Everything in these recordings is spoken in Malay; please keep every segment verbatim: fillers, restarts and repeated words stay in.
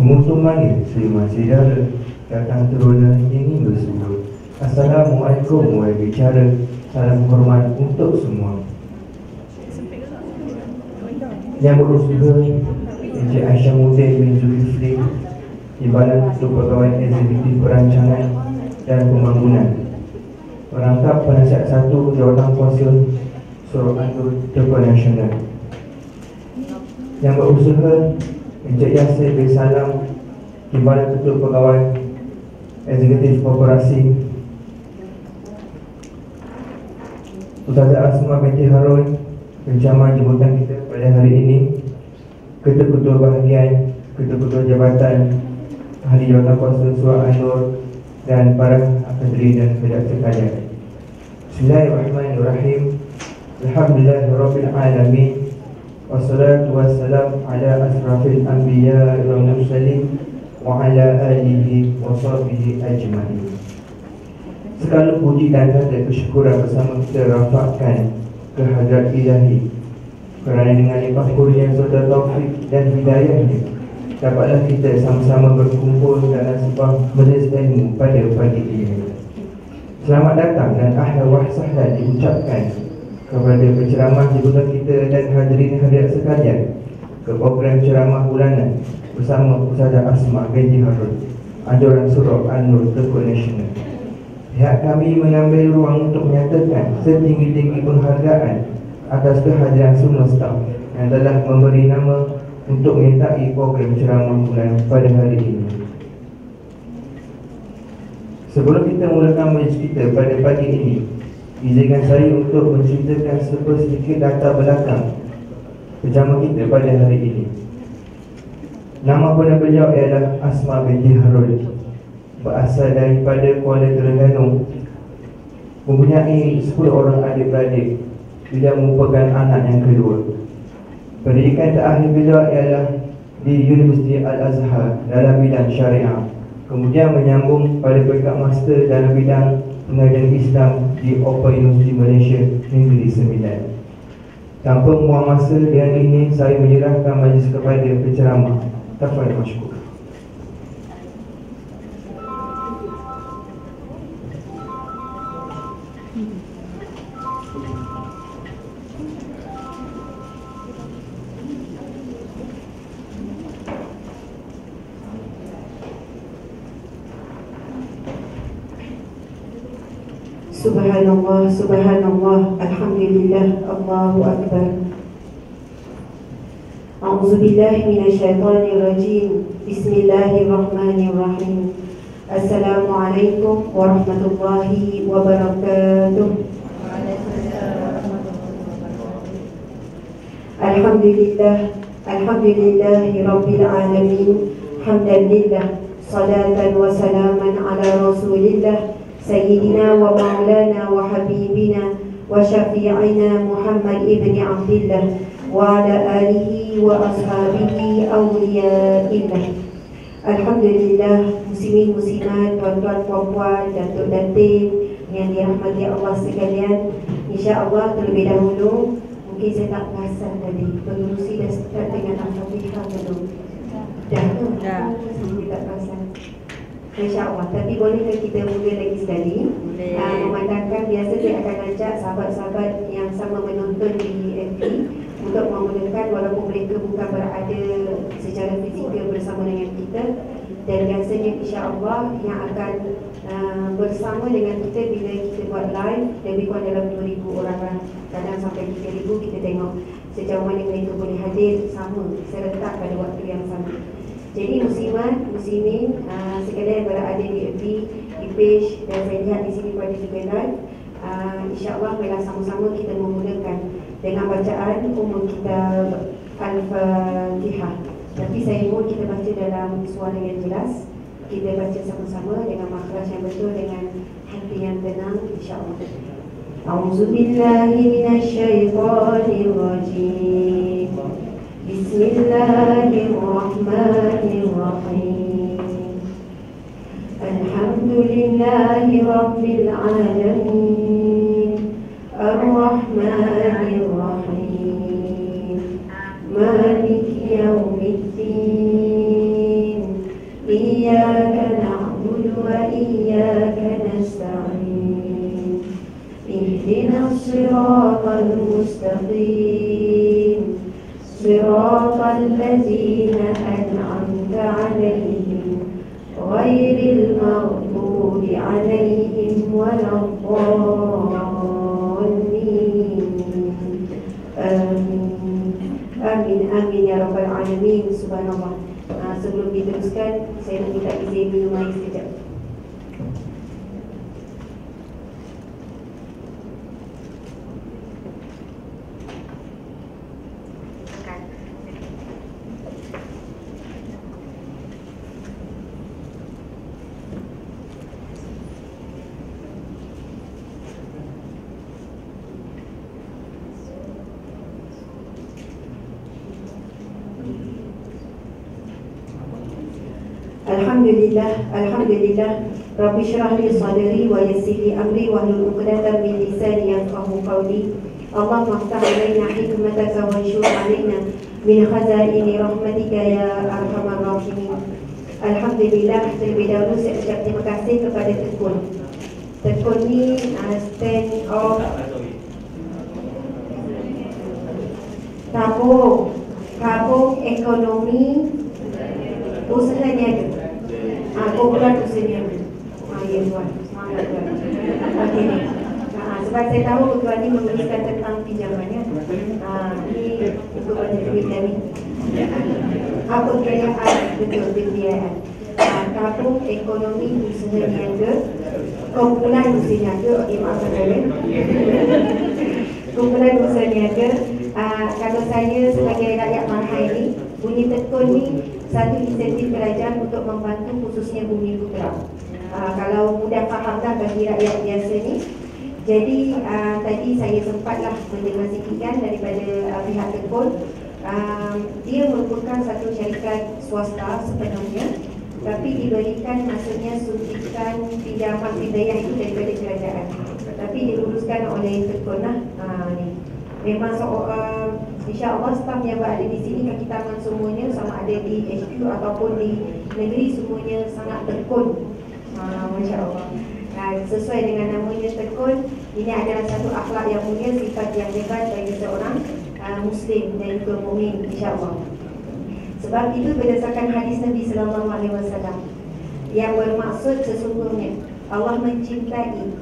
Mutu manis terima saudara datang turun ingin bersuruh. Assalamualaikum wahai bicara, salam hormat untuk semua. Yang berusaha Encik Aisyah Mudin bin Zulkifli Timbalan Ketua Pegawai Eksekutif Perancangan dan Pembangunan, Perangkap Penasihat Satu Jawatan Kuasa Suruh Anur Tepal Nasional. Yang berusaha Encik Yasir bin Salam Timbalan Ketua Pegawai Eksekutif Korporasi, Ustazah Asma binti Harun pencamar jemputan kita pada hari ini, Ketua-Ketua Bahagian, Ketua-Ketua Jabatan, Ahli Jawatan Kuasa Suruh Anur, dan para hadirin dan hadirat sekalian. Bismillahirrahmanirrahim. Alhamdulillahirabbil alamin. Wassalatu wassalam ala asrafil anbiya wal mursalin wa ala alihi wa sahbihi ajma'in. Segala puji dan tanda kesyukuran bersama kita rafakkan ke hadrat ilahi, kerana dengan limpah kurnia serta taufik dan hidayahnya dapatlah kita sama-sama berkumpul dalam sebuah majlis ilmu pada pagi ini. Selamat datang dan ahlan wa sahlan diucapkan kepada penceramah jemputan kita dan hadirin hadirat sekalian ke program ceramah bulanan bersama Ustazah Asma binti Harun, Anjuran Surau An-Nur Tepal Nasional. Pihak kami mengambil ruang untuk menyatakan setinggi-tinggi penghargaan atas kehadiran semua staf yang telah memberi nama untuk menyertai program ceramah bulanan pada hari ini. Sebelum kita mulakan majlis kita pada pagi ini, izinkan saya untuk menceritakan sedikit data belakang penceramah kita pada hari ini. Nama pernah beliau ialah Asma binti Harun, berasal daripada Kuala Terengganu, mempunyai sepuluh orang adik-beradik. Beliau merupakan anak yang kedua. Pendidikan terakhir beliau ialah di Universiti Al-Azhar dalam bidang syariah, kemudian menyambung pada peringkat master dalam bidang pengajian Islam di Open University Malaysia Negeri Sembilan. Tanpa membuang masa, dengan ini saya menyerahkan majlis kepada penceramah. Tafadhal masykur. Subhanallah, subhanallah, alhamdulillah, Allahu akbar. A'udzubillahi minasyaitonirrajim. Bismillahirrahmanirrahim. Assalamualaikum warahmatullahi wabarakatuh. Alhamdulillah, alhamdulillahi rabbil alamin. Hamdalillah, salatan wa salaman ala rasulillah Sayyidina wa maulana wa habibina wa syafi'ina Muhammad ibn Abdillah wa ala alihi wa ashabihi awliyaillah. Alhamdulillah, muslimin muslimat, tuan-tuan puan-puan, datuk-datin yang dirahmati Allah sekalian. InsyaAllah terlebih dahulu, mungkin saya tak perasan tadi, pengurusi dah start dengan Al-Fatihah belum? Dah tu? Dah. Saya tak perasan. InsyaAllah, tapi bolehkah kita mula lagi sekali? Uh, memandangkan biasa saya akan ajak sahabat-sahabat yang sama menonton di M P untuk memulakan, walaupun mereka bukan berada secara fizikal bersama dengan kita. Dan biasanya insyaAllah yang akan uh, bersama dengan kita bila kita buat live lebih kurang dalam dua ribu orang lah. Kadang sampai tiga ribu, kita tengok sejauh mana mereka boleh hadir sama serentak pada waktu yang sama. Jadi muslimat, muslimin uh, sekalian yang berada di F B, di page, dan saya lihat di sini pada juga live, uh, InsyaAllah marilah sama-sama kita memulakan dengan bacaan umum kita Al-Fatihah. Nanti saya mohon kita baca dalam suara yang jelas. Kita baca sama-sama dengan makhraj yang betul, dengan hati yang tenang, insyaAllah. A'udzubillahi minasyaitonirrajim. Bismillahirrahmanirrahim. Alhamdulillahi rabbil alamin. Ar-Rahmanirrahim. Maliki yaumiddin. الصراط المستقيم صراط الذين أنعمت عليهم غير المغضوب عليهم ولا الضالين آمين Amin, amin ya rabbal alamin. Subhanallah. uh, Sebelum diteruskan, saya nak minta izin minum air sekejap. Alhamdulillah, Alhamdulillah. Rabbi syrah li sadri wa yassir li amri wahlul 'uqdatam min lisani yafqahu qawli. Allahumma iftah 'alaina hikmataka wa anshur 'alaina min khazaini rahmatika ya arhamar rahimin. Alhamdulillah, terlebih dahulu saya ucap terima kasih kepada Tekun. Tekun ni uh, stand of tabung tabung ekonomi usaha niaga. Ah, kumpulan usaha niaga. Ah, ya tuan. Semangat tuan. Okey ni. Ah, sebab saya tahu tuan ni menuliskan tentang pinjamannya. Ah, ni itu banyak duit ni. Apa kekayaan betul kekayaan. Ah, tabung ekonomi usaha niaga. Kumpulan usaha niaga. Okey, maaf saya. Kumpulan usaha niaga. Uh, kalau saya sebagai rakyat Marhai ni, Bunyi Tekun ni satu insentif kerajaan untuk membantu khususnya Bumi Putra. uh, Kalau mudah fahamlah bagi rakyat biasa ni. Jadi uh, tadi saya sempatlah mendengar sikitkan daripada uh, pihak Tekun. uh, Dia merupakan satu syarikat swasta sepenuhnya, tapi diberikan maksudnya suntikan pinjaman bidayah itu daripada kerajaan, tapi diluruskan oleh Tekun lah. uh, ni Memang so, uh, insya-Allah staf yang berada di sini, kaki tangan semuanya, sama ada di H Q ataupun di negeri, semuanya sangat tekun. uh, Masya-Allah. uh, Sesuai dengan namanya tekun, ini adalah satu akhlak yang mulia, sifat yang hebat bagi seorang uh, Muslim dan juga mukmin, insya-Allah. Sebab itu berdasarkan hadis Nabi sallallahu alaihi wasallam yang bermaksud sesungguhnya Allah mencintai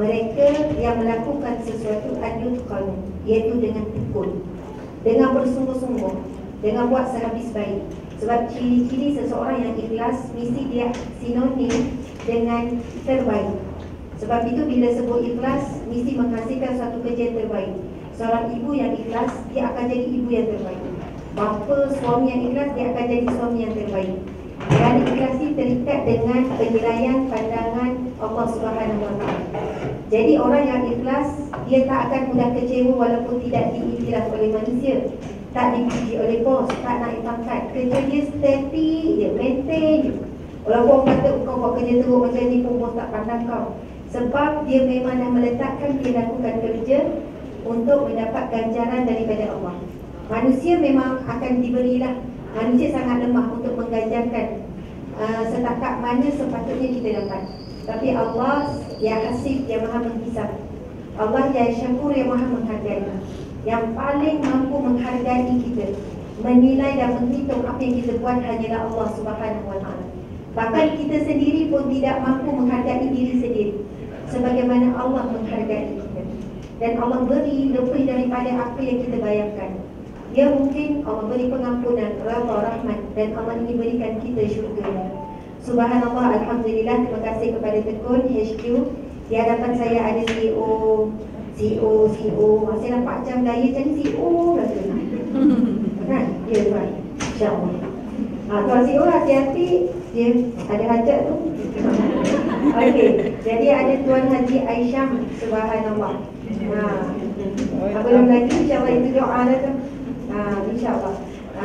mereka yang melakukan sesuatu an-yutqan, iaitu dengan tekun, dengan bersungguh-sungguh, dengan buat sehabis baik. Sebab ciri-ciri seseorang yang ikhlas mesti dia sinonim dengan terbaik. Sebab itu bila sebut ikhlas mesti menghasilkan suatu kerja yang terbaik. Seorang ibu yang ikhlas, dia akan jadi ibu yang terbaik. Bapa suami yang ikhlas, dia akan jadi suami yang terbaik. Dan ikhlas ini terikat dengan penilaian pandangan Allah Subhanahu Wa Taala. Jadi orang yang ikhlas, dia tak akan mudah kecewa walaupun tidak diiktiraf oleh manusia, tak dipuji oleh bos, tak naik pangkat. Kerja dia steady, dia maintain je. Walaupun orang kata kau buat kerja teruk macam ni pun bos tak pandang kau. Sebab dia memang dah meletakkan dia lakukan kerja untuk mendapat ganjaran daripada Allah. Manusia memang akan diberilah. Manusia sangat lemah untuk mengganjarkan uh, setakat mana sepatutnya kita dapat. Tapi Allah yang Hasib, yang maha menghisap, Allah yang Syakur, yang maha menghargai, yang paling mampu menghargai kita, menilai dan menghitung apa yang kita buat hanyalah Allah Subhanahu Wa Taala. Bahkan kita sendiri pun tidak mampu menghargai diri sendiri sebagaimana Allah menghargai kita. Dan Allah beri lebih daripada apa yang kita bayangkan. Dia mungkin Allah beri pengampunan, redha, rahmat, dan Allah ini berikan kita syurga. Subhanallah, Alhamdulillah. Terima kasih kepada Tekun H Q. Di hadapan saya ada C E O, C E O, C E O. Saya nampak jam gaya jadi C E O rasa nak. Kan? Ya tuan, insyaAllah. ha, Tuan C E O hati-hati, dia ada hajat tu. Okey, jadi ada Tuan Haji Aisyam. Subhanallah. ha, Belum lagi, insyaAllah itu doa lah tu. ha, InsyaAllah. ha,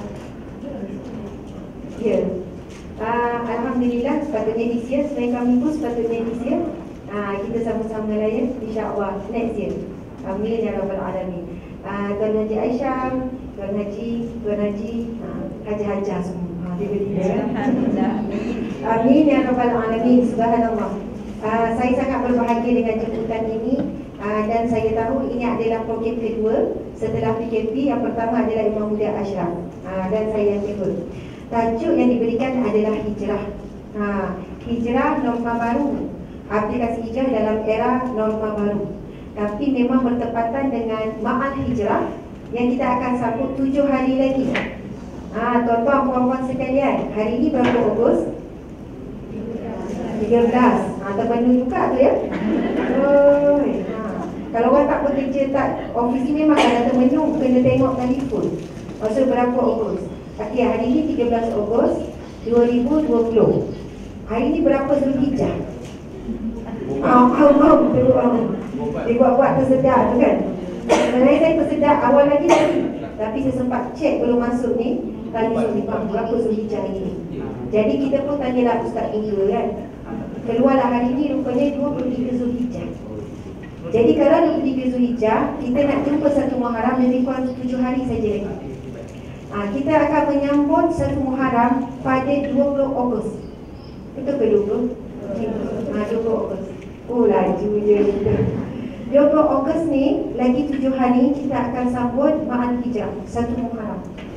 Ya Uh, Alhamdulillah, sepatutnya this year, selain kami pun sepatutnya this year uh, kita sama-sama lah ya, insyaAllah next year. Amin ya Rabbal Alamin. uh, Tuan Haji Aisyah, Tuan Haji, Tuan Haji, uh, Haji-Haja semua uh, Amin ya Rabbal Alamin. Subhanallah. uh, Saya sangat berbahagia dengan jemputan ini. uh, dan saya tahu ini adalah program kedua setelah P K P. Yang pertama adalah Imam Muda Ashraf, uh, dan saya yang kedua. Tajuk yang diberikan adalah hijrah. uh, Hijrah norma baru, aplikasi hijrah dalam era norma baru. Tapi memang bertepatan dengan Ma'al Hijrah yang kita akan sambut tujuh hari lagi. Ah, tuan-tuan, puan-puan sekalian, hari ini berapa Ogos? tiga belas. Ha, terpenuh juga tu ya. Oh, ha. Kalau orang tak bekerja, tak ofis ni memang ada terpenuh, kena tengok telefon. Maksud berapa Ogos? Okey, hari ini tiga belas Ogos dua ribu dua puluh. Hari ini berapa Zulhijjah? Ah, oh, dia buat-buat tersedak tu kan. Sebenarnya saya tersedak awal lagi tadi, tapi saya sempat cek belum masuk ni. Tanya Zulhijjah, berapa Zulhijjah ini. Jadi kita pun tanyalah Ustaz Indra kan. Keluarlah hari ini rupanya dua puluh tiga Zulhijjah. Jadi kalau dua puluh tiga Zulhijjah, kita nak jumpa satu Muharram lebih kurang tujuh hari saja lagi. Ha, kita akan menyambut satu Muharram pada dua puluh Ogos. Betul ke dua puluh? Ha, dua puluh Ogos. Oh, laju je kita. dua puluh Ogos ni, lagi tujuh hari kita akan sambut Ma'al Hijrah, satu Muharram.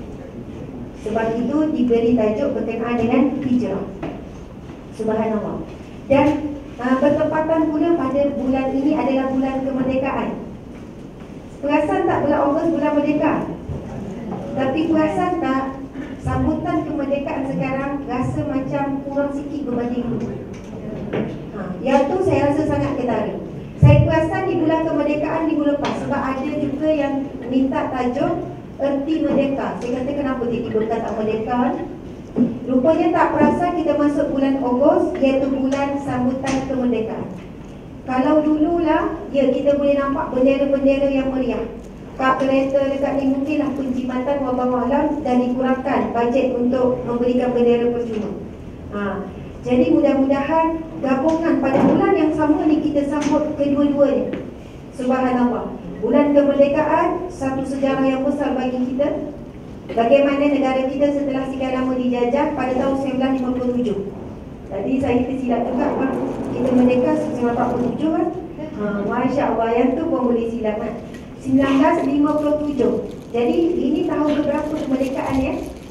Sebab itu diberi tajuk berkenaan dengan hijrah. Subhanallah. Dan uh, bertepatan pula pada bulan ini adalah bulan kemerdekaan. Perasan tak bulan Ogos bulan merdeka? Tapi perasan tak sambutan kemerdekaan sekarang rasa macam kurang sikit berbanding dulu. Ha, yang tu saya rasa sangat ketara. Saya perasan di bulan kemerdekaan minggu lepas, sebab ada juga yang minta tajuk erti merdeka. Saya kata kenapa tiba-tiba tak merdeka? Rupanya tak perasan kita masuk bulan Ogos, iaitu bulan sambutan kemerdekaan. Kalau dululah, ya kita boleh nampak bendera-bendera yang meriah. Kap kereta dekat ni mungkinlah penjimatan wallahualam dan dikurangkan bajet untuk memberikan bendera percuma. Ha, jadi mudah-mudahan gabungan pada bulan yang sama ni kita sambut kedua-duanya. Subhanallah. Bulan kemerdekaan, satu sejarah yang besar bagi kita. Bagaimana negara kita setelah sekian lama dijajah pada tahun seribu sembilan ratus lima puluh tujuh. Tadi saya tersilap juga, Pak. Kita merdeka seribu sembilan ratus empat puluh tujuh kan? Ha, Masya Allah, yang tu pun boleh silap kan? seribu sembilan ratus lima puluh tujuh. Jadi ini tahun berapa kemerdekaan ya?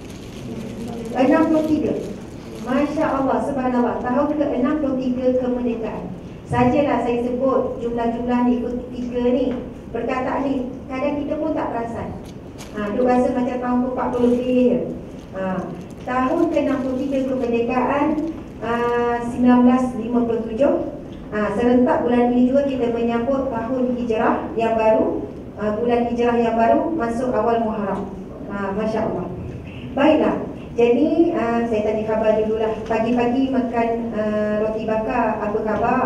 enam puluh tiga. Masya Allah, subhanallah, tahun ke enam puluh tiga kemerdekaan. Sajalah saya sebut jumlah-jumlah ni, tiga ni, perkataan ni, kadang kita pun tak perasan. Ha, dia rasa macam tahun ke empat puluh lebih je. Ha, tahun ke enam puluh tiga kemerdekaan, uh, seribu sembilan ratus lima puluh tujuh. Ha, serentak bulan ini juga kita menyambut tahun hijrah yang baru. Uh, bulan hijrah yang baru masuk awal Muharram. Ha, Masya Allah. Baiklah. Jadi uh, saya tanya khabar dululah. Pagi-pagi makan uh, roti bakar, apa khabar?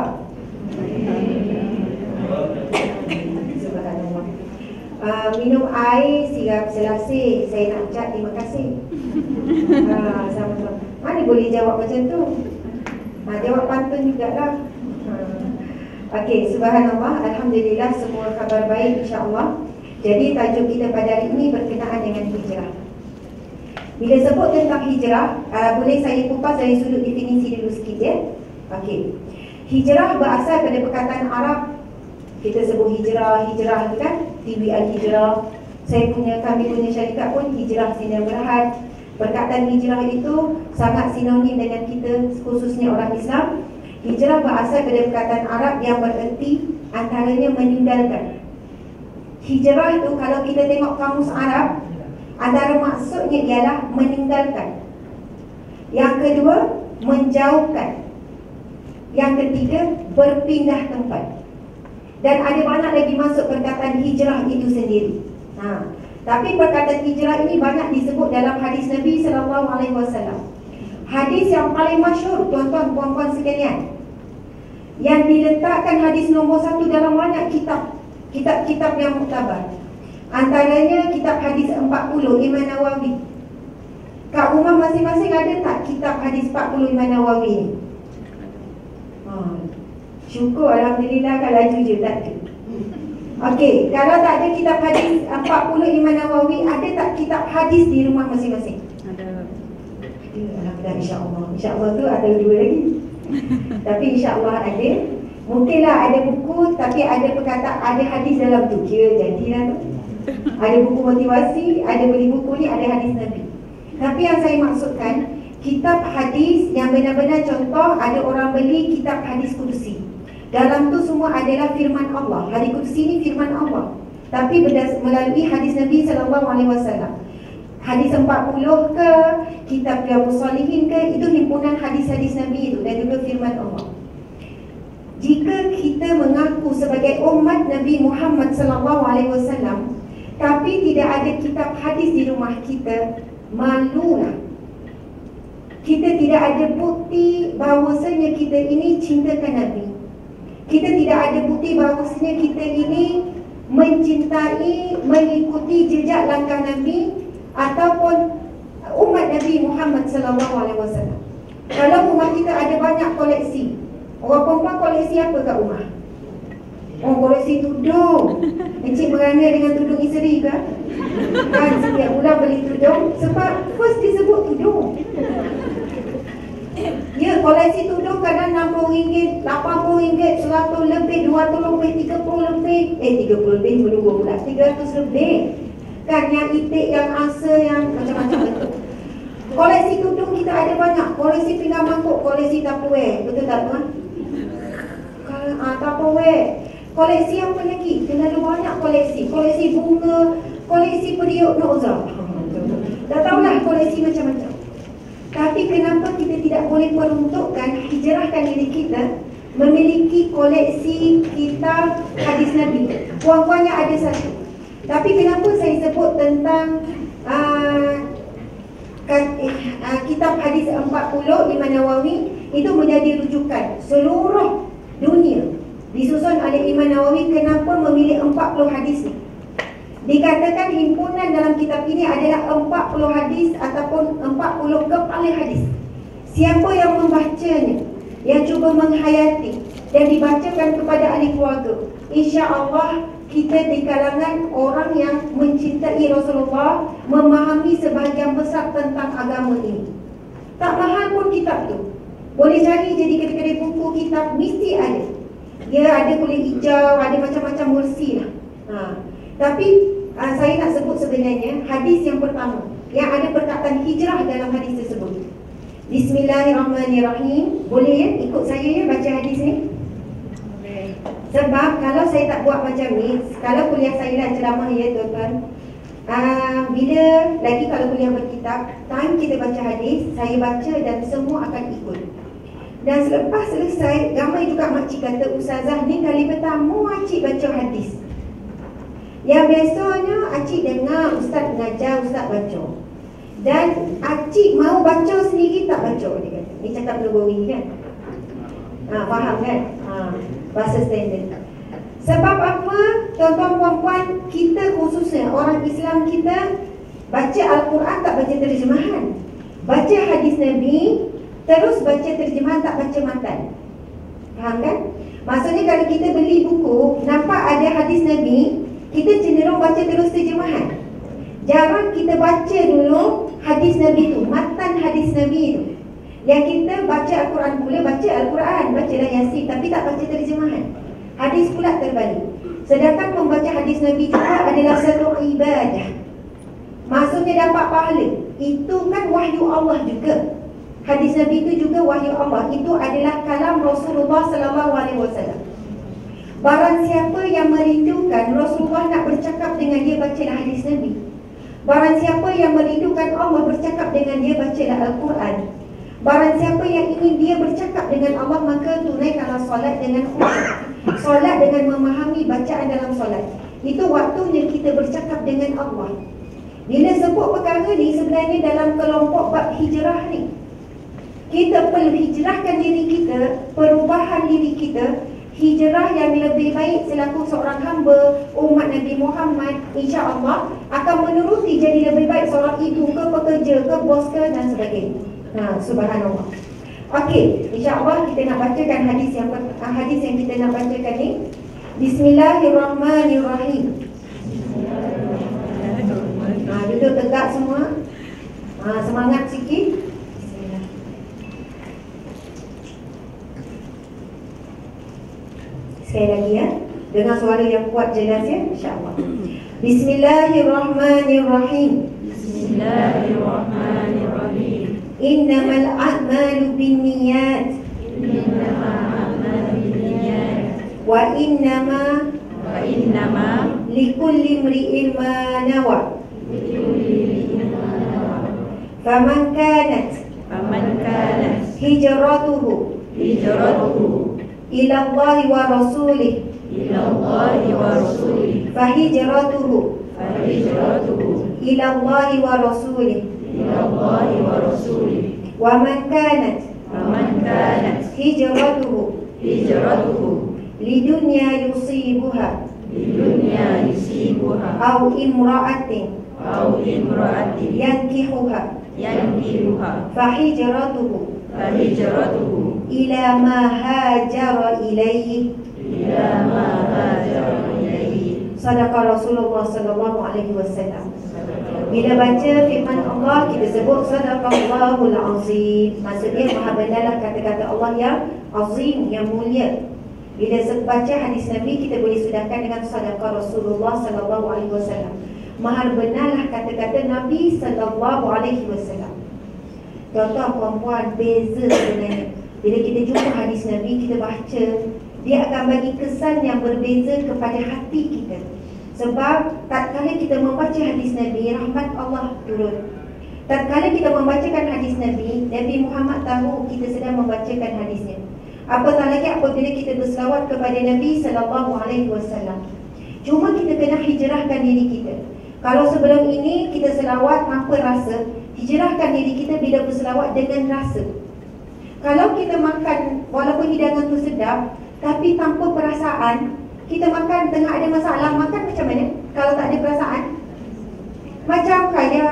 Subhanallah. Uh, minum air sirap selasih. Saya nak ucap terima kasih. uh, Sama-sama. Mana boleh jawab macam tu? uh, Jawab pantun jugalah. uh. Okey, subhanallah, alhamdulillah, semua khabar baik insya-Allah. Jadi tajuk kita pada hari ini berkenaan dengan hijrah. Bila sebut tentang hijrah, uh, boleh saya kupas dari sudut definisi dulu sikit ya. Okey. Hijrah berasal pada perkataan Arab. Kita sebut hijrah, hijrah tu kan, T V Al-Hijrah. Saya punya, kami punya syarikat pun hijrah Sinar Berhad. Perkataan hijrah itu sangat sinonim dengan kita, khususnya orang Islam. Hijrah berasal dari perkataan Arab yang bererti antaranya meninggalkan. Hijrah itu kalau kita tengok kamus Arab, antara maksudnya ialah meninggalkan. Yang kedua, menjauhkan. Yang ketiga, berpindah tempat. Dan ada banyak lagi masuk perkataan hijrah itu sendiri. Ha. Tapi perkataan hijrah ini banyak disebut dalam hadis Nabi sallallahu alaihi wasallam. Hadis yang paling masyhur, tuan-tuan, puan-puan sekalian, yang diletakkan hadis nombor satu dalam banyak kitab, kitab-kitab yang muktabar. Antaranya kitab hadis empat puluh Imam Nawawi. Kat rumah masing-masing ada tak kitab hadis empat puluh Imam Nawawi ni? Ha. Syukur, alhamdulillah, kalau laju je tak ada. Okey, kalau tak ada kitab hadis empat puluh Imam Nawawi, ada tak kitab hadis di rumah masing-masing? Ada. Alhamdulillah, insya-Allah. Insya-Allah tu ada dua lagi. Tapi insya-Allah ada. Mungkinlah ada buku tapi ada perkataan, ada hadis dalam tu. Kira jadilah tu. Ada buku motivasi, ada beli buku ni, ada hadis Nabi. Tapi yang saya maksudkan, kitab hadis yang benar-benar contoh, ada orang beli kitab hadis kursi. Dalam tu semua adalah firman Allah. Hadis kursi ni firman Allah, tapi berdas- melalui hadis Nabi sallallahu alaihi wasallam. Hadis empat puluh ke, kitab Riyadhus Shalihin ke, itu himpunan hadis-hadis Nabi itu dan juga firman Allah. Jika kita mengaku sebagai umat Nabi Muhammad sallallahu alaihi wasallam tapi tidak ada kitab hadis di rumah kita, malulah. Kita tidak ada bukti bahawasanya kita ini cintakan Nabi. Kita tidak ada bukti bahawasanya kita ini mencintai, mengikuti jejak langkah Nabi ataupun umat Nabi Muhammad sallallahu alaihi wasallam. Kalau rumah kita ada banyak koleksi, orang perempuan koleksi apa kat rumah? Oh, koleksi tudung. Encik berana dengan tudung isteri ke? Kan setiap bulan beli tudung. Sebab first disebut tudung. Ya, koleksi tudung kadang enam puluh ringgit, lapan puluh ringgit, seratus lebih, dua ratus lebih, tiga puluh lebih. Eh, tiga puluh lebih, berdua pula, tiga ratus lebih. Kan yang itik, yang asa, yang macam-macam itu. Koleksi tudung kita ada banyak. Koleksi pinggan mangkuk, koleksi Tupperware. Betul tak tuan? Ah, Tupperware. Koleksi apa lagi? Terlalu banyak koleksi. Koleksi bunga, koleksi periuk Nozah. Dah tahulah koleksi macam-macam. Tapi kenapa kita tidak boleh peruntukkan, hijrahkan diri kita memiliki koleksi kitab hadis Nabi? Puan-puannya ada satu. Tapi kenapa saya sebut tentang uh, kitab hadis empat puluh Imam Nawawi itu menjadi rujukan seluruh dunia disusun oleh Imam Nawawi kenapa memilih empat puluh hadis ni. Dikatakan himpunan dalam kitab ini adalah empat puluh hadis ataupun empat puluh kepala hadis. Siapa yang membacanya, yang cuba menghayati dan dibacakan kepada ahli keluarga, insya-Allah kita di kalangan orang yang mencintai Rasulullah, memahami sebahagian besar tentang agama ini. Tak mahal pun kitab tu. Boleh cari jadi kedai-kedai buku kitab, mesti ada. Dia ada kulit hijau, ada macam-macam versi lah. Ha. Tapi uh, saya nak sebut sebenarnya hadis yang pertama yang ada perkataan hijrah dalam hadis tersebut. Bismillahirrahmanirrahim. Boleh ya ikut saya ya baca hadis ni? Boleh. Sebab kalau saya tak buat macam ni, kalau kuliah saya lah ceramah ya tuan-tuan, uh, bila lagi kalau kuliah berkitab, time kita baca hadis, saya baca dan semua akan ikut. Dan selepas selesai, ramai juga makcik kata, ustazah ni kali pertama makcik baca hadis. Yang biasanya akcik dengar ustaz mengajar, ustaz baca. Dan akcik mau baca sendiri tak baca, dia kata. Ni cakap Nabawi kan? Ha, faham kan? Ha, bahasa standard. Sebab apa? Tuan-tuan puan-puan, kita khususnya orang Islam kita baca Al-Quran tak baca terjemahan. Baca hadis Nabi, terus baca terjemahan, tak baca matan. Faham kan? Maksudnya kalau kita beli buku, nampak ada hadis Nabi, kita cenderung baca terus terjemahan. Jarang kita baca dulu hadis Nabi tu, matan hadis Nabi tu. Yang kita baca Al-Quran pula, baca Al-Quran, bacalah Yasin, tapi tak baca terjemahan. Hadis pula terbalik. Sedangkan membaca hadis Nabi juga adalah satu ibadah. Maksudnya dapat pahala. Itu kan wahyu Allah juga. Hadis Nabi itu juga wahyu Allah. Itu adalah kalam Rasulullah sallallahu alaihi wasallam. Barang siapa yang merindukan Rasulullah nak bercakap dengan dia, bacalah hadis Nabi. Barang siapa yang merindukan Allah bercakap dengan dia, bacalah Al-Quran. Barang siapa yang ingin dia bercakap dengan Allah, maka tunaikanlah solat dengan khusyuk. Solat dengan memahami bacaan dalam solat. Itu waktunya kita bercakap dengan Allah. Bila sebut perkara ni, sebenarnya dalam kelompok bab hijrah ni, kita perlu hijrahkan diri kita, perubahan diri kita. Hijrah yang lebih baik selaku seorang hamba umat Nabi Muhammad, insya-Allah akan menuruti jadi lebih baik seorang ibu ke, pekerja ke, bos ke dan sebagainya. Ha, subhanallah. Okey, insya-Allah kita nak bacakan hadis yang hadis yang kita nak bacakan ni. Bismillahirrahmanirrahim. Ha, duduk tegak semua. Ha, semangat sikit. Sekali lagi ya, dengan suara yang kuat jelas ya, insya-Allah. Bismillahirrahmanirrahim. Bismillahirrahmanirrahim. Innamal a'malu binniyat. Innamal a'malu binniyat. Wa innama Wa innama likulli imri'in ma nawa. likulli imrin ma nawa. Faman kanat Faman kanat hijratuhu hijratuhu ila Allahi wa rasulih ila Allahi wa rasulih fahijratuhu fahijratuhu ila Allahi wa rasulih. ila Allahi wa rasulih. Wa man kanat Faman kanat hijratuhu hijratuhu lidunya yusibuha lidunya yusibuha aw imra'atin aw imra'atin yankihuha yankihuha fahijratuhu fahijratuhu ila ma hajara ilaihi. ila ma hajara ilaihi. Sadaqa Rasulullah sallallahu alaihi wasallam. Bila baca firman Allah, kita sebut sadaqallahul azim. Maksudnya maha benarlah kata-kata Allah yang azim, yang mulia. Bila baca hadis Nabi, kita boleh sudahkan dengan sadaqa Rasulullah sallallahu alaihi wasallam. Maha benarlah kata-kata Nabi sallallahu alaihi wasallam. Tuan-tuan, puan-puan, beza sebenarnya. Bila kita jumpa hadis Nabi, kita baca, dia akan bagi kesan yang berbeza kepada hati kita. Sebab tatkala kita membaca hadis Nabi, rahmat Allah turun. Tatkala kita membacakan hadis Nabi, Nabi Muhammad tahu kita sedang membacakan hadisnya. Apatah lagi apabila kita berselawat kepada Nabi sallallahu alaihi wasallam. Cuma kita kena hijrahkan diri kita. Kalau sebelum ini kita selawat tanpa rasa, hijrahkan diri kita bila berselawat dengan rasa. Kalau kita makan walaupun hidangan tu sedap, tapi tanpa perasaan, kita makan tengah ada masalah, makan macam mana? Kalau tak ada perasaan, macam kaya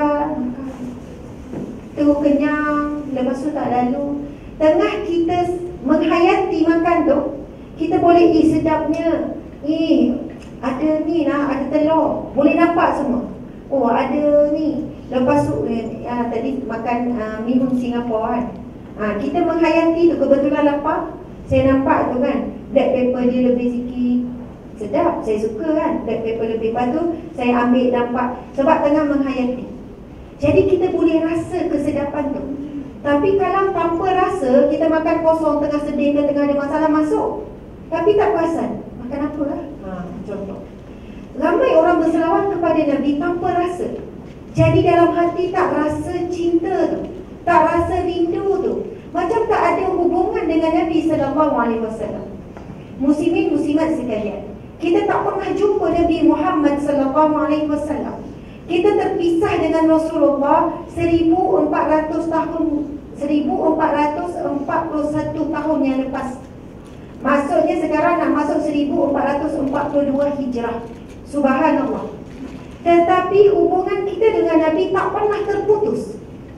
terus kenyang, lepas tu tak lalu. Tengah kita menghayati makan tu, kita boleh, eh sedapnya, eh ada ni lah, ada telur, boleh nampak semua. Oh ada ni. Lepas tu eh, ya, tadi makan uh, minum Singapura kan, ha, kita menghayati tu, kebetulan lapar, saya nampak tu kan, black pepper dia lebih sikit, sedap, saya suka kan, black pepper lebih. Lepas tu saya ambil nampak, sebab tengah menghayati. Jadi kita boleh rasa kesedapan tu. Tapi kalau tanpa rasa, kita makan kosong, tengah sedih ke tengah ada masalah masuk, tapi tak perasan, makan apa lah? Ha, contoh. Ramai orang berselawat kepada Nabi tanpa rasa. Jadi dalam hati tak rasa cinta tu, tak rasa rindu tu, macam tak ada hubungan dengan Nabi sallallahu alaihi wasallam. Muslimin muslimat sekalian, kita tak pernah jumpa Nabi Muhammad sallallahu alaihi wasallam. Kita terpisah dengan Rasulullah seribu empat ratus tahun, seribu empat ratus empat puluh satu tahun yang lepas. Maksudnya sekarang nak masuk seribu empat ratus empat puluh dua Hijrah. Subhanallah. Tetapi hubungan kita dengan Nabi tak pernah terputus.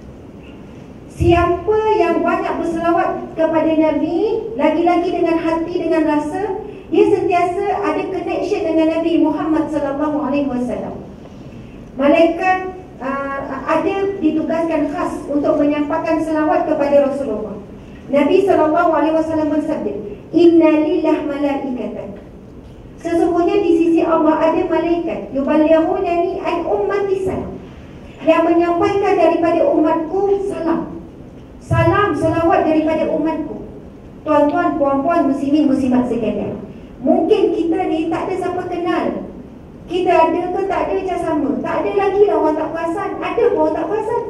Siapa yang banyak berselawat kepada Nabi, lagi-lagi dengan hati, dengan rasa, dia sentiasa ada connection dengan Nabi Muhammad sallallahu alaihi wasallam. Malaikat uh, ada ditugaskan khas untuk menyampaikan selawat kepada Rasulullah. Nabi sallallahu alaihi wasallam bersabda, "Inna lillah malaikatan." Sesungguhnya di sisi Allah ada malaikat, yuballighunani an ummati salam, yang menyampaikan daripada umatku salam. Salam, selawat daripada umatku. Tuan-tuan, puan-puan, muslimin, muslimat sekalian, mungkin kita ni tak ada siapa kenal. Kita ada ke tak ada macam sama. Tak ada lagi lah orang tak perasan. Ada pun orang tak perasan.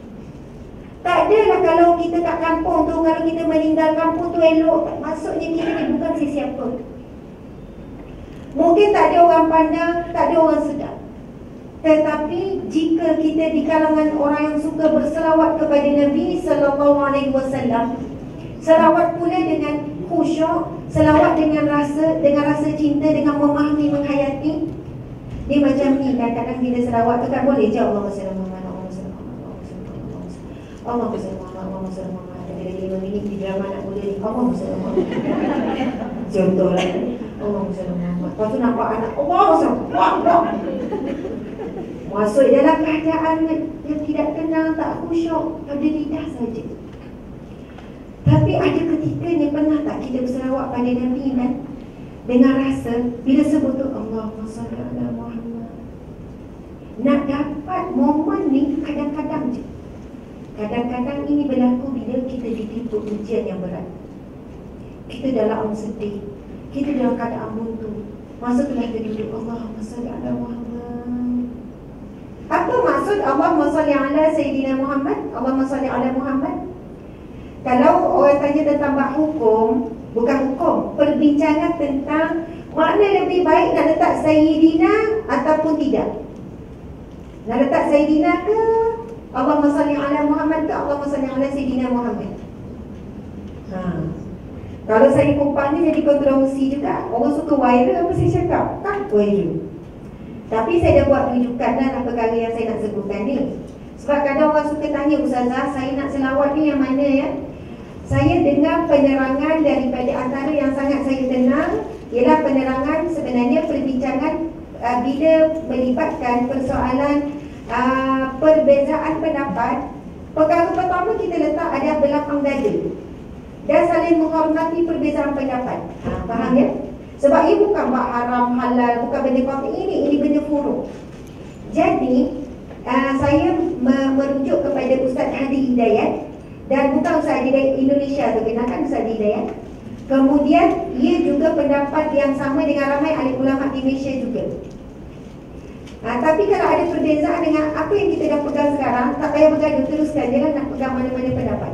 Tak adalah kalau kita kat kampung tu, kalau kita meninggal kampung tu elok, maksudnya kita ni bukan sesiapa. Mungkin tak ada orang pandang, tak ada orang sedar. Tetapi jika kita di kalangan orang yang suka berselawat kepada Nabi sallallahu alaihi wasallam, selawat pula dengan khusyuk, selawat dengan rasa, dengan rasa cinta, dengan memahami, menghayati. Dia macam ni, kadang-kadang bila selawat tu kan boleh je Allahumma salli ala Muhammad, Allahumma salli ala Muhammad, Allahumma salli ala Muhammad, Allahumma salli ala Muhammad. Ada lagi lima minit di drama nak mula ni, Allahumma salli ala Muhammad. Contohlah, Allahumma salli ala Muhammad. Lepas tu nampak anak, Allahumma salli ala Muhammad. Masuk dalam keadaan yang tidak tenang, tak khusyuk, pada lidah saja. Tapi ada ketikanya, pernah tak kita berselawat pada Nabi kan? dengan rasa. Bila sebut tu Allahumma salli ala Muhammad, nak dapat momen ni kadang-kadang je. Kadang-kadang ini berlaku bila kita ditimpa ujian yang berat. Kita dalam sedih, kita dalam keadaan buntu, masa tu kita duduk Allahumma salli ala Muhammad. Apa maksud Allahumma salli ala Sayyidina Muhammad? Allahumma salli ala Muhammad. Kalau orang tanya tentang bab hukum, bukan hukum, perbincangan tentang mana lebih baik nak letak Sayyidina ataupun tidak. Nak letak Sayyidina ke Allahumma salli ala Muhammad ke Allahumma salli ala Sayyidina Muhammad? Ha. Kalau saya kupas ni jadi kontroversi juga. Orang suka viral apa saya cakap? Tak viral. Tapi saya dah buat rujukan dalam perkara yang saya nak sebutkan ni. Sebab kadang orang suka tanya, Ustazah, saya nak selawat ni yang mana ya? Saya dengar penerangan daripada antara yang sangat saya tenang ialah penerangan sebenarnya perbincangan uh, bila melibatkan persoalan uh, perbezaan pendapat. Perkara pertama kita letak ada belakang dada dan saling menghormati perbezaan pendapat. Ha, faham ya? Sebab ia bukan bab haram, halal, bukan benda kotor. Ini ini benda furuk. Jadi uh, saya merujuk kepada Ustaz Hadi Hidayat. Dan bukan Ustaz Hidayat Indonesia tu, kenakan Ustaz Hidayat. Kemudian ia juga pendapat yang sama dengan ramai alim ulama di Malaysia juga. Ha, tapi kalau ada perbezaan dengan apa yang kita dah pegang sekarang, tak payah bergaduh, teruskan. Jangan nak pegang mana-mana pendapat.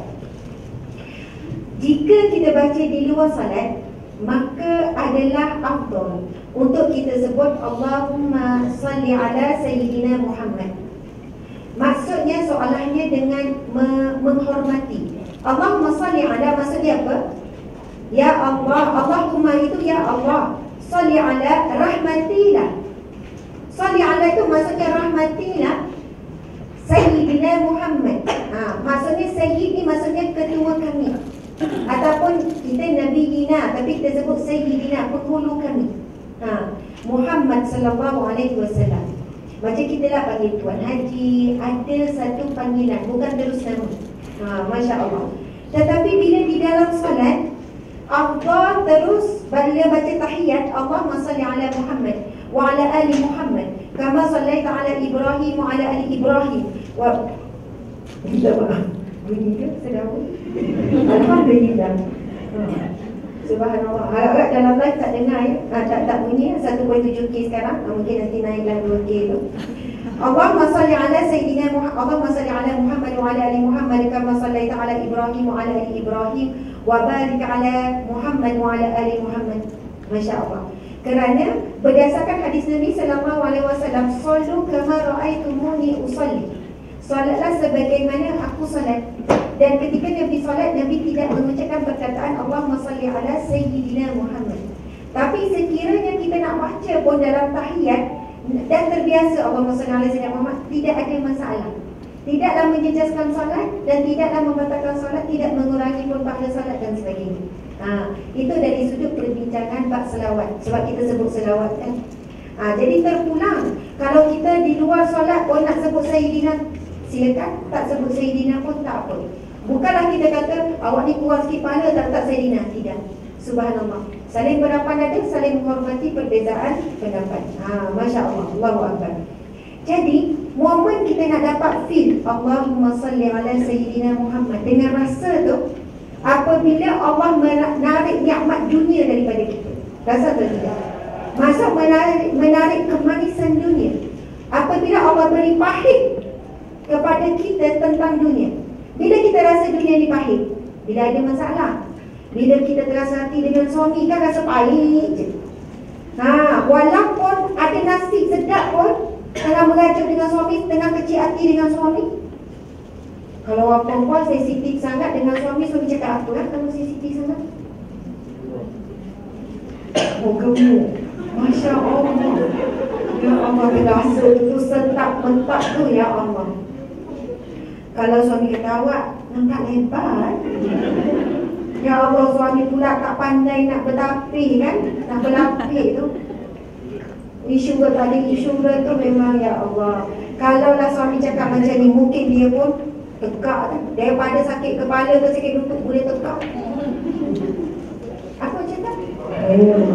Jika kita baca di luar salat, maka adalah afdal untuk kita sebut Allahumma salli ala Sayyidina Muhammad. Maksudnya soalannya dengan me menghormati. Allahumma salli ala maksudnya apa? Ya Allah, Allahumma itu ya Allah. Salli ala, rahmatilah. Salli ala itu maksudnya rahmatilah Sayyidina Muhammad. Ha, maksudnya Sayyid ni maksudnya ketua kami. Ataupun kita Nabi Dina, tapi kita sebut Sayyidina, penghulu kami. Ha, Muhammad sallallahu alaihi wasallam. Macam kita lah panggil Tuan Haji, ada satu panggilan, bukan terus nama. Ha, Masya Allah. Tetapi bila di dalam salat, Allah terus bila baca tahiyat, Allahumma salli ala Muhammad wa ala ali Muhammad kama sallaita ala Ibrahim wa ala ali Ibrahim wa minta maaf. Bunyi ke? Sedap. Alhamdulillah. Ha. Subhanallah. Agak dalam live tak dengar ya. Ha, tak tak bunyi satu koma tujuh K sekarang. Ha, mungkin nanti naiklah dua K tu. Allahumma salli ala Sayyidina Muhammad, Allahumma salli ala Muhammad wa ala ali Muhammad kama sallaita ala Ibrahim wa ala ali Ibrahim wa barik ala Muhammad wa ala ali Muhammad. Masya Allah. Kerana berdasarkan hadis Nabi sallallahu alaihi wasallam, sallu kama raaitumuni usalli. Salatlah sebagaimana aku salat. Dan ketika Nabi salat, Nabi tidak mengucapkan perkataan Allahumma salli ala Sayyidina Muhammad. Tapi sekiranya kita nak baca pun dalam tahiyat dan terbiasa Allahumma salli ala Sayyidina Muhammad, tidak ada masalah. Tidaklah menjejaskan salat dan tidaklah membatalkan salat, tidak mengurangi pun pahala salat dan sebagainya. Ha, itu dari sudut perbincangan bab selawat. Sebab kita sebut selawat kan. Ha, jadi terpulang kalau kita di luar solat pun nak sebut Sayyidina, silakan. Tak sebut Sayyidina pun tak apa. Bukanlah kita kata awak ni kurang sikit pahala tak tak Sayyidina. Tidak. Subhanallah. Saling berhadapan ada, saling menghormati perbezaan pendapat. Ha, Masya Allah. Allahu Akbar. Jadi momen kita nak dapat feel Allahumma salli ala Sayyidina Muhammad dengan rasa tu, apabila Allah menarik nikmat dunia daripada kita. Rasa atau tidak? Maksud menarik, menarik kemanisan dunia. Apabila Allah beri pahit kepada kita tentang dunia. Bila kita rasa dunia ni pahit? Bila ada masalah. Bila kita terasa hati dengan suami kan rasa pahit je. Ha, walaupun ada nasi sedap pun, tengah merajuk dengan suami, tengah kecil hati dengan suami. Kalau orang perempuan sensitif sangat dengan suami, suami cakap apa kan kamu sensitif sangat? Oh gemuk. Masya Allah. Ya Allah, rasa tu sentak mentak tu ya Allah. Kalau suami kata awak nampak lebar. Ya Allah, suami pula tak pandai nak bertapih kan, nak berlapih tu. Isu tadi, isu tu memang ya Allah. Kalaulah suami cakap macam ni, mungkin dia pun tegak kan. Daripada sakit kepala ke sakit lutut boleh tegak. Apa cakap? Oh,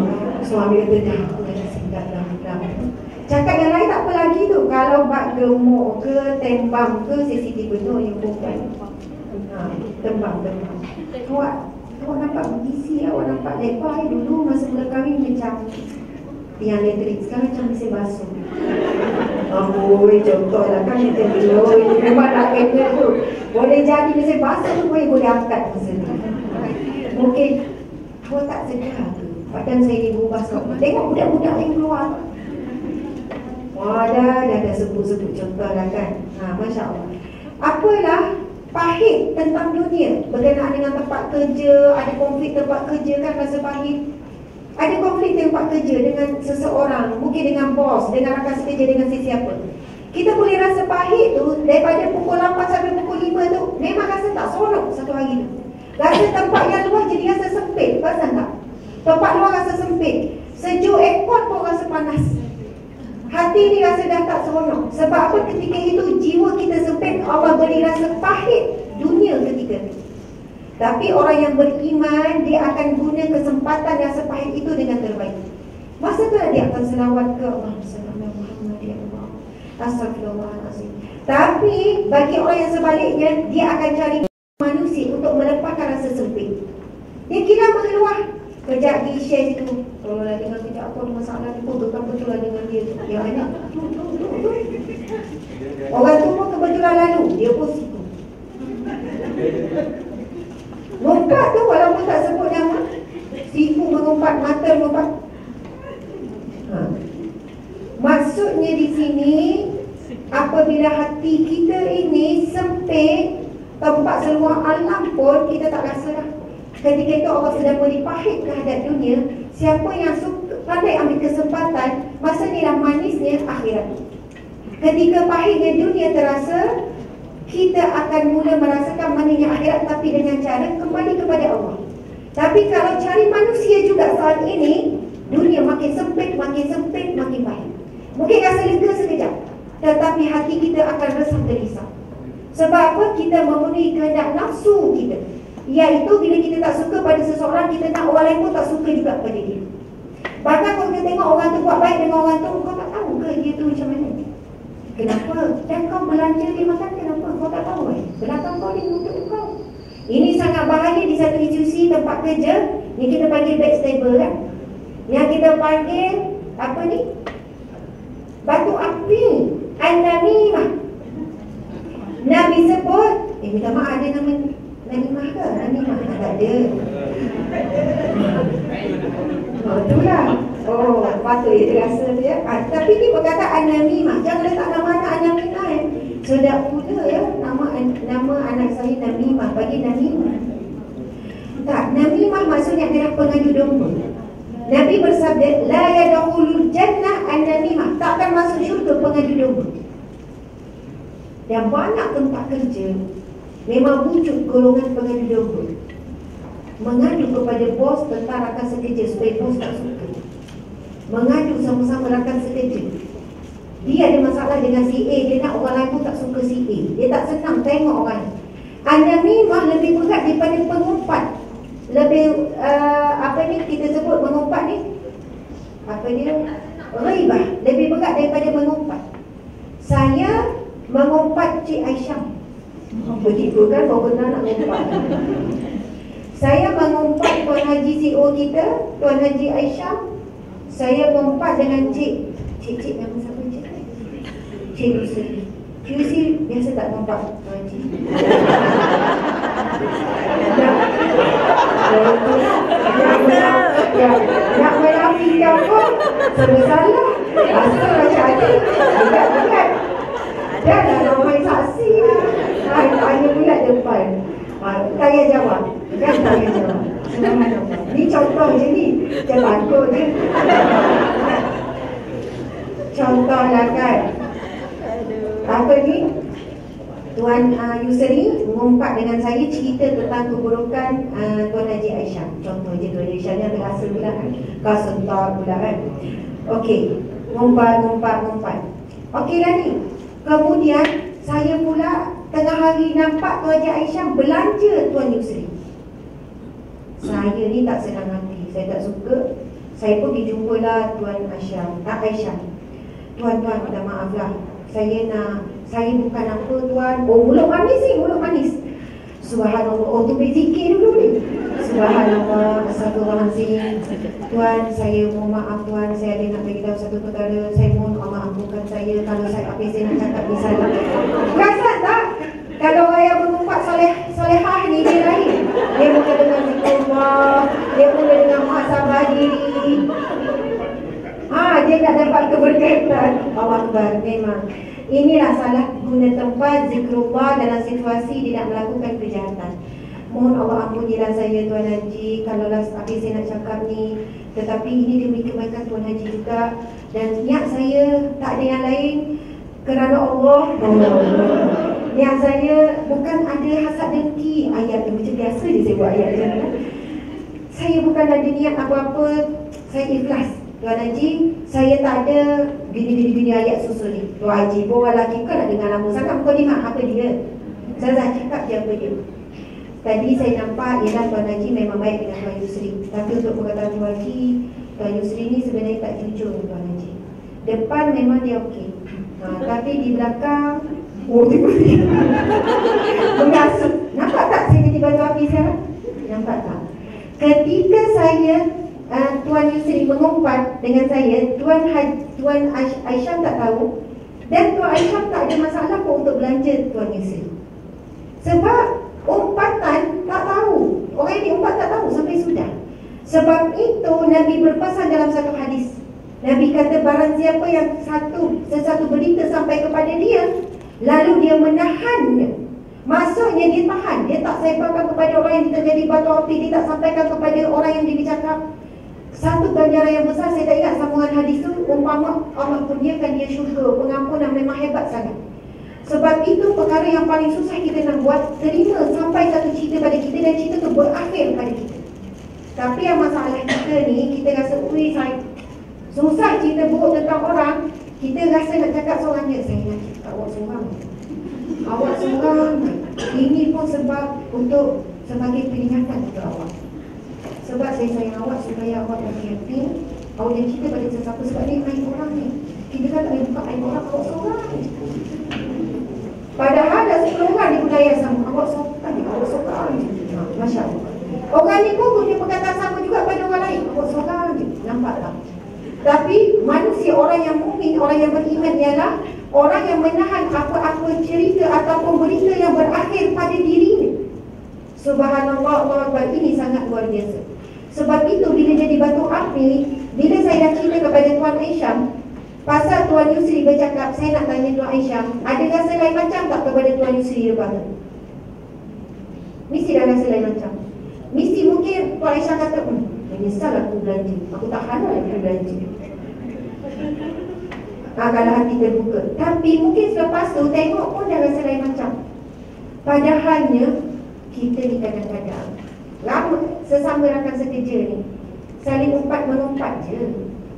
Suami kata dah, aku dah singkat dah, dah. Cakap yang lain tak apa lagi tu. Kalau bak gemuk ke, tembam ke, sensitif betul yang perempuan. Ha, tembam, tembam. Awak, awak nampak berisi, awak nampak lebar. Dulu masa mula kahwin macam tiang elektrik, sekarang macam mesin basuh. Amboi, contoh lah kan macam tu. Memang nak kena tu. Boleh jadi mesin basuh tu boleh boleh angkat masa tu. Mungkin awak tak sedar ke? Badan saya ni berubah sekarang. Tengok budak-budak yang keluar. Wah, dah, dah, dah sebut-sebut contoh lah kan. Ha, Masya Allah. Apalah pahit tentang dunia berkenaan dengan tempat kerja, ada konflik tempat kerja kan rasa pahit. Ada konflik tempat kerja dengan seseorang, mungkin dengan bos, dengan rakan sekerja, dengan sesiapa. Kita boleh rasa pahit tu daripada pukul lapan sampai pukul lima tu. Memang rasa tak seronok satu hari tu. Rasa tempat yang luar jadi rasa sempit. Perasan tak? Tempat luar rasa sempit. Sejuk aircon pun rasa panas. Hati ni rasa dah tak seronok. Sebab apa? Ketika itu jiwa kita sempit, Allah beri rasa pahit dunia ketika itu. Tapi orang yang beriman, dia akan guna kesempatan rasa pahit itu dengan terbaik. Masa tu dia akan selawat ke Allah Subhanahu Muhammad ya Allah. Astagfirullahalazim. Tapi bagi orang yang sebaliknya, dia akan cari manusia untuk melepaskan rasa sempit. Dia kira mengeluar. Kejap di share situ. Kalau lah dengan kejap apa masalah ni pun betul-betul lah dengan dia tu. Yang anak tu, tu, tu, tu. Orang tu pun kebetulan lalu. Dia pun situ. Lompat tu walaupun tak sebut nama. Siku mengumpat, mata mengumpat. Ha. Maksudnya di sini, apabila hati kita ini sempit, tempat seluar alam pun kita tak rasa dah. Ketika itu Allah sedang beri pahit terhadap dunia. Siapa yang suka, pandai ambil kesempatan, masa inilah manisnya akhirat. Ketika pahitnya dunia terasa, kita akan mula merasakan manisnya akhirat, tapi dengan cara kembali kepada Allah. Tapi kalau cari manusia juga saat ini, dunia makin sempit, makin sempit, makin pahit. Mungkin rasa lega sekejap, tetapi hati kita akan resah gelisah. Sebab apa? Kita memenuhi kehendak nafsu kita. Iaitu bila kita tak suka pada seseorang, kita nak orang lain pun tak suka juga pada dia. Bahkan kalau kita tengok orang tu buat baik dengan orang tu, kau tak tahu ke dia tu macam mana? Kenapa? Dan kau belanja dia makan, kenapa? Kau tak tahu eh? Belakang kau dia nuntut kau. Ini sangat bahaya di satu institusi tempat kerja. Ni kita panggil backstabber kan? Yang kita panggil apa ni? Batu api. An-namimah. Nabi sebut, eh minta maaf ada nama Namimah ke? Namimah tak ada. Oh, itulah. Oh, patut dia terasa dia. Ah, tapi ni perkataan Namimah. Jangan letak nama anak Namimah eh. Sedap pula ya nama nama anak saya Namimah. Bagi Namimah. Tak, Namimah maksudnya adalah pengadu domba. Nabi bersabda, la yadkhulul jannah an-namimah. Tak akan masuk syurga pengadu domba. Dan banyak tempat kerja memang wujud golongan pengadu domba. Mengadu kepada bos tentang rakan sekerja supaya bos tak suka. Mengadu sama-sama rakan sekerja. Dia ada masalah dengan si A, dia nak orang lain pun tak suka si A. Dia tak senang tengok orang. An-namimah lebih berat daripada pengumpat. Lebih uh, apa ni kita sebut mengumpat ni? Apa dia? Ghaibah. Lebih berat daripada mengumpat. Saya mengumpat Cik Aisyah. Begitu kan, kau benar nak mengumpat. Saya mengumpat Tuan Haji C E O kita, Tuan Haji Aisyah. Saya mengumpat dengan Cik Cik Cik nama siapa Cik? Cik Yusri. Cik Yusri biasa tak mengumpat Tuan Haji. Nak menafikan pun serba salah. Asal macam ada dekat-dekat. Dah dah ramai saksi. Tanya pula depan. Tak payah jawab. Kan tak payah jawab. Ni contoh je ni. Macam takut je. Contoh lah kan. Apa ni? Tuan uh, Yusri mengumpat dengan saya cerita tentang keburukan uh, Tuan Haji Aisyah. Contoh je Tuan Haji Aisyah ni terasa pula kan. Kau sentar pula kan. Okey. Ngumpat, ngumpat, ngumpat. Okey lah ni. Kemudian saya pula tengah hari nampak Tuan Haji Aisyah belanja Tuan Yusri. Saya ni tak senang hati. Saya tak suka Saya pergi jumpalah Tuan Aisyah, tak Aisyah. Tuan, tuan, minta maaf lah. Saya nak, saya bukan apa tuan. Oh, mulut manis ni, mulut manis. Subhanallah, oh tu berzikir dulu ni. Subhanallah, astagfirullahaladzim. Tuan, saya mohon maaf tuan, saya ada nak beritahu satu perkara. Saya mohon Allah ampunkan saya kalau saya apa saya nak cakap di sana. Perasan tak? Kalau orang yang mengumpat soleh, solehah ni dia lain. Dia mula dengan zikrullah, dia mula dengan muhasabah diri. Ha, dia tak dapat keberkatan. Allah Akbar, memang. Inilah salah guna tempat zikrullah dalam situasi dia nak melakukan kejahatan. Mohon Allah ampunilah saya Tuan Haji kalau lah apa saya nak cakap ni. Tetapi ini demi kebaikan Tuan Haji juga. Dan niat saya tak ada yang lain kerana Allah. Allah. Niat saya bukan ada hasad dengki. Ayat tu macam biasa je saya buat ayat je. Saya bukan ada niat apa-apa. Saya ikhlas Tuan Haji, saya tak ada bini-bini ayat susul ni. Tuan Haji, bawa lelaki bukan nak dengar lama sangat. Kau ni mak apa dia? Saya dah cakap je apa dia. Tadi saya nampak ialah Tuan Haji memang baik dengan Tuan Yusri. Tapi untuk perkataan Tuan Haji, Tuan Yusri ni sebenarnya tak jujur Tuan Haji. Depan memang dia okey, ha, tapi di belakang, oh tiba-tiba mengasut. Nampak tak saya jadi batu api sekarang? Nampak tak? Ketika saya Uh, Tuan Yusri mengumpat dengan saya, Tuan Haj, Tuan Aisyah tak tahu dan Tuan Aisyah tak ada masalah pun untuk belanja Tuan Yusri. Sebab umpatan tak tahu. Orang yang diumpat tak tahu sampai sudah. Sebab itu Nabi berpesan dalam satu hadis. Nabi kata barang siapa yang satu sesuatu berita sampai kepada dia, lalu dia menahannya. Maksudnya dia tahan, dia tak sebarkan kepada orang yang terjadi batu api, dia tak sampaikan kepada orang yang dia bercakap. Satu ganjaran yang besar, saya tak ingat sambungan hadis tu, umpama Allah kurniakan dia syurga, pengampunan memang hebat sangat. Sebab itu perkara yang paling susah kita nak buat, terima sampai satu cerita pada kita dan cerita tu berakhir pada kita. Tapi yang masalah kita ni, kita rasa ui saya susah cerita buruk tentang orang. Kita rasa nak cakap seorang je, saya nak cakap awak seorang, awak seorang. Ini pun sebab untuk sebagai peringatan untuk awak. Sebab saya sayang awak supaya awak tak yakin. Awak jangan cerita pada sesiapa sebab ni aib orang ni. Kita kan tak boleh buka aib orang, awak seorang. Padahal dah sepuluh orang di budaya sama. Awak seorang, awak seorang je. Ha, Masya Allah. Orang ni pun punya perkataan sama juga pada orang lain. Awak seorang je. Nampak tak? Tapi manusia, orang yang mukmin, orang yang beriman ialah orang yang menahan apa-apa cerita ataupun berita yang berakhir pada dirinya. Subhanallah, Allah Akbar, ini sangat luar biasa. Sebab itu bila jadi batu api, bila saya dah cerita kepada Tuan Aisyah pasal Tuan Yusri bercakap, saya nak tanya Tuan Aisyah, ada rasa lain macam tak kepada Tuan Yusri lepas tu? Mesti dah rasa lain macam. Mesti mungkin Tuan Aisyah kata, hmm, menyesal aku belanja, aku tak halal aku belanja. Ha, kalau hati terbuka. Tapi mungkin selepas tu tengok pun dah rasa lain macam. Padahalnya kita ni kadang-kadang lama sesama rakan sekerja ni saling umpat mengumpat je.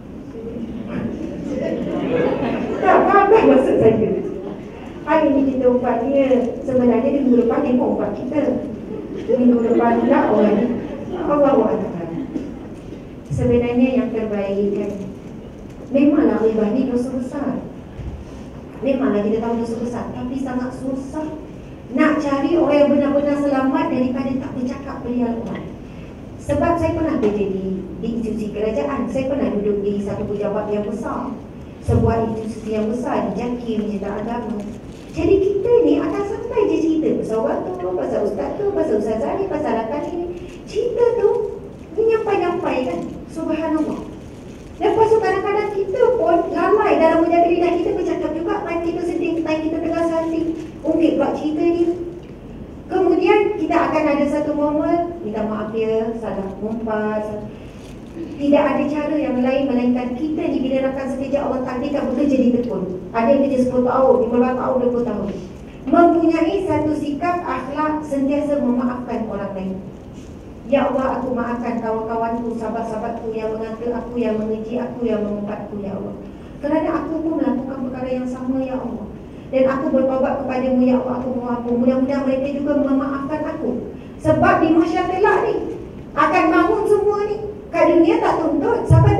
Tak faham tak maksud saya? Hari ni kita umpat dia, sebenarnya dia minggu depan dia umpat kita. Minggu depan pula orang ni Allah Akbar. Sebenarnya yang terbaik kan, memanglah ribah ni dosa besar. Memanglah kita tahu dosa besar, tapi sangat susah nak cari orang yang benar-benar selamat daripada tak bercakap perihal orang. Sebab saya pernah kerja di, di institusi kerajaan. Saya pernah duduk di satu pejabat yang besar, sebuah institusi yang besar di JAKIM, Jabatan Agama. Jadi kita ni akan sampai je cerita pasal orang tu, pasal ustaz tu, pasal ustazah ni, pasal rakan ni. Cerita tu menyampai-nyampai kan. Subhanallah. Lepas tu kadang-kadang kita pun lalai dalam menjaga lidah kita, bercakap juga. Time kita sedih, time kita tengah hati, ungkit pula cerita ni. Kemudian kita akan ada satu momen, minta maaf ya, salah umpat. Tidak ada cara yang lain melainkan kita ni bila rakan sekerja Allah takdirkan bekerja di tekun. Ada yang kerja sepuluh tahun, lima belas tahun, dua puluh tahun. Mempunyai satu sikap akhlak sentiasa memaafkan orang lain. Ya Allah, aku maafkan kawan-kawanku, sahabat-sahabatku yang mengata aku, yang mengeji aku, yang mengumpat aku, ya Allah. Kerana aku pun melakukan perkara yang sama, ya Allah. Dan aku bertaubat kepadamu, ya Allah, aku mohon ampun. Mudah-mudahan mereka juga memaafkan aku. Sebab di mahsyar kelak ni akan bangun semua ni. Kat dunia tak tuntut, siapa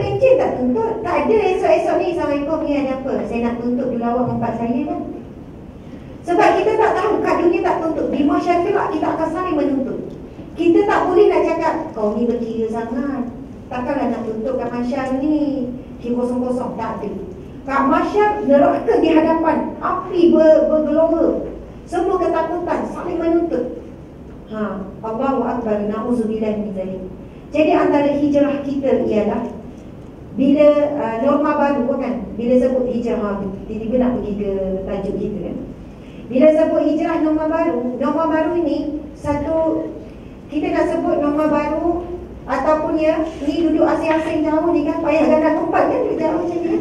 tuntut. Tak ada esok-esok ni, Assalamualaikum, ni ada apa? Saya nak tuntut dulu awak tempat saya kan. Sebab kita tak tahu, kat dunia tak tuntut. Di mahsyar kelak kita akan saling menuntut. Kita tak boleh nak cakap, kau ni berkira sangat, takkanlah nak tuntut kat mahsyar ni K kosong-kosong. Tak ada. Kat mahsyar, neraka di hadapan, api ber, bergelora, semua ketakutan, saling menuntut. Ha, Allahu Akbar, na'udzubillah min zalik. Jadi antara hijrah kita ialah bila uh, norma baru kan, bila sebut hijrah, tiba-tiba nak pergi ke tajuk kita kan. Bila sebut hijrah norma baru, norma baru ini satu, kita nak sebut norma baru ataupun ya, ni duduk asing-asing jauh ni kan, payah ganda tempat kan, duduk jauh macam ni kan.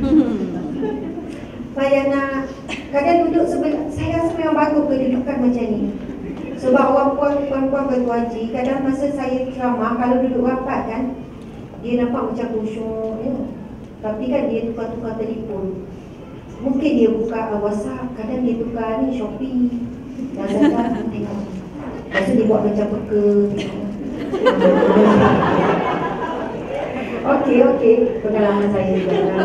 Payah nak, kadang duduk sebelah, saya rasa memang bagus kedudukan macam ni. Sebab orang puan-puan bertua haji, kadang masa saya ceramah, kalau duduk rapat kan, dia nampak macam khusyuk ya. Tapi kan dia tukar-tukar telefon. Mungkin dia buka WhatsApp, kadang dia tukar ni Shopee, Lazada, tengok. Lepas tu dia buat macam peka. Okey, okey, pengalaman saya juga.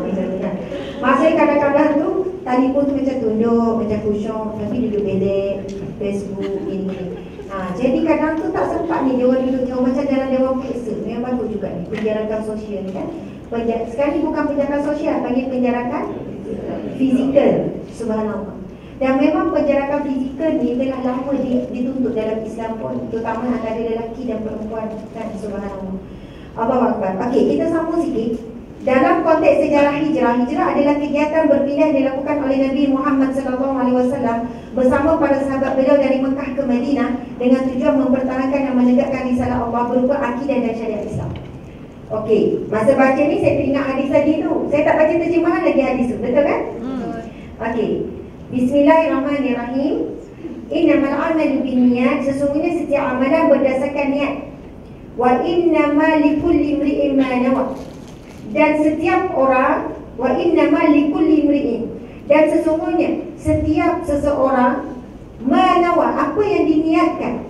Masa kadang-kadang tu telefon tu macam tunduk, macam khusyuk, tapi duduk belek, Facebook, ini. Ha, jadi kadang tu tak sempat ni dia orang duduk jauh macam dalam dewan periksa. Yang bagus juga ni, penjarakan sosial kan. Penjar- Sekarang ni bukan penjarakan sosial, panggil penjarakan fizikal. Subhanallah. Dan memang penjarakan fizikal ni telah lama dituntut dalam Islam pun, terutama antara lelaki dan perempuan kan. Subhanallah. Allahu Akbar. Okey, kita sambung sikit. Dalam konteks sejarah hijrah, hijrah adalah kegiatan berpindah dilakukan oleh Nabi Muhammad sallallahu alaihi wasallam bersama para sahabat beliau dari Mekah ke Madinah dengan tujuan mempertahankan dan menegakkan risalah Allah berupa akidah dan syariat Islam. Okey, masa baca ni saya teringat hadis tadi tu. Saya tak baca terjemahan lagi hadis tu, betul kan? Hmm. Okey. Bismillahirrahmanirrahim. Innamal a'malu binniyat, sesungguhnya setiap amalan berdasarkan niat. Wa innama likulli imri'in ma nawa. Dan setiap orang, wa innama likulli imri'in, dan sesungguhnya setiap seseorang manawa, apa yang diniatkan.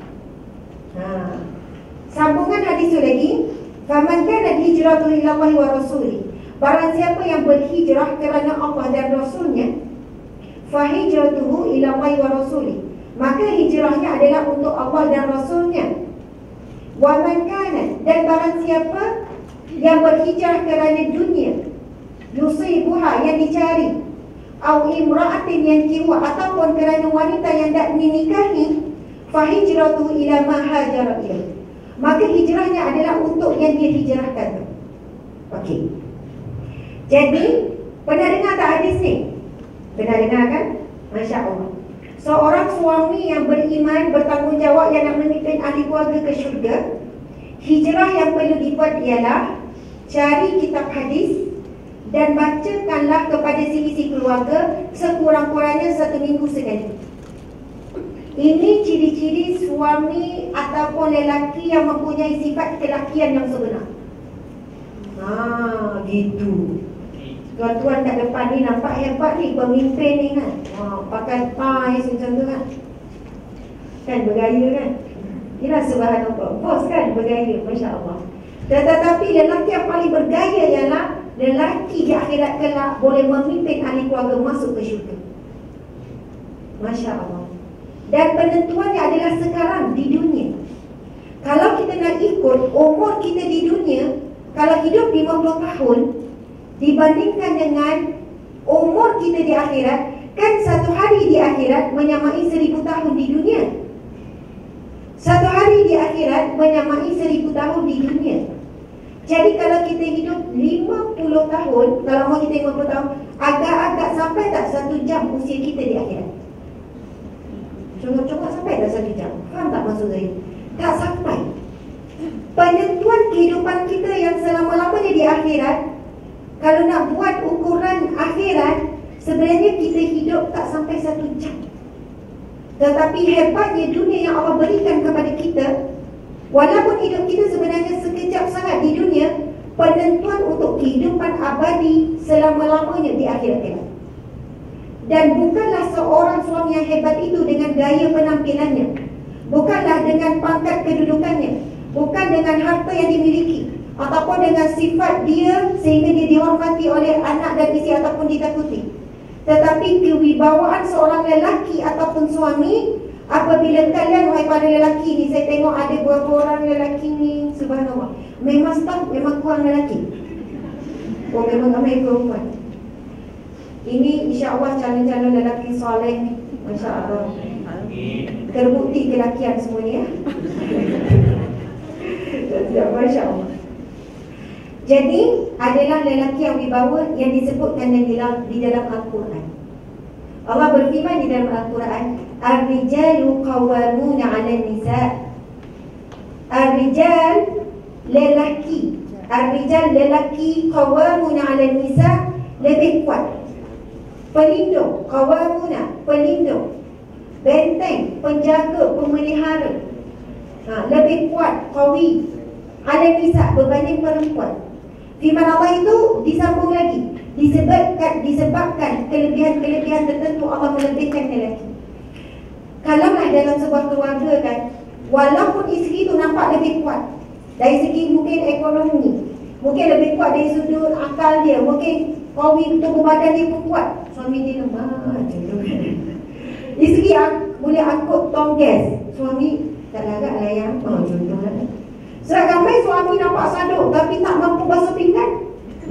Ha. Sambungan hadis tu lagi, faman kana hijratuhu ila Allah wa rasuli, barang siapa yang berhijrah kerana Allah dan Rasulnya, fa hijratuhu ila Allah wa rasuli, maka hijrahnya adalah untuk Allah dan Rasulnya. Wa man kana, dan barang siapa yang berhijrah kerana dunia, yusibuha, yang dicari, au imra'atin yang kiwa, ataupun kerana wanita yang tak dinikahi, fa hijratuhu ila ma hajara ilaihi, maka hijrahnya adalah untuk yang dia hijrahkan. Okey. Jadi, pernah dengar tak hadis ni? Pernah dengar kan? Masya Allah. Seorang suami yang beriman, bertanggungjawab, yang nak memimpin ahli keluarga ke syurga, hijrah yang perlu dibuat ialah cari kitab hadis dan bacakanlah kepada si-si keluarga sekurang-kurangnya satu minggu sekali. Ini ciri-ciri suami ataupun lelaki yang mempunyai sifat kelakian yang sebenar. Haa, gitu. Tuan-tuan kat depan ni nampak hebat ni, pemimpin ni kan. Haa, pakai ties macam tu kan. Kan bergaya kan. Inilah subhanallah. Bos kan bergaya, Masya Allah. Tetapi lelaki yang paling bergaya ialah lelaki di akhirat kelak boleh memimpin ahli keluarga masuk ke syurga. Masya Allah. Dan penentuannya adalah sekarang di dunia. Kalau kita nak ikut umur kita di dunia, kalau hidup lima puluh tahun dibandingkan dengan umur kita di akhirat, kan satu hari di akhirat menyamai seribu tahun di dunia. Satu hari di akhirat menyamai seribu tahun di dunia. Jadi kalau kita hidup lima puluh tahun, kalau mau kita lima puluh tahun, agak-agak sampai tak satu jam usia kita di akhirat? Congok-congok sampai tak satu jam? Faham tak maksud saya? Tak sampai. Penentuan kehidupan kita yang selama-lamanya di akhirat, kalau nak buat ukuran akhirat, sebenarnya kita hidup tak sampai satu jam. Tetapi hebatnya dunia yang Allah berikan kepada kita, walaupun hidup kita sebenarnya sekejap sangat di dunia, penentuan untuk kehidupan abadi selama-lamanya di akhirat kelak. Dan bukanlah seorang suami yang hebat itu dengan gaya penampilannya, bukanlah dengan pangkat kedudukannya, bukan dengan harta yang dimiliki, ataupun dengan sifat dia sehingga dia dihormati oleh anak dan isteri ataupun ditakuti. Tetapi kewibawaan seorang lelaki ataupun suami, apabila kalian, wahai para lelaki ni, saya tengok ada beberapa orang lelaki ni, subhanallah, memang staff memang kurang lelaki. Oh, memang ramai perempuan. Ini insya-Allah calon-calon lelaki soleh ni, masya-Allah. Terbukti kelakian semua ni ya. Masya-Allah. Jadi adalah lelaki yang wibawa yang disebutkan di dalam di dalam Al-Quran. Allah berfirman di dalam Al-Quran, "Ar-rijalu qawwamuna 'alan nisa." Ar-rijal lelaki, ar-rijal lelaki, qawwamuna 'alan nisa lebih kuat. Pelindung, qawwamuna pelindung, benteng, penjaga, pemelihara. Ha, lebih kuat, qawi 'alan nisa berbanding perempuan. Firman Allah itu disambung lagi, disebabkan disebabkan kelebihan-kelebihan tertentu Allah melebihkan lelaki. Kalaulah dalam sebuah keluarga kan, walaupun isteri itu nampak lebih kuat dari segi mungkin ekonomi, mungkin lebih kuat dari sudut akal dia, mungkin kawi tubuh badan dia pun kuat, suami dia lemah je tu. Isteri ang, boleh angkut tong gas, suami tak lagak layan. Oh, contohnya Surat ramai suami nampak saduk tapi tak mampu basuh pinggan,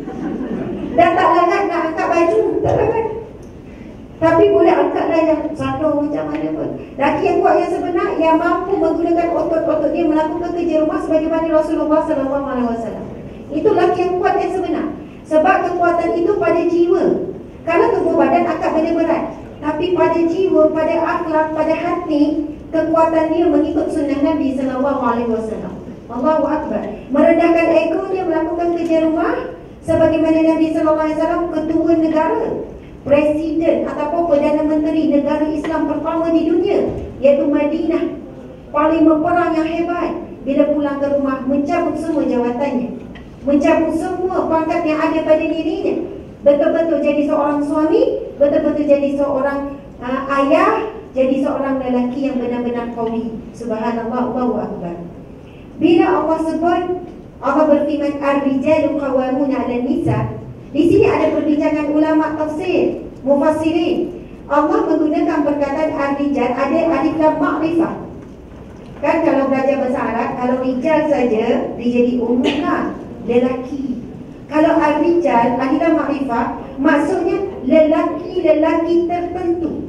dan tak larat nak angkat baju, tak larat. Tapi boleh angkat layar saduk macam mana pun. Laki yang kuat yang sebenar, yang mampu menggunakan otot-otot dia melakukan kerja rumah sebagaimana Rasulullah sallallahu alaihi wasallam. Itu laki yang kuat yang sebenar. Sebab kekuatan itu pada jiwa. Kalau tubuh badan angkat benda berat, tapi pada jiwa, pada akhlak, pada hati, kekuatan dia mengikut sunnah Nabi sallallahu alaihi wasallam. Allahu Akbar. Merendahkan ego dia melakukan kerja rumah sebagaimana Nabi sallallahu alaihi wasallam, ketua negara, presiden ataupun perdana menteri negara Islam pertama di dunia, iaitu Madinah, paling berperang yang hebat, bila pulang ke rumah mencabut semua jawatannya, mencabut semua pangkat yang ada pada dirinya, betul-betul jadi seorang suami, betul-betul jadi seorang uh, ayah, jadi seorang lelaki yang benar-benar qawi. Subhanallah, Allahu Akbar. Bila Allah sebut, Allah berfirman ar-rijalu qawwamuna 'alan nisa, di sini ada perbincangan ulama tafsir, mufassirin. Allah menggunakan perkataan ar-rijal, ada alif lam ma'rifah. Kan kalau belajar bahasa Arab, kalau rijal saja dia jadi umum lah, lelaki. Kalau ar-rijal, alif lam ma'rifah, maksudnya lelaki-lelaki tertentu.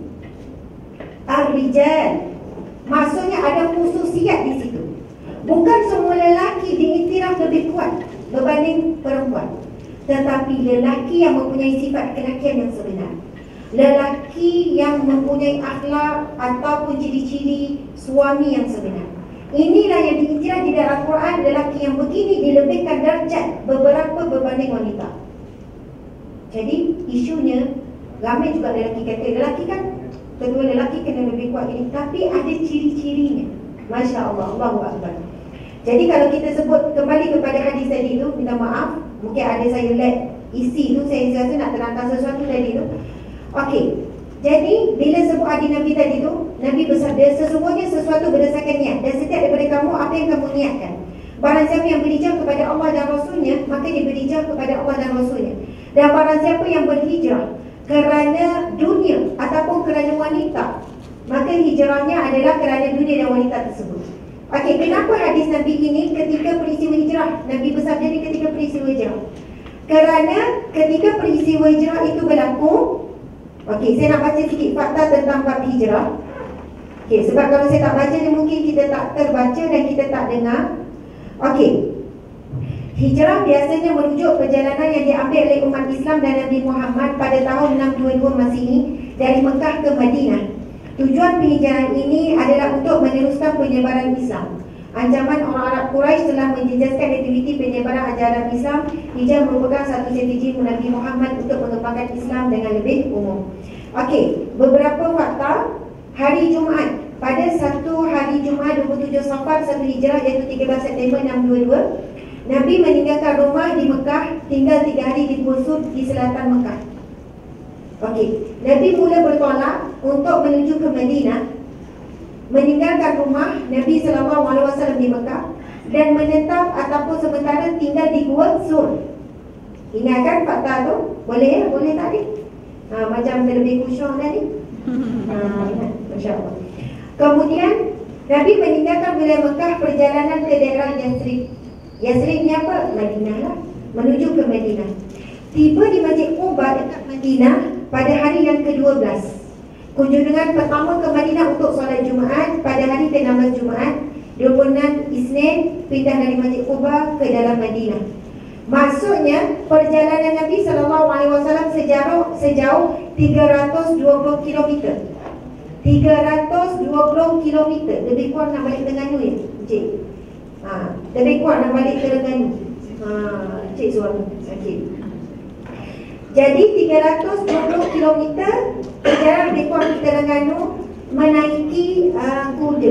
Ar-rijal maksudnya ada khususiat di situ. Bukan semua lelaki diiktiraf lebih kuat berbanding perempuan, tetapi lelaki yang mempunyai sifat kelakian yang sebenar, lelaki yang mempunyai akhlak ataupun ciri-ciri suami yang sebenar. Inilah yang diiktiraf di dalam Al-Quran. Lelaki yang begini dilebihkan darjat beberapa berbanding wanita. Jadi isunya ramai juga lelaki kata lelaki kan, kedua lelaki kena lebih kuat ini, tapi ada ciri-cirinya. Masya Allah, Allahu Akbar. Jadi kalau kita sebut kembali kepada hadis tadi itu, minta maaf, mungkin ada saya lag isi tu, saya rasa nak terangkan sesuatu tadi tu. Okey, jadi bila sebut hadis Nabi tadi tu, Nabi bersabda, sesungguhnya sesuatu berdasarkan niat, dan setiap daripada kamu apa yang kamu niatkan. Barang siapa yang berhijrah kepada Allah dan Rasulnya, maka dia berhijrah kepada Allah dan Rasulnya. Dan barang siapa yang berhijrah kerana dunia ataupun kerana wanita, maka hijrahnya adalah kerana dunia dan wanita tersebut. Okey, kenapa hadis Nabi ini ketika peristiwa hijrah? Nabi bersabda ni ketika peristiwa hijrah. Kerana ketika peristiwa hijrah itu berlaku, okey, saya nak baca sikit fakta tentang bab hijrah. Okey, sebab kalau saya tak baca ni mungkin kita tak terbaca dan kita tak dengar. Okey. Hijrah biasanya merujuk perjalanan yang diambil oleh umat Islam dan Nabi Muhammad pada tahun enam dua dua Masihi dari Mekah ke Madinah. Tujuan penghijrahan ini adalah untuk meneruskan penyebaran Islam. Ancaman orang Arab Quraisy telah menjejaskan aktiviti penyebaran ajaran Islam. Hijrah merupakan satu strategi Nabi Muhammad untuk mengembangkan Islam dengan lebih umum. Okey, beberapa fakta. Hari Jumaat, pada satu hari Jumaat dua puluh tujuh Safar satu Hijrah iaitu tiga belas September enam dua dua, Nabi meninggalkan rumah di Mekah, tinggal tiga hari di Busur di selatan Mekah. Okey, Nabi mula bertolak untuk menuju ke Madinah, meninggalkan rumah Nabi sallallahu alaihi wasallam di Mekah. dan menetap ataupun sementara tinggal di Gua Sur. Ingatkan fakta tu? Boleh ya? Boleh tak ni? Ha, macam terlebih khusyuk tadi. Ha, ingat. Masya Allah. Kemudian Nabi meninggalkan wilayah Mekah, perjalanan ke daerah Yasrib. Yasrib ni apa? Madinah lah. Menuju ke Madinah. Tiba di Masjid Quba dekat Madinah pada hari yang kedua belas. Kunjungan pertama ke Madinah untuk solat Jumaat pada hari ke enam belas Jumaat, dua puluh enam Isnin, pindah dari Masjid Quba ke dalam Madinah. Maksudnya perjalanan Nabi sallallahu alaihi wasallam sejauh sejauh tiga ratus dua puluh kilometer. tiga ratus dua puluh kilometer. Lebih kurang nak balik Terengganu ya, Encik? Ha, lebih kurang nak balik Terengganu. Ha, Encik suara. Okey. Jadi tiga ratus dua puluh kilometer perjalanan lebih kurang di Terengganu menaiki uh, kuda.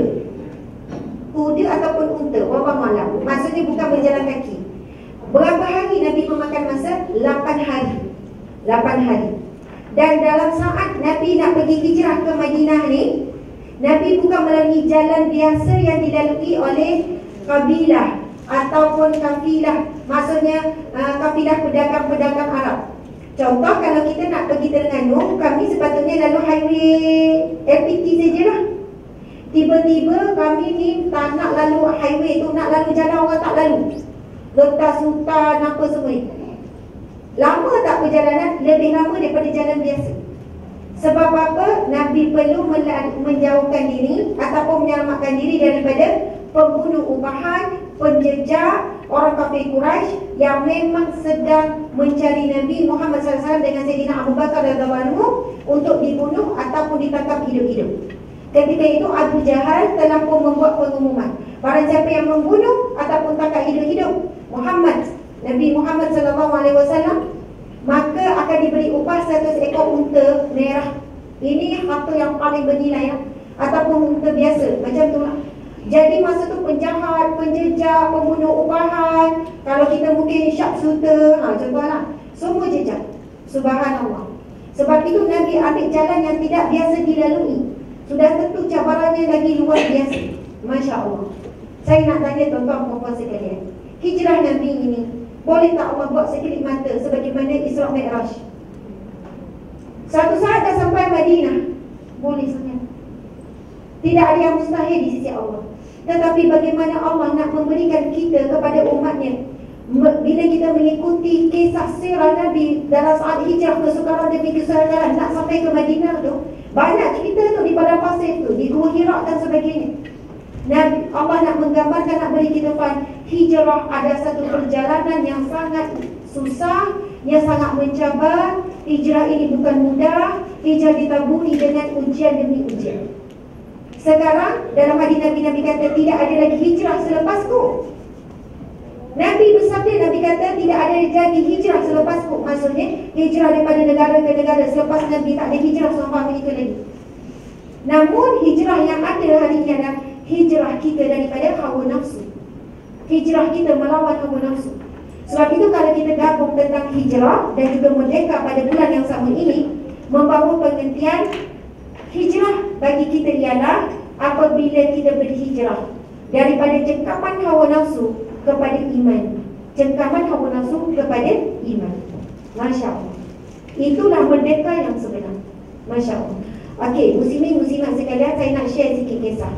Kuda ataupun unta, wabah malam. Maksudnya bukan berjalan kaki. Berapa hari Nabi memakan masa? lapan hari. lapan hari. Dan dalam saat Nabi nak pergi hijrah ke Madinah ni, Nabi bukan melalui jalan biasa yang dilalui oleh kabilah ataupun kafilah. Maksudnya uh, kafilah pedagang-pedagang Arab. Contoh, kalau kita nak pergi Terengganu, kami sepatutnya lalu highway L P T sajalah. Tiba-tiba kami ni tak nak lalu highway tu, nak lalu jalan orang tak lalu. Letas hutan apa semua ni. Lama tak perjalanan? Lebih lama daripada jalan biasa. Sebab apa? Nabi perlu menjauhkan diri ataupun menyelamatkan diri daripada pembunuh ubahan, penjejak orang kafir Quraisy yang memang sedang mencari Nabi Muhammad sallallahu alaihi wasallam dengan Sayyidina Abu Bakar radhiyallahu anhu untuk dibunuh ataupun ditangkap hidup-hidup. Ketika itu Abu Jahal telah pun membuat pengumuman, barang siapa yang membunuh ataupun tangkap hidup-hidup Muhammad, Nabi Muhammad sallallahu alaihi wasallam, maka akan diberi upah seratus ekor unta merah. Ini harta yang paling bernilai ya? Ataupun unta biasa, macam tu lah. Jadi masa tu penjahat, penjejak, pembunuh ubahan, kalau kita mungkin sharpshooter, ha, contohlah, semua jejak. Subhanallah. Sebab itu Nabi ambil jalan yang tidak biasa dilalui. Sudah tentu cabarannya lagi luar biasa. Masya Allah. Saya nak tanya tuan-tuan puan-puan sekalian, hijrah Nabi ini boleh tak Allah buat sekelip mata sebagaimana Isra Mi'raj? Satu saat dah sampai Madinah, boleh sangat. Tidak ada yang mustahil di sisi Allah. Tetapi bagaimana Allah nak memberikan kita kepada umatnya, bila kita mengikuti kisah sirah Nabi dalam saat hijrah kesukaran demi kesukaran nak sampai ke Madinah tu, banyak cerita tu di padang pasir tu, di Gua Hira dan sebagainya. Nabi Allah nak menggambarkan, nak beri kita faham, hijrah ada satu perjalanan yang sangat susah, yang sangat mencabar. Hijrah ini bukan mudah. Hijrah ditaburi dengan ujian demi ujian. Sekarang dalam hadis Nabi, Nabi kata tidak ada lagi hijrah selepasku. Nabi bersabda, Nabi kata tidak ada lagi hijrah selepasku. Maksudnya hijrah daripada negara ke negara. Selepas Nabi tak ada hijrah sampai begitu lagi. Namun hijrah yang ada hari ini adalah hijrah kita daripada hawa nafsu. Hijrah kita melawan hawa nafsu. Sebab itu kalau kita gabung tentang hijrah dan juga merdeka pada bulan yang sama ini, membawa pengertian hijrah bagi kita ialah apabila kita berhijrah daripada cengkaman hawa nafsu kepada iman, cengkaman hawa nafsu kepada iman. Masya Allah. Itulah merdeka yang sebenar. Masya Allah. Okey, muslimin muslimat sekalian, saya nak share sikit kisah.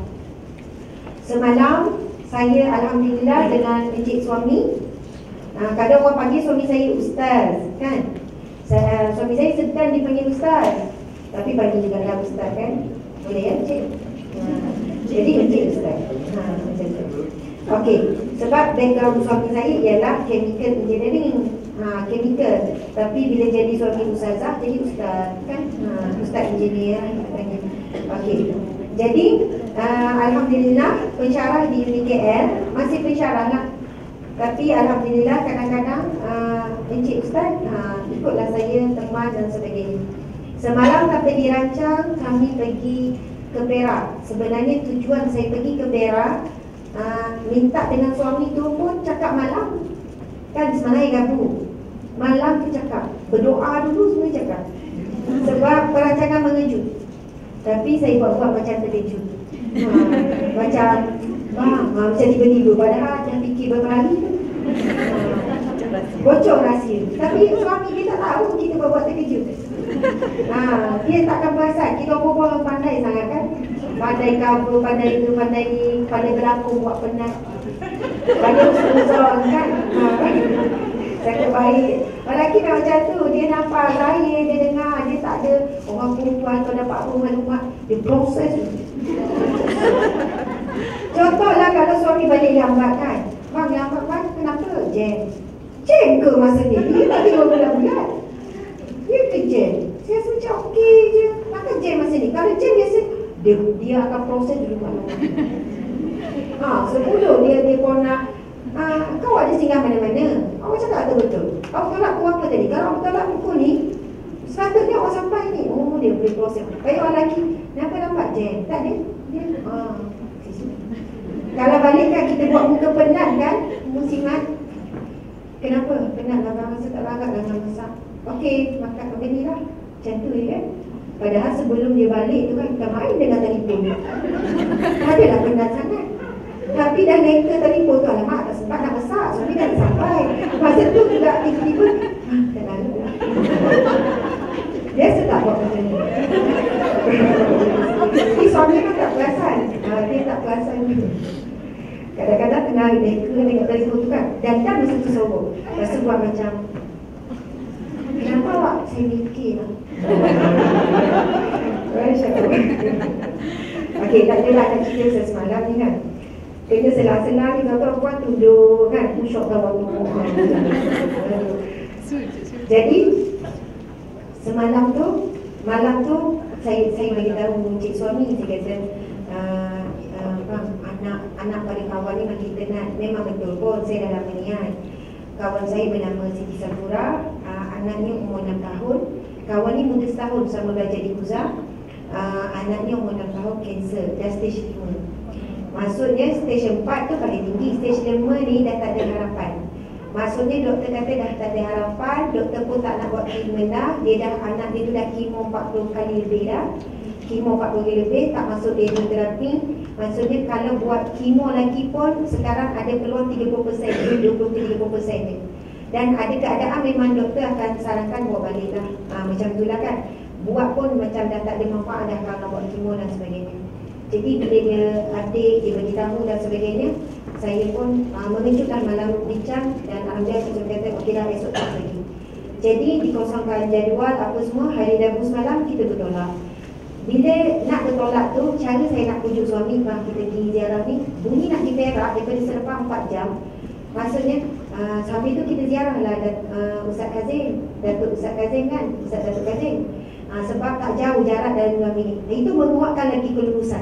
Semalam saya alhamdulillah dengan encik suami, uh, kadang orang panggil suami saya ustaz, kan? Saya, suami saya sedang dipanggil ustaz, tapi panggil juga lah ustaz, kan? Boleh ya encik? Uh, jadi encik ustaz. Ha, macam tu. Okey, sebab background suami saya ialah chemical engineering, ha, chemical. Tapi bila jadi suami ustazah, jadi ustaz, kan? Ha, ustaz engineer katanya. Okey. Jadi uh, alhamdulillah pensyarah di U N I K L masih pensyarah lah. Tapi alhamdulillah kadang-kadang uh, encik ustaz uh, ikutlah saya teman dan sebagainya. Semalam kami dirancang kami pergi ke Perak. Sebenarnya tujuan saya pergi ke Perak, uh, minta dengan suami tu pun cakap malam, kan semalam Rabu, malam tu cakap, berdoa dulu semua cakap. Sebab perancangan mengejut. Tapi saya buat-buat macam terkejut, ha, macam Bang, ha, macam tiba-tiba padahal dah fikir berapa hari tu. Bocor rahsia. Tapi suami dia tak tahu kita buat terkejut. Ha, dia takkan perasan. Kita orang pandai sangat kan. Pandai cover, pandai itu, pandai ni, pandai berlakon, buat penat. Pandai usul-usul kan. Ha. Cakap baik. Lelaki nak macam tu. Dia nampak saya, dia dengar. Dia tak ada orang perempuan kalau dapat rumah-rumah. Dia proses. Contohlah kalau suami balik lambat kan. Bang lambat kan kenapa? Jam. Jam ke masa ni? Dia tak tengok bulan-bulan. Dia ke jam. Saya rasa macam okey je. Takkan jam masa ni. Kalau jam biasa dia, dia akan proses dulu malam. Ha, sepuluh dia dia pun nak ha, kau ada singgah mana-mana. Awak cakap tak betul. Awak tolak pukul apa tadi? Kalau awak tolak pukul ni, sepatutnya awak sampai ni. Oh, dia boleh proses. Baik orang lelaki, kenapa lambat jam? Tak ada. Dia, ha. Kalau balik kan kita buat muka penat kan, musimat. Kenapa? Penat lah, rasa tak larat dalam masak. Okey, makan apa ni lah. Macam tu ya kan. Padahal sebelum dia balik tu kan, kita main dengan telefon. Adalah penat sangat. Tapi dah neka telefon tu, alamak tak sempat nak masak. Suami dah sampai. Masa tu juga tiba-tiba, ah, tak lalu lah. Biasa tak buat macam ni. Tapi suami pun tak perasan. uh, Dia tak perasan juga. Kadang-kadang tengah neka dengan telefon tu kan, dan kan masa tu sorok. Rasa buat macam, kenapa awak? Saya mikir lah. Okey, tak adalah nak cerita saya semalam ni kan. Kena selang-selang ni tuan-tuan puan duduk kan, push-up bawah tu. Jadi semalam tu, malam tu saya saya bagi tahu cik suami, saya kata uh, uh, bang, anak anak pada kawan ni makin tenat. Memang betul pun, saya dah lama niat. Kawan saya bernama Siti Safura, uh, anaknya umur enam tahun. Kawan ni muda setahun sama belajar di Kuza. uh, Anaknya umur enam tahun, kanser, dah stage lima. Maksudnya stage empat tu paling tinggi, stage lima ni dah tak ada harapan. Maksudnya doktor kata dah tak ada harapan. Doktor pun tak nak buat treatment dah. Dia dah, anak dia tu dah kemo empat puluh kali lebih dah. Kemo empat puluh kali lebih, tak masuk radioterapi. Maksudnya kalau buat kemo lagi pun sekarang ada peluang tiga puluh peratus, dua puluh ke tiga puluh peratus je. Dan ada keadaan memang doktor akan sarankan buat balik lah. Ha, macam tu lah kan. Buat pun macam dah tak ada manfaat dah kalau buat kemo dan sebagainya. Jadi bila dia update, dia beritahu dan sebagainya, saya pun uh, mengejutkan malam bincang. Dan alhamdulillah saya kata okey dah, esok tak lagi. Jadi dikosongkan jadual apa semua. Hari Rabu semalam kita bertolak. Bila nak bertolak tu, cara saya nak pujuk suami, bang kita pergi ziarah ni, bunyi nak diperak daripada selepas empat jam. Maksudnya uh, sambil tu kita ziarah lah uh, Ustaz Kazim, Datuk Ustaz Kazim kan, Ustaz Datuk Kazim. uh, Sebab tak jauh jarak dalam dua minit. Itu menguatkan lagi kelulusan.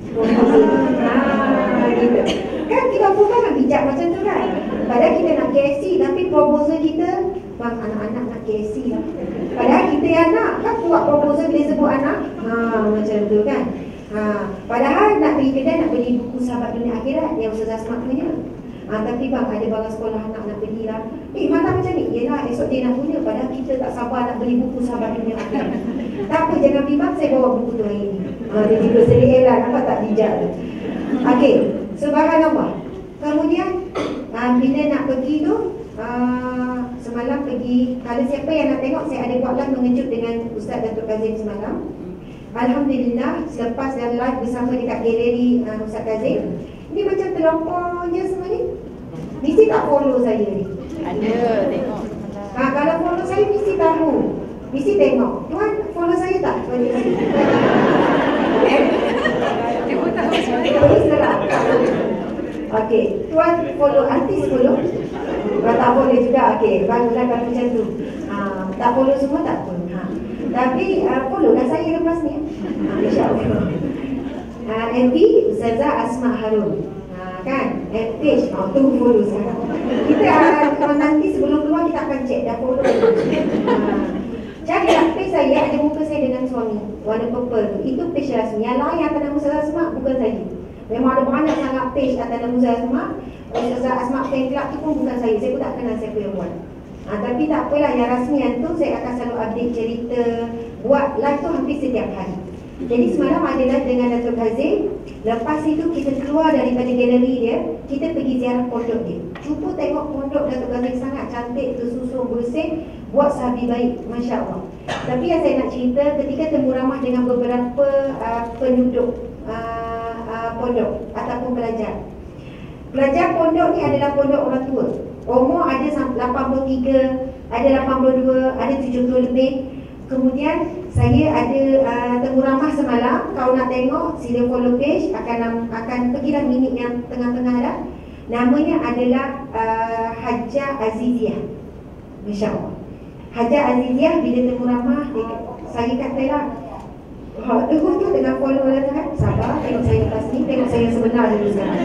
Ah, gitu. Kan kita bukan nak bijak macam tu kan. Padahal kita nak K F C, tapi proposal kita, bang anak-anak nak K F C lah. Padahal kita yang nak kan buat proposal bila sebut anak. Ha, macam tu kan. Ha, padahal nak pergi kedai nak beli buku Sahabat Dunia Akhirat yang Ustazah Asma punya. Ha, tapi bang ada barang sekolah anak nak beli lah. Eh mana macam ni? Yelah esok dia nak punya. Padahal kita tak sabar nak beli buku Sahabat Dunia Akhirat. Tak apa, jangan pergi bang, saya bawa buku tu hari ni. Ha, dia tiba sedih lah, nampak tak bijak tu. Okey, subhanallah. Kemudian uh, bila nak pergi tu, uh, semalam pergi, kalau siapa yang nak tengok, saya ada buat live mengejut dengan Ustaz Datuk Kazim semalam. Alhamdulillah, selepas dan live bersama dekat galeri uh, Ustaz Kazim, ini macam terlampau je semua ni. Mesti tak follow saya ni. Ada, tengok. Ha, kalau follow saya mesti tahu. Mesti tengok. Tuan follow saya tak? Okey, tuan follow artis follow? Kalau tak boleh juga, okey, barulah kalau macam tu. Ha, tak follow semua tak pun. Ha. Tapi uh, follow dah saya lepas ni. Ha, InsyaAllah. Uh, M P Ustazah Asma Harun. Ha, kan? Page, oh, tu follow sekarang. Kita uh, kalau nanti sebelum keluar kita akan check dah follow. Ha. Carilah page saya, ada muka saya dengan suami, warna purple tu. Itu page rasmi. Yang lain atas nama Ustazah Asma bukan saya. Memang ada banyak sangat page atas nama Ustazah Asma. Ustazah Asma fan club tu pun bukan saya. Saya pun tak kenal siapa yang buat. Ha, tapi tak apalah, yang rasmian tu saya akan selalu update cerita. Buat live tu hampir setiap hari. Jadi semalam adalah dengan Datuk Kazim. Lepas itu kita keluar daripada galeri dia, kita pergi ziarah pondok dia. Cuba tengok pondok Datuk Kazim, sangat cantik, tersusun, bersih, buat sehabis baik, Masya Allah. Tapi yang saya nak cerita, ketika temu ramah dengan beberapa uh, penduduk uh, uh, pondok ataupun pelajar. Pelajar pondok ni adalah pondok orang tua. Umur ada lapan puluh tiga, ada lapan puluh dua, ada tujuh puluh lebih. Kemudian saya ada uh, temu ramah semalam. Kau nak tengok, sila follow page. Akan akan pergilah minit yang tengah-tengah dah. Namanya adalah uh, Hajah Aziziah. Masya Allah. Hajah Aziziah bila temu ramah, dia, saya katalah, oh, tunggu tu tengah follow lah kan. Sabar, tengok saya lepas ni, tengok saya sebenar dulu sekarang.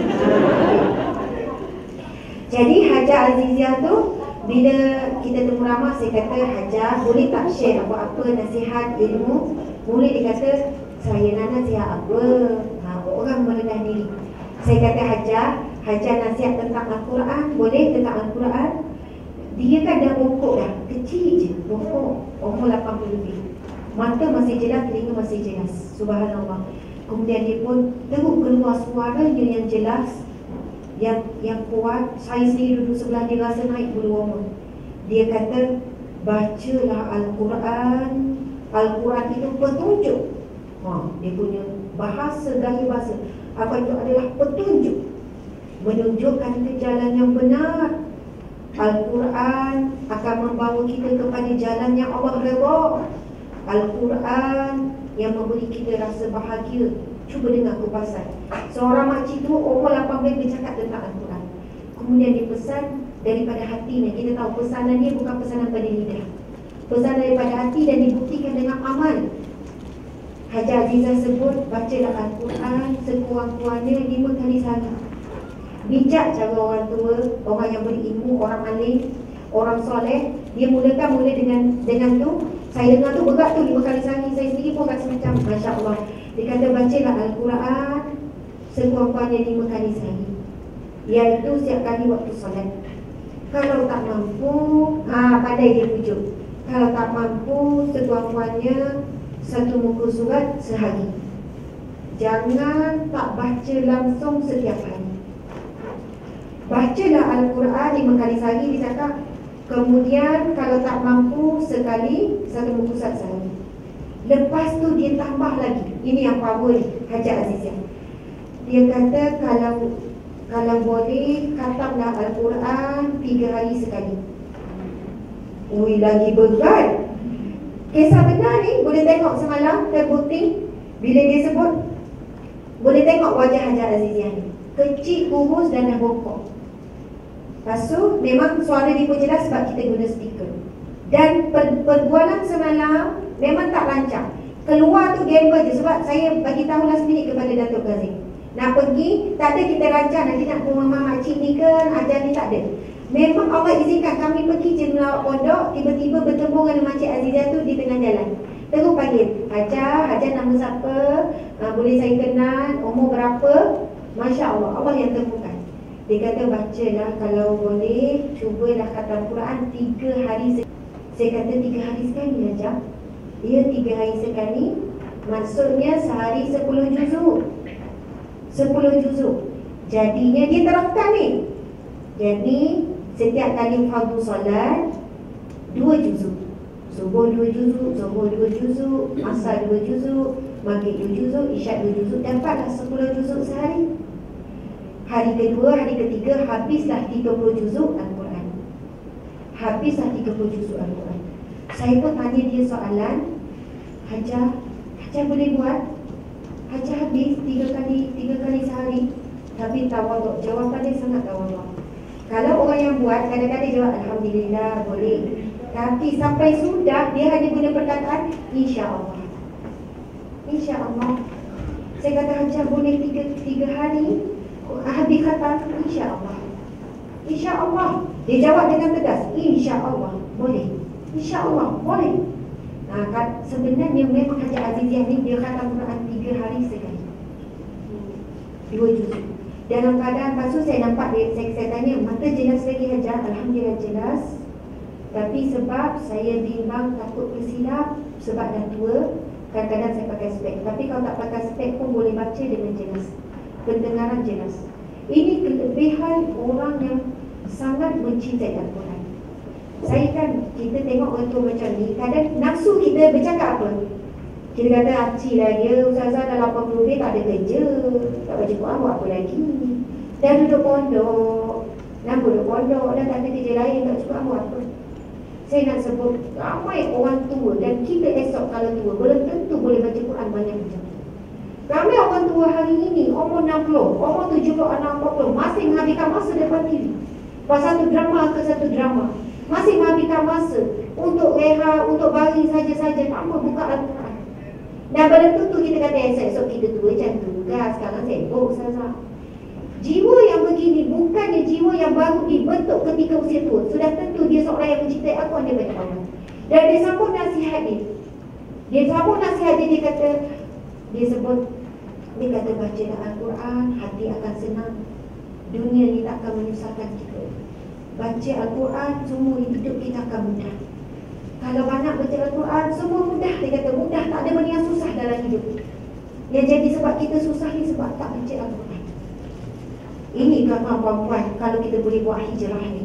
Jadi Hajah Aziziah tu, bila kita temu ramah, saya kata, Hajah boleh tak share apa-apa nasihat ilmu? Mula dia kata, saya nak nasihat apa? Ha, orang merendah diri. Saya kata, Hajah, Hajah nasihat tentang Al-Quran, boleh tentang Al-Quran? Dia kan dah bongkok dah, kecil je, bongkok, umur lapan puluh lebih. Mata masih jelas, telinga masih jelas. Subhanallah. Kemudian dia pun terus keluar suaranya yang jelas, yang yang kuat. Saya sendiri duduk sebelah dia, rasa naik bulu roma. Dia kata, bacalah Al-Quran. Al-Quran itu petunjuk. Ha, dia punya bahasa, gaya bahasa. Apa itu adalah petunjuk, menunjukkan ke jalan yang benar. Al-Quran akan membawa kita kepada jalan yang Allah redha. Al-Quran yang memberi kita rasa bahagia. Cuba dengar kupasan. Seorang makcik tu umur lapan belas bercakap tentang Al-Quran. Kemudian dia pesan daripada hatinya. Kita tahu pesanan dia bukan pesanan pada lidah, pesan daripada hati dan dibuktikan dengan amal. Hajah Azizah sebut, bacalah Al-Quran sekurang-kurangnya lima kali sehari. Bijak cara orang tua, orang yang berilmu, orang alim, orang soleh. Dia mulakan mula dengan dengan tu. Saya dengar tu berat tu lima kali sehari. Saya sendiri pun rasa macam Masya Allah. Dia kata bacalah Al-Quran sekurang-kurangnya lima kali sehari, iaitu setiap kali waktu solat. Kalau tak mampu, ha, pandai dia pujuk. Kalau tak mampu, sekurang-kurangnya satu muka surat sehari. Jangan tak baca langsung setiap hari. Bacalah Al-Quran lima kali sehari, dia cakap. Kemudian kalau tak mampu, sekali satu muka surat sehari. Lepas tu dia tambah lagi. Ini yang power ni, Hajah Aziziah. Dia kata kalau kalau boleh khatamlah Al-Quran tiga hari sekali. Ui, lagi berat. Kisah benar ni, boleh tengok semalam terbukti. Bila dia sebut, boleh tengok wajah Hajah Aziziah ni, kecil, kurus dan dah bongkok. Lepas tu memang suara dia pun jelas sebab kita guna speaker. Dan per, perbualan semalam memang tak lancar. Keluar tu gamble je. Sebab saya bagi tahu last minute kepada Datuk Kazim, nak pergi, tak ada kita rancang nanti nak ke rumah makcik ni ke, ajar ni, tak ada. Memang Allah izinkan kami pergi je melawat pondok. Tiba-tiba bertemu dengan Makcik Azizah tu di tengah jalan. Terus panggil, Hajah, Hajah nama siapa? Ha, boleh saya kenal? Umur berapa? Masya Allah, Allah yang temukan. Dia kata bacalah kalau boleh, cubalah khatam Quran tiga hari sekali. Saya kata tiga hari sekali Hajah? Ya, tiga hari sekali. Maksudnya sehari sepuluh juzuk. Sepuluh juzuk. Jadinya dia terangkan ni. Jadi setiap kali fardu solat dua juzuk. Subuh dua juzuk, zuhur dua juzuk, asar dua juzuk, maghrib dua juzuk, isyak dua juzuk. Dapatlah sepuluh juzuk sehari. Hari kedua, hari ketiga habislah tiga puluh juzuk Al-Quran. Habislah tiga puluh juzuk Al-Quran. Saya pun tanya dia soalan, Hajah, Hajah boleh buat? Hajah habis tiga kali tiga kali sehari. Tapi tawaduk, jawapan dia sangat tawaduk. Kalau orang yang buat, kadang-kadang jawab Alhamdulillah, boleh. Tapi sampai sudah, dia hanya guna perkataan InsyaAllah. InsyaAllah. Saya kata Hajah boleh tiga, tiga hari habis khatam, InsyaAllah. InsyaAllah. Dia jawab dengan tegas, InsyaAllah, boleh. InsyaAllah, boleh. Nah, kan, sebenarnya memang Hajah Aziziah ni dia khatam Quran tiga hari sekali, dua juzuk. Dalam keadaan pasu saya nampak dia, saya, saya tanya, mata jelas lagi Hajah? Alhamdulillah jelas. Tapi sebab saya bimbang takut tersilap, sebab dah tua, Kadang-kadang saya pakai spek, tapi kalau tak pakai spek pun boleh baca dengan jelas, pendengaran jelas. Ini kelebihan orang yang sangat mencintai Al-Quran. Saya kan, kita tengok orang tua macam ni, kadang nafsu kita bercakap apa? Kita kata, acik lah dia, ustazah dah lapan puluh lebih tak ada kerja, tak baca Quran buat apa lagi? Dah duduk pondok, dah duduk pondok, dah tak ada kerja lain, tak cukup buat apa? Saya nak sebut ramai orang tua dan kita esok kalau tua belum tentu boleh baca Quran banyak macam tu. Ramai orang tua hari ini umur enam puluh, umur tujuh puluh, enam puluh masih menghabiskan masa depan T V. Pas satu drama ke satu drama, masih menghabiskan masa untuk rehat, untuk baring saja-saja tanpa buka Al-Quran. Dan belum tentu kita kata esok kita tua macam tu kan, sekarang sibuk saja. Jiwa yang begini bukannya jiwa yang baru dibentuk ketika usia tua. Sudah tentu dia seorang yang mencintai Al-Quran, dia banyak orang. Dan dia sambung nasihat dia. Dia sambung nasihat dia, dia kata, dia sebut, dia kata bacalah Al-Quran, hati akan senang. Dunia ni tak akan menyusahkan kita. Baca Al-Quran, semua hidup kita akan mudah. Kalau banyak baca Al-Quran, semua mudah. Dia kata mudah, tak ada benda yang susah dalam hidup. Yang jadi sebab kita susah ni sebab tak baca Al-Quran. Ini tuan-tuan puan-puan, kalau kita boleh buat hijrah ni.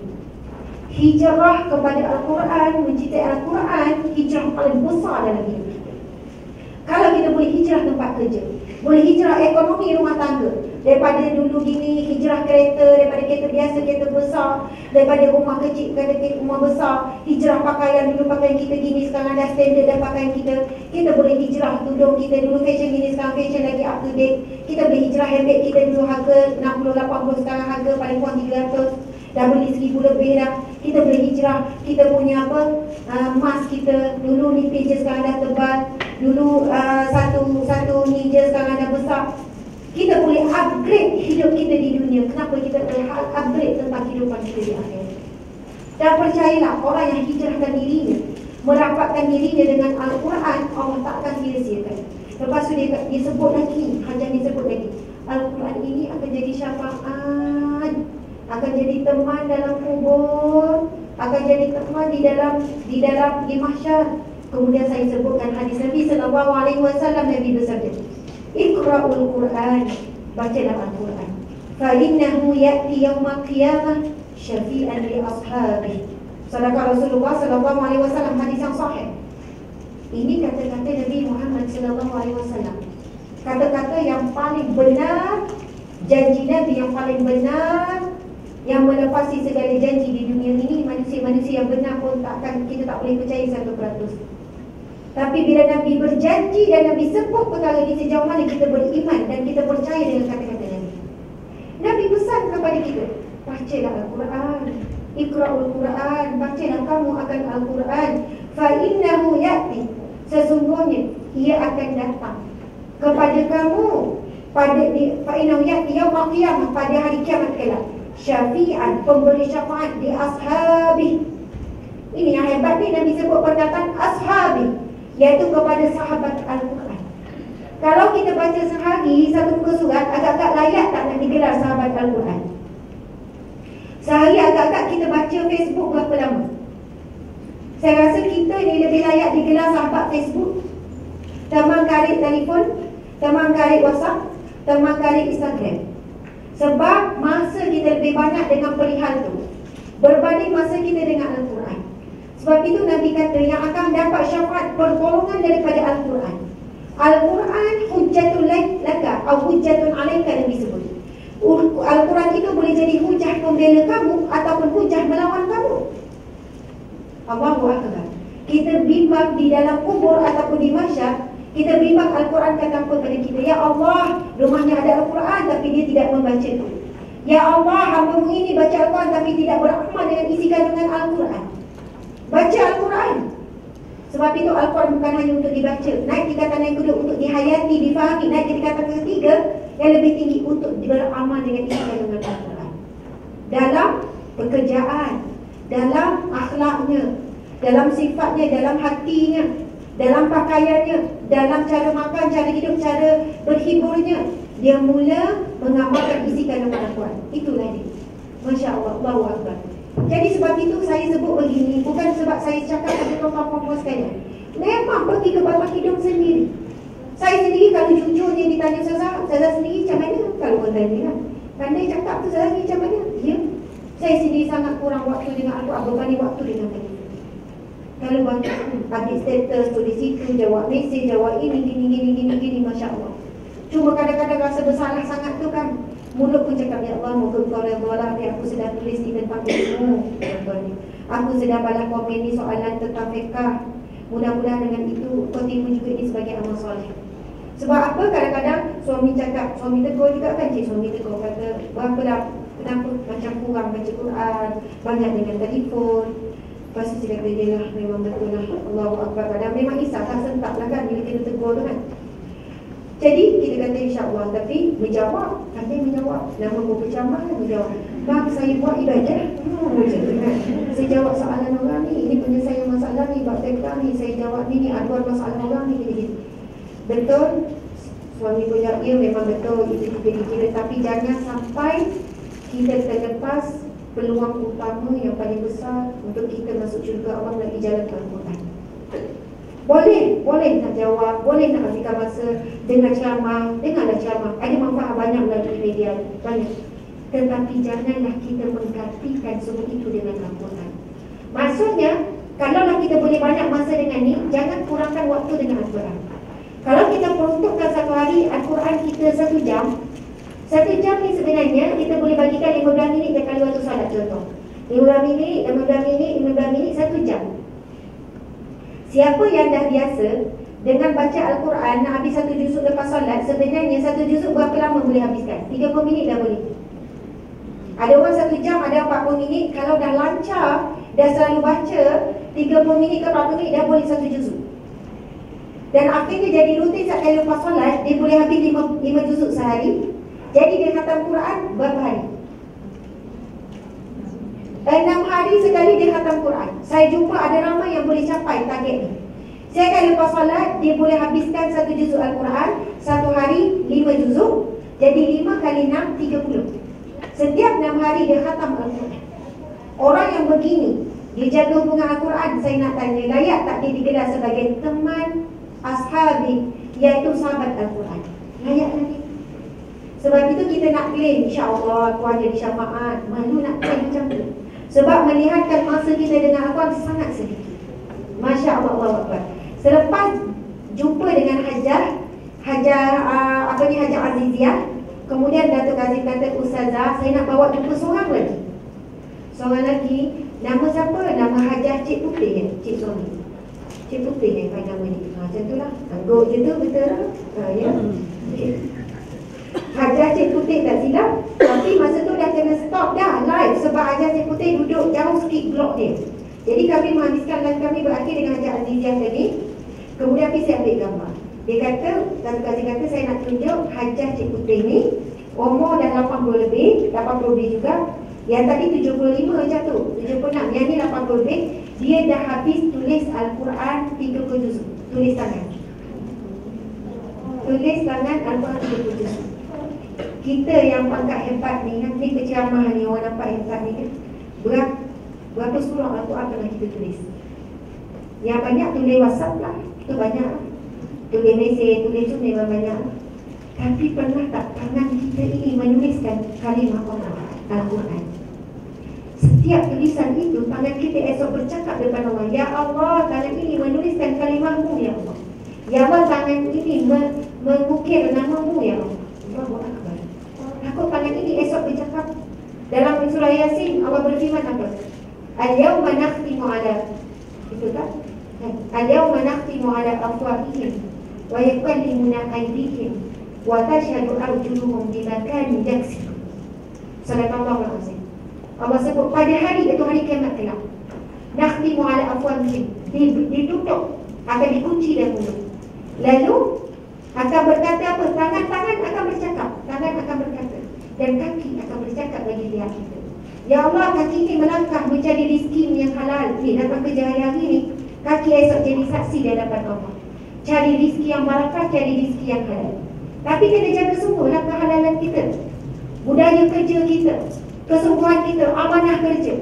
Hijrah kepada Al-Quran, mencintai Al-Quran, hijrah paling besar dalam hidup kita. Kalau kita boleh hijrah tempat kerja, boleh hijrah ekonomi rumah tangga, daripada dulu gini hijrah kereta, daripada kereta biasa kereta besar, daripada rumah kecil ke rumah besar, hijrah pakaian, dulu pakaian kita gini, sekarang dah standard dah pakaian kita. Kita boleh hijrah tudung kita, dulu fashion gini, sekarang fashion lagi up to date. Kita boleh hijrah handbag kita, dulu harga enam puluh lapan puluh, sekarang harga paling kurang tiga ratus, dah beli seribu lebih dah. Kita boleh hijrah kita punya apa, uh, mask kita, dulu nipis je sekarang dah tebal, dulu uh, satu satu ni je sekarang dah besar. Kita boleh upgrade hidup kita di dunia. Kenapa kita boleh upgrade tentang kehidupan kita di akhirat? Dan percayalah, orang yang hijrahkan dirinya, merapatkan dirinya dengan Al-Quran, Allah tak akan sia-siakan. Lepas tu dia, dia sebut lagi, Hajar dia sebut lagi, Al-Quran ini akan jadi syafaat, akan jadi teman dalam kubur, akan jadi teman di dalam di dalam di mahsyar. Kemudian saya sebutkan hadis Nabi sallallahu alaihi wasallam. Nabi bersabda, Iqra'ul Quran, bacalah Al-Quran, fa innahu ya'ti yawmal qiyamah syafi'an li ashabihi. Sadaqah Rasulullah sallallahu alaihi wasallam, hadis yang sahih. Ini kata-kata Nabi Muhammad sallallahu alaihi wasallam. Kata-kata yang paling benar, janji Nabi yang paling benar, yang melepasi segala janji di dunia ini. Manusia-manusia yang benar pun takkan, kita tak boleh percaya seratus peratus. Tapi bila Nabi berjanji dan Nabi sebut perkara ini, sejauh mana kita beriman dan kita percaya dengan kata-kata Nabi. Nabi pesan kepada kita, bacalah Al-Quran, Iqra'ul Quran, bacalah kamu akan Al-Quran, fa innahu ya'ti, sesungguhnya ia akan datang kepada kamu pada fa innahu ya'ti yaumil qiyamah, pada hari kiamat kelak, syafi'an, pemberi syafaat di ashabi. Ini yang hebat ni, Nabi sebut perkataan ashabi, iaitu kepada sahabat Al-Quran. Kalau kita baca sehari satu muka surat, agak-agak layak tak nak digelar sahabat Al-Quran? Sehari agak-agak kita baca Facebook berapa lama? Saya rasa kita ni lebih layak digelar sahabat Facebook, teman karib telefon, teman karib WhatsApp, teman karib Instagram. Sebab masa kita lebih banyak dengan perihal tu berbanding masa kita dengan Al-Quran. Sebab itu Nabi kata yang akan dapat syafaat pertolongan daripada Al-Quran. Al-Quran hujjatul laka atau hujjatun alaika, Nabi sebut. Al-Quran itu boleh jadi hujah pembela kamu ataupun hujah melawan kamu. Allahu Akbar. Kita bimbang di dalam kubur ataupun di mahsyar, kita bimbang Al-Quran kata apa pada kita. Ya Allah, rumahnya ada Al-Quran tapi dia tidak membaca itu. Ya Allah, hamba-Mu ini baca Al-Quran tapi tidak beramal dengan isi kandungan Al-Quran. Baca Al-Quran. Sebab itu Al-Quran bukan hanya untuk dibaca, naik tingkatan yang kedua untuk dihayati, difahami, naik ke tingkatan ketiga yang lebih tinggi untuk beramal dengan isi kandungan Al-Quran. Dalam pekerjaan, dalam akhlaknya, dalam sifatnya, dalam hatinya, dalam pakaiannya, dalam cara makan, cara hidup, cara berhiburnya, dia mula mengamalkan isi kandungan Al-Quran. Itulah dia. Masya Allah, Allahu Akbar. Jadi sebab itu saya sebut begini, bukan sebab saya cakap kepada tuan-tuan puan sekalian. Memang pergi ke bawah hidung sendiri. Saya sendiri kalau jujurnya ditanya Ustazah, Ustazah sendiri macam mana? Kalau orang tanya kan, pandai cakap tu Ustazah sendiri macam mana? Ya, saya sendiri sangat kurang waktu dengan Al-Quran, berbanding waktu dengan mereka. Kalau baca, update status, tulis situ, jawab mesej, jawab ini, gini, gini, gini, gini, Masya Allah. Cuma kadang-kadang rasa bersalah sangat tu kan, mulut pun cakap, ya Allah, moga kau redha biar aku sedang tulis di tentang ilmu. Contohnya, aku sedang balas komen ni soalan tentang fiqah. Mudah-mudahan dengan itu kau terima juga ini sebagai amal soleh. Sebab apa? Kadang-kadang suami cakap, suami tegur juga kan, cik suami tegur kata, berapa dah, kenapa macam kurang baca Quran, banyak dengan telefon. Lepas tu dia kata, dia lah, memang betul lah, Allahu Akbar. Kadang memang isap lah, sentak lah kan bila kita tegur tu kan. Jadi kita kata insyaAllah, tapi menjawab, pandai menjawab. Nama pun bercamah kan menjawab. Bang, saya buat ibadah. Hmm, macam tu kan. Saya jawab soalan orang ni, ini penyelesaian masalah ni, bab tekrar ni, saya jawab ni, ni aduan masalah orang ni, gini-gini. Betul? Suami pun jawab, ya memang betul, itu juga dikira. Tapi jangan sampai kita terlepas peluang utama yang paling besar untuk kita masuk syurga Allah melalui jalan Al-Quran. Boleh, boleh nak jawab, boleh nak habiskan masa dengan ceramah, dengarlah ceramah. Ada manfaat banyak melalui media, banyak. Tetapi janganlah kita menggantikan semua itu dengan Al-Quran. Maksudnya, kalaulah kita boleh banyak masa dengan ni, jangan kurangkan waktu dengan Al-Quran. Kalau kita peruntukkan satu hari Al-Quran kita satu jam, satu jam ni sebenarnya kita boleh bagikan lima belas minit dia kali waktu salat contoh. lima belas minit, lima belas minit, lima belas minit, satu jam. Siapa yang dah biasa dengan baca Al-Quran nak habis satu juzuk lepas solat, sebenarnya satu juzuk berapa lama boleh habiskan? tiga puluh minit dah boleh. Ada orang satu jam, ada empat puluh minit. Kalau dah lancar, dah selalu baca tiga puluh minit ke empat puluh minit dah boleh satu juzuk. Dan akhirnya jadi rutin setiap kali lepas solat, dia boleh habis lima juzuk sehari. Jadi dia khatam Quran berapa hari? Enam hari sekali dia khatam Quran. Saya jumpa ada ramai yang boleh capai target ni. Saya akan lepas solat, dia boleh habiskan satu juzuk Al-Quran. Satu hari lima juzuk. Jadi lima kali enam, tiga puluh. Setiap enam hari dia khatam Al-Quran. Orang yang begini, dia jaga hubungan Al-Quran. Saya nak tanya, layak tak dia digelar sebagai teman ashabi, iaitu sahabat Al-Quran? Layak lagi. Sebab itu kita nak claim, insyaAllah Tuhan jadi syafaat. Malu nak claim macam tu. Sebab melihatkan masa kita dengan Al-Quran sangat sedikit. Masya Allah, Allah Akbar. Selepas jumpa dengan Hajar Hajar, uh, apa ni, Hajar Aziziah, kemudian Datuk Azim kata, Ustazah, saya nak bawa jumpa seorang lagi. Seorang lagi, nama siapa? Nama Hajar Cik Putih ya? Cik suami Cik Putih ya, kan nama ni. Ha, macam tu lah. Angguk je tu, betul lah. Ha, ya. Okay. Hajar Cik Putih tak silap. Tapi masa tu dah kena stop dah live. Sebab Hajar Cik Putih duduk jauh sikit blok dia. Jadi kami menghabiskan live kami berakhir dengan Hajar Aziziah tadi. Kemudian habis saya ambil gambar. Dia kata, Datuk Azim kata, saya nak tunjuk Hajar Cik Putih ni umur dah lapan puluh lebih, lapan puluh lebih juga. Yang tadi tujuh puluh lima macam tu, tujuh puluh enam, yang ni lapan puluh lebih. Dia dah habis tulis Al-Quran tiga puluh juzuk. Tulis tangan. Tulis tangan Al-Quran tiga puluh juzuk. Kita yang pangkat hebat ni, nanti penceramah ni, orang nampak hebat ni kan, berapa, berapa surah Al-Quran pernah kita tulis? Yang banyak tulis WhatsApp lah, itu banyak lah. Tulis mesej, tulis tu memang banyak. Tapi pernah tak tangan kita ini menuliskan kalimah Allah Al-Quran? Setiap tulisan itu, tangan kita esok bercakap depan Allah, ya Allah, tangan ini menuliskan kalimahmu ya Allah. Ya Allah, tangan ini mengukir namamu ya Allah. Allahu Akbar. Takut tangan ini esok bercakap. Dalam surah Yasin, Allah berfirman apa? Al-yawma nakhtimu ala, itu tak? Al-yawma nakhtimu ala afwahihim wa yukallimuna aydihim wa tashhadu arjuluhum bima kanu yaksibun. Sadaqallahu al-azim. Allah sebut pada hari itu, hari kiamat kelak, nakhtimu ala afwahihim, ditutup, akan dikunci dan mulut. Lalu akan berkata apa? Tangan-tangan akan bercakap, tangan akan berkata, dan kaki akan bercakap bagi lihat kita. Ya Allah, kaki ini melangkah mencari rizki yang halal. Ni datang kerja hari-hari ni, kaki esok jadi saksi di hadapan Allah. Cari rizki yang barakah, cari rizki yang halal. Tapi kena jaga semua kehalalan kita, budaya kerja kita, kesungguhan kita, amanah kerja.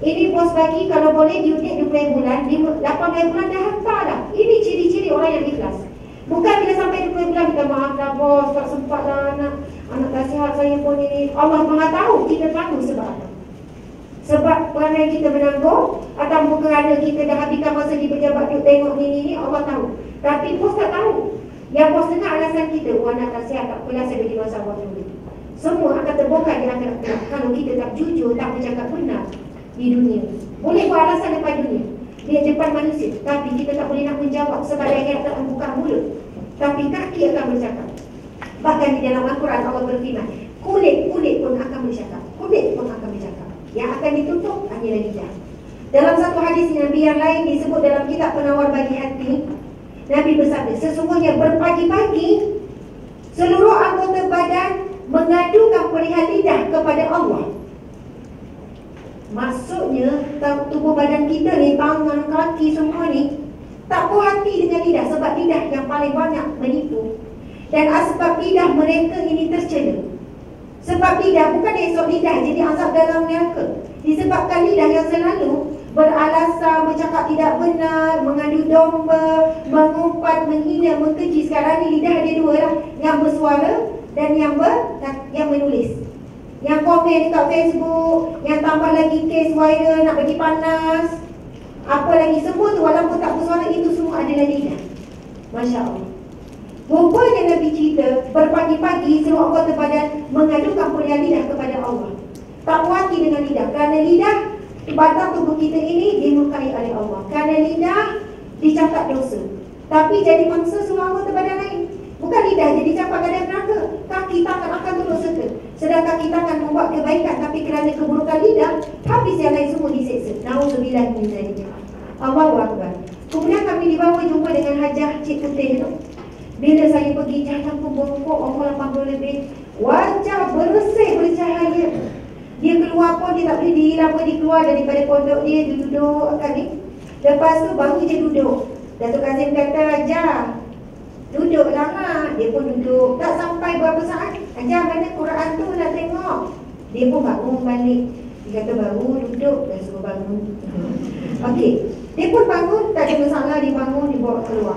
Ini bos bagi kalau boleh diundik dua puluh bulan, lapan belas bulan dah hantar dah. Ini ciri-ciri orang yang ikhlas. Bukan bila sampai dua puluh bulan kita maaf dah bos, tak sempat lah anak anak nasihat saya pun ini. Allah Maha tahu kita tangguh sebab apa. Sebab kerana kita menanggung atau kerana kita dah habiskan masa di pejabat duk tengok ni ni ni, Allah tahu. Tapi bos tak tahu. Yang bos dengar alasan kita, oh anak nasihat tak apalah saya bagi masa waktu ni. Semua akan terbongkar di akhirat kelak kalau kita tak jujur, tak bercakap benar di dunia. Boleh buat alasan depan dunia, di depan manusia, tapi kita tak boleh nak menjawab sebab dia tak membuka mulut, tapi kaki akan bercakap. Bahkan di dalam Al-Quran Allah berfirman, kulit-kulit pun akan bercakap, kulit pun akan bercakap. Yang akan ditutup hanyalah lidah. Dalam satu hadis Nabi yang lain disebut dalam kitab Penawar Bagi Hati, Nabi bersabda, sesungguhnya berpagi-pagi seluruh anggota badan mengadukan perihal lidah kepada Allah. Maksudnya tubuh badan kita ni, tangan, kaki semua ni tak puas hati dengan lidah. Sebab lidah yang paling banyak menipu. Dan sebab lidah mereka ini tercela. Sebab lidah, bukan esok lidah jadi azab dalam neraka. Disebabkan lidah yang selalu beralasan, bercakap tidak benar, mengadu domba, mengumpat, menghina, mengkeji. Sekarang ni lidah ada dua lah, yang bersuara dan yang ber, yang menulis. Yang komen dekat Facebook, yang tambah lagi kes viral nak bagi panas, apa lagi, semua tu walaupun tak bersuara, itu semua adalah lidah. Masya Allah. Rupanya Nabi cerita, berpagi-pagi seluruh anggota badan mengadukan perihal lidah kepada Allah. Tak puas hati dengan lidah, kerana lidah batang tubuh kita ini dimurkai oleh Allah. Kerana lidah dicatat dosa, tapi jadi mangsa seluruh anggota badan lain. Bukan lidah jadi campak kadang neraka. Kaki tangan akan turut serta. Sedang kaki tangan membuat kebaikan, tapi kerana keburukan lidah, habis yang lain semua diseksa. Na'udzubillah min dzalik. Allahu Akbar. Kemudian kami dibawa jumpa dengan Hajah Cik Putih tu. Bila saya pergi, jangan pun bongkok, umur lapan puluh lebih, wajah bersih bercahaya. Dia keluar pun dia tak boleh diri lama, dia keluar daripada pondok dia, dia duduk kan ni. Lepas tu baru je duduk. Datuk Kazim kata, Hajah, duduklah mak. Dia pun duduk. Tak sampai berapa saat, Hajah mana Quran tu nak tengok. Dia pun bangun balik. Dia kata baru duduk, dah suruh bangun. Okey, dia pun bangun, tak ada masalah, dia bangun, dia bawa keluar.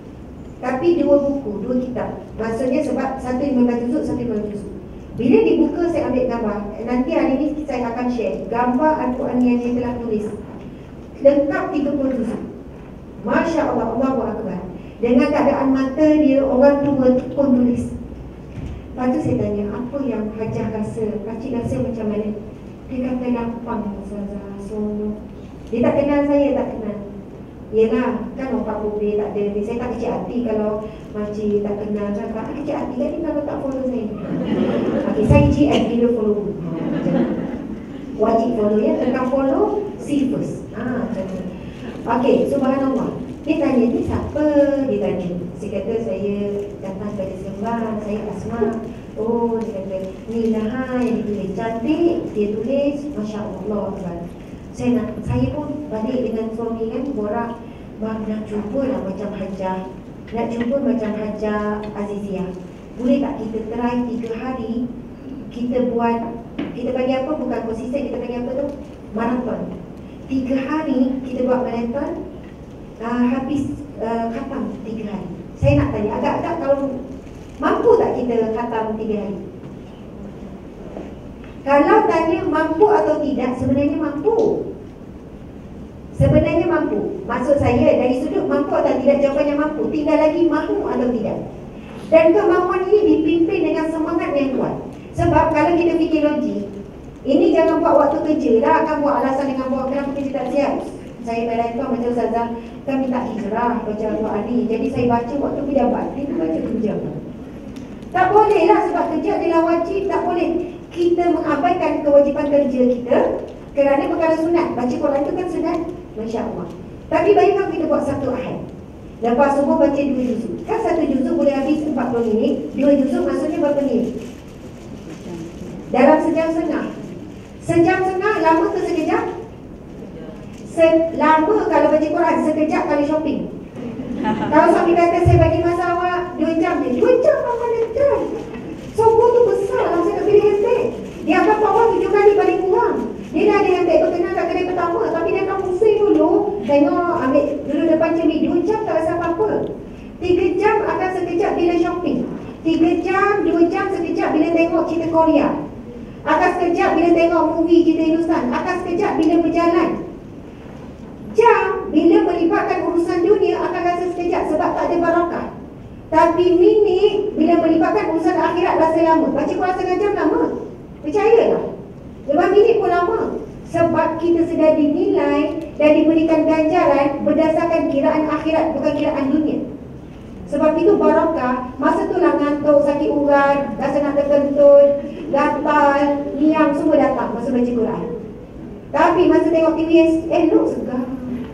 Tapi dua buku, dua kitab. Maksudnya sebab satu lima belas juzuk, satu lima belas juzuk. Bila dibuka saya ambil gambar. Nanti hari ini saya akan share gambar Al-Quran yang dia telah tulis. Lengkap tiga puluh juzuk. Masya Allah, Allahu Akbar. Dengan keadaan mata dia, orang tua pun tulis. Lepas tu saya tanya, apa yang Hajah rasa, Pakcik rasa macam mana? Dia kata lapang, Ustazah. So, dia tak kenal saya, tak kenal. Yelah, kan orang publik tak ada. Saya tak kecil hati kalau makcik tak kenal kan. Tak kecil hati kan kalau tak follow saya. Okay, saya G M, bila follow. Wajib follow ya, tekan follow, see first. Ah, okay, subhanallah. Dia tanya, ni siapa? Dia tanya. Saya kata, saya datang dari Sembang, saya Asma. Oh, dia kata, ni lah yang ditulis. Cantik, dia tulis, Masya Allah. Saya nak, saya pun balik dengan suami kan, borak, mak nak cubalah macam Hajah, nak cuba macam Hajah Azizia. Boleh tak kita try tiga hari, kita buat, kita bagi apa, bukan konsisten, kita bagi apa tu, maraton. Tiga hari kita buat maraton, uh, habis uh, khatam tiga hari. Saya nak tanya, agak-agak kalau mampu tak kita khatam tiga hari? Kalau tanya mampu atau tidak, sebenarnya mampu. Sebenarnya mampu. Maksud saya, dari sudut mampu atau tidak, jawapannya mampu. Tinggal lagi mahu atau tidak. Dan kemampuan ini dipimpin dengan semangat yang kuat. Sebab kalau kita fikir logik, ini jangan buat waktu kerja lah, akan buat alasan dengan buat kenapa kerja tak siap. Saya beritahu macam Ustazah, kami tak hijrah baca Al-Quran ni, jadi saya baca waktu pejabat, itu baca kerja. Tak boleh lah, sebab kerja adalah wajib, tak boleh kita mengabaikan kewajipan kerja kita kerana perkara sunat. Baca Quran itu kan sunat, Masya Allah. Tapi bayangkan kita buat satu ahad, lepas subuh baca dua juzuk. Kan satu juzuk boleh habis empat puluh minit. Dua juzuk maksudnya berapa minit? Dalam sejam setengah. Sejam setengah lama ke sekejap? Selama kalau baca Quran, sekejap kali shopping. Kalau suami kata saya bagi masa awak dua jam je, dua jam mana jam? Sombong tu besar lah, saya tak pilih hashtag. Dia akan power tujuh kali paling kurang. Dia dah ada yang tak berkenan kat kedai pertama, tapi dia akan pusing dulu. Tengok, ambil dulu depan cermin, dua jam tak rasa apa-apa. Tiga jam akan sekejap bila shopping. Tiga jam, dua jam sekejap bila tengok cerita Korea. Akan sekejap bila tengok movie cerita Hindustan. Akan sekejap bila berjalan. Jam bila melibatkan urusan dunia akan rasa sekejap sebab tak ada barakah. Tapi minit bila melibatkan urusan akhirat rasa lama. Baca Quran setengah jam lama. Percayalah. Lima minit pun lama. Sebab kita sedang dinilai dan diberikan ganjaran berdasarkan kiraan akhirat, bukan kiraan dunia. Sebab itu barakah. Masa tu lah ngantuk, sakit urat, rasa nak terkentut, gatal, niam, semua datang masa baca Quran. Tapi masa tengok T V, elok segar.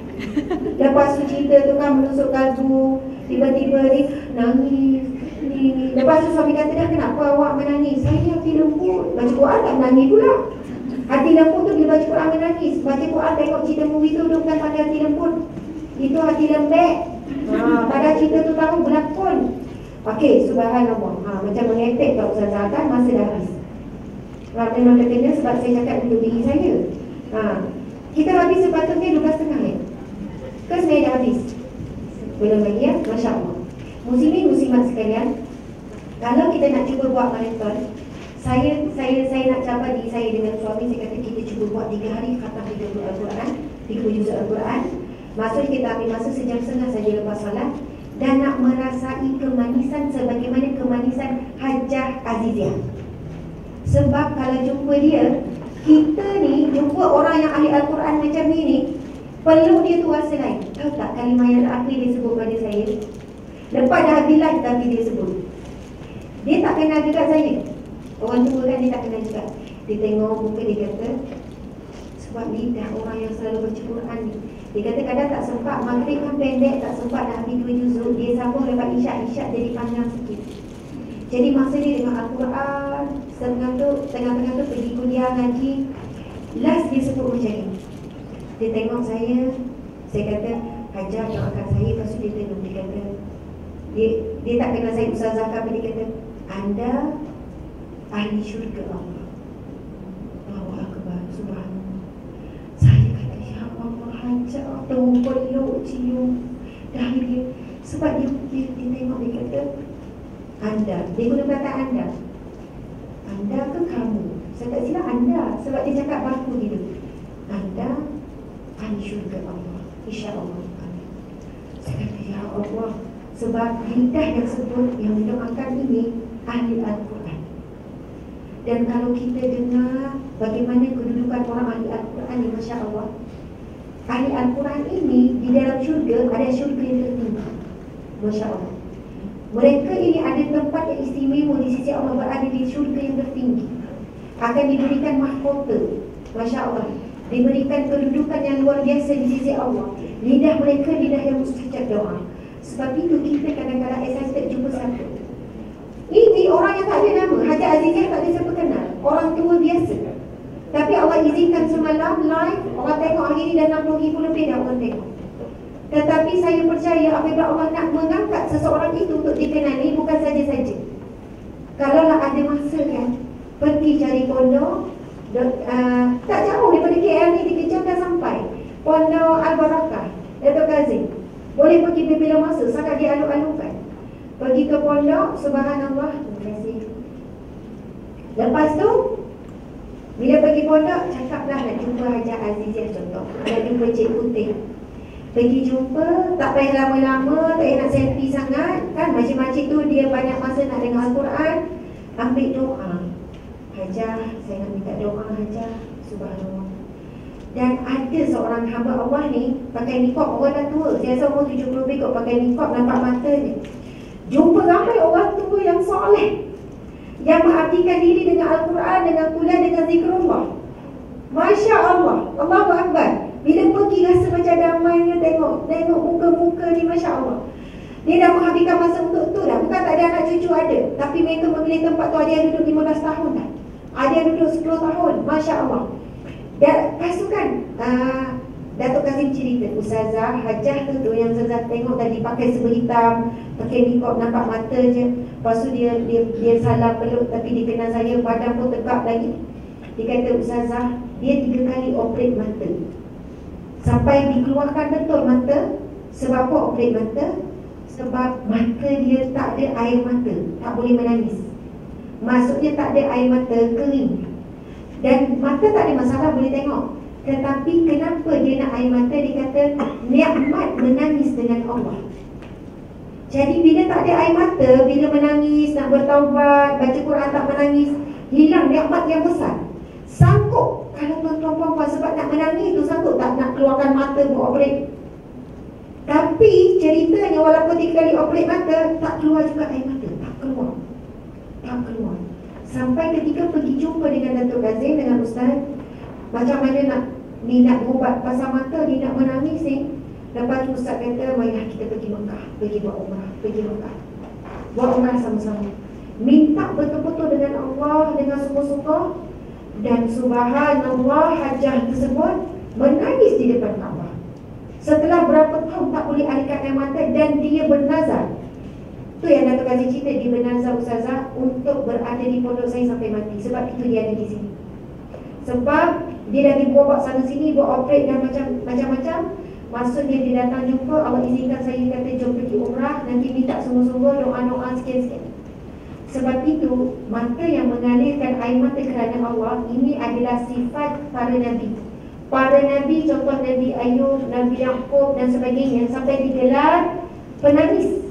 Lepas tu cerita tu kan menusuk kalbu, tiba-tiba ni nangis ni, ni. Lepas tu suami kata, dah kenapa awak menangis? Saya hati lembut. Baca Quran tak menangis pula. Hati lembut tu bila baca Quran menangis. Baca Quran tengok cerita movie tu, dia bukan pada hati lembut. Itu hati lembek. Ha, pada cerita tu tahu berlakon. Okey, subhanallah. Ha, macam mengepek tak Ustazah kan, masa dah habis. Ha, memang terkena sebab saya cakap untuk diri saya. Ha, kita habis sepatutnya dua belas tiga puluh ya. Ke sebenarnya dah habis? Belum lagi ya? Masya Allah. Muslimin muslimat sekalian, kalau kita nak cuba buat marathon, Saya saya saya nak cabar diri saya dengan suami. Saya kata kita cuba buat tiga hari khatam tiga puluh Al-Quran, tiga puluh juz Al-Quran. Maksud kita ambil masa sejam setengah saja lepas solat. Dan nak merasai kemanisan sebagaimana kemanisan Hajjah Aziziyah. Sebab kalau jumpa dia, kita ni jumpa orang yang ahli Al-Quran macam ni ni, peluk dia tu rasa lain. Tahu tak kalimah yang terakhir dia sebut pada saya? Lepas dah habis live tapi dia sebut, dia tak kenal juga saya. Orang tua kan dia tak kenal juga. Dia tengok muka dia kata, sebab lidah orang yang selalu baca Quran ni. Dia kata kadang tak sempat, maghrib kan pendek, tak sempat dah habis dua juzuk. Dia sambung lepas isyak-isyak jadi panjang sikit. Jadi masa dia dengan Al-Quran, setengah tu, tengah-tengah tu pergi kuliah ngaji, last dia sebut macam ni. Dia tengok saya, saya kata, Hajar doakan saya. Lepas tu dia tengok, dia kata, dia, dia tak kenal saya Ustazah tapi dia kata, anda ahli syurga Allah. Allahu Akbar, subhanallah. Saya kata, ya Allah, Hajar tolong peluk, cium dahi dia. Sebab dia, dia, dia tengok, dia kata, anda, dia guna kata anda. Anda ke kamu? Saya tak silap anda. Sebab dia cakap baku gitu. Anda ahli syurga Allah, insya-Allah. Saya kata, ya Allah, sebab lidah yang sebut yang mendoakan ini ahli Al-Quran. Dan kalau kita dengar bagaimana kedudukan orang ahli Al-Quran ni, Masya Allah, ahli Al-Quran ini di dalam syurga ada syurga yang tertinggi. Masya Allah. Mereka ini ada tempat yang istimewa di sisi Allah, berada di syurga yang tertinggi. Akan diberikan mahkota. Masya Allah. Diberikan kedudukan yang luar biasa di sisi Allah. Lidah mereka lidah yang mustajab doa. Sebab itu kita kadang-kadang excited jumpa satu. Ini orang yang tak ada nama, Hajjah Aziziyah tak ada siapa kenal, orang tua biasa. Tapi Allah izinkan semalam live, orang tengok hari ini dah enam puluh ribu lebih dah orang tengok. Tetapi saya percaya apabila Allah nak mengangkat seseorang itu untuk dikenali, bukan saja-saja. Kalaulah ada masa kan, pergi cari pondok, uh, tak jauh daripada K L ni, tiga jam dah sampai. Pondok Al-Barakah, Dato' Kazim. Boleh pergi bila masa, sangat dia aluk-alukkan. Pergi ke pondok, subhanallah. Terima kasih. Lepas tu, bila pergi pondok, cakaplah nak jumpa Hajjah Aziziyah contoh. Nak jumpa Cik Putih. Pergi jumpa, tak payah lama-lama, tak payah nak selfie sangat. Kan makcik-makcik tu dia banyak masa nak dengar Al-Quran. Ambil doa. Hajjah, saya nak minta doa Hajjah. Subhanallah. Dan ada seorang hamba Allah ni pakai niqab, orang dah tua. Saya rasa umur tujuh puluh lebih kot, pakai niqab, nampak mata je. Jumpa ramai orang tua yang soleh, yang mengabdikan diri dengan Al-Quran, dengan kuliah, dengan zikrullah. Masya Allah, Allahu Akbar. Bila pergi rasa macam damainya, tengok Tengok muka-muka ni, Masya Allah. Dia dah menghabiskan masa untuk tu dah. Bukan tak ada anak cucu ada, tapi mereka memilih tempat tu. Ada yang duduk lima belas tahun dah, ada yang duduk sepuluh tahun. Masya Allah. Dan lepas tu kan uh, Dato' Kazim cerita, Ustazah Hajjah tu, tu yang Ustazah tengok tadi pakai serba hitam, pakai niqab, nampak mata je. Lepas tu dia, dia, dia salah peluk, tapi dia kenal saya, badan pun tegak lagi. Dia kata, Ustazah, dia tiga kali operate mata. Sampai dikeluarkan betul mata. Sebab apa operate mata? Sebab mata dia tak ada air mata, tak boleh menangis. Maksudnya tak ada air mata, kering. Dan mata tak ada masalah, boleh tengok. Tetapi kenapa dia nak air mata? Dia kata nikmat menangis dengan Allah. Jadi bila tak ada air mata, bila menangis, nak bertaubat, baca Quran tak menangis, hilang nikmat yang besar. Sanggup kalau tuan-tuan puan-puan sebab nak menangis tu, sanggup tak nak keluarkan mata buat operate? Tapi ceritanya walaupun tiga kali operate mata, tak keluar juga air mata. Tak keluar. Tak keluar. Sampai ketika pergi jumpa dengan Datuk Kazim, dengan Ustaz, macam mana nak ni nak ubat pasal mata, dia nak menangis ni. Lepas tu Ustaz kata, marilah kita pergi Mekah, pergi buat umrah, pergi Mekah, buat umrah sama-sama. Minta betul-betul dengan Allah, dengan sungguh-sungguh. Dan subhanallah, hajah tersebut menangis di depan Kaabah. Setelah berapa tahun tak boleh alihkan air mata, dan dia bernazar. Tu yang Datuk Kazim cerita, dia bernazar Ustazah untuk berada di pondok saya sampai mati. Sebab itu dia ada di sini. Sebab dia dah dibawa sana sini, buat operate dan macam, macam-macam. Maksudnya dia datang jumpa, Allah izinkan saya, kata jom pergi umrah, nanti minta sungguh-sungguh doa-doa sekian-sekian. Sebab itu mata yang mengalirkan air mata kerana Allah, ini adalah sifat para Nabi. Para Nabi, contoh Nabi Ayub, Nabi Yaqub dan sebagainya, sampai digelar penangis.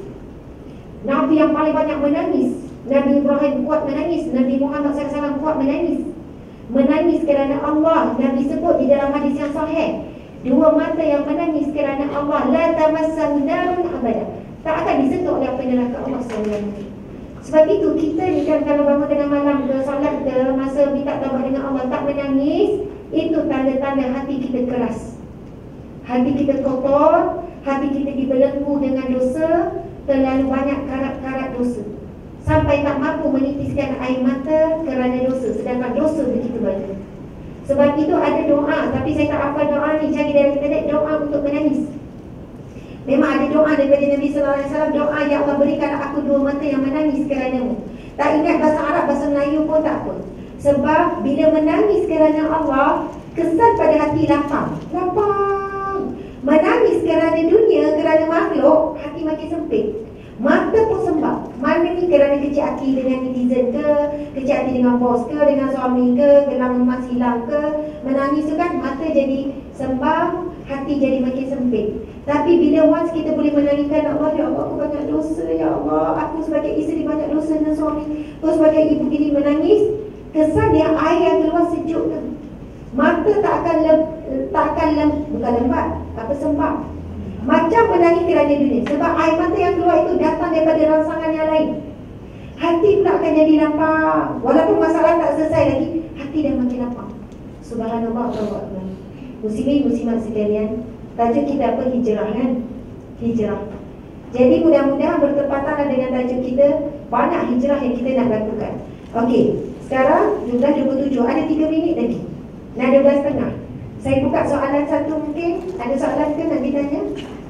Nabi yang paling banyak menangis, Nabi Ibrahim kuat menangis, Nabi Muhammad sallallahu alaihi wasallam kuat menangis. Menangis kerana Allah. Nabi sebut di dalam hadis yang sahih, dua mata yang menangis kerana Allah, la tamassahu narun abada, tak akan disentuh oleh api neraka Allah selama-lamanya. Sebab itu kita ni kan kalau bangun tengah malam ke, solat ke, masa minta taubat dengan Allah tak menangis, itu tanda-tanda hati kita keras, hati kita kotor, hati kita dibelenggu dengan dosa, terlalu banyak karat-karat dosa, sampai tak mampu menitiskan air mata kerana dosa, sedangkan dosa begitu banyak. Sebab itu ada doa, tapi saya tak hafal doa ni, cari dari internet, doa untuk menangis. Memang ada doa daripada Nabi sallallahu alaihi wasallam, doa, ya Allah berikan aku dua mata yang menangis kerana-Mu. Tak ingat bahasa Arab, bahasa Melayu pun tak apa. Sebab bila menangis kerana Allah, kesan pada hati lapang. Lapang. Menangis kerana dunia, kerana makhluk, hati makin sempit. Mata pun sembab. Mana ni kerana kecil hati dengan netizen ke, kecil hati dengan bos ke, dengan suami ke, gelang emas hilang ke. Menangis tu kan mata jadi sembab, hati jadi makin sempit. Tapi bila once kita boleh menangiskan Allah, ya Allah aku banyak dosa, ya Allah aku sebagai isteri banyak dosa dengan suami, aku sebagai ibu gini menangis, kesan dia air yang keluar sejuk kan. Mata tak akan lem, tak akan lem, bukan lembat, apa sembab. Macam menangis kerana dunia. Sebab air mata yang keluar itu datang daripada rangsangan yang lain. Hati pula akan jadi lapang. Walaupun masalah tak selesai lagi, hati dah makin lapang. Subhanallah, Allahu. Muslimin muslimat sekalian, tajuk kita apa? Hijrah kan? Hijrah. Jadi mudah-mudahan bertepatan dengan tajuk kita, banyak hijrah yang kita nak lakukan. Okey, sekarang sudah dua puluh tujuh, ada tiga minit lagi. Nah, dua belas setengah. Saya buka soalan satu mungkin. Ada soalan ke nak ditanya?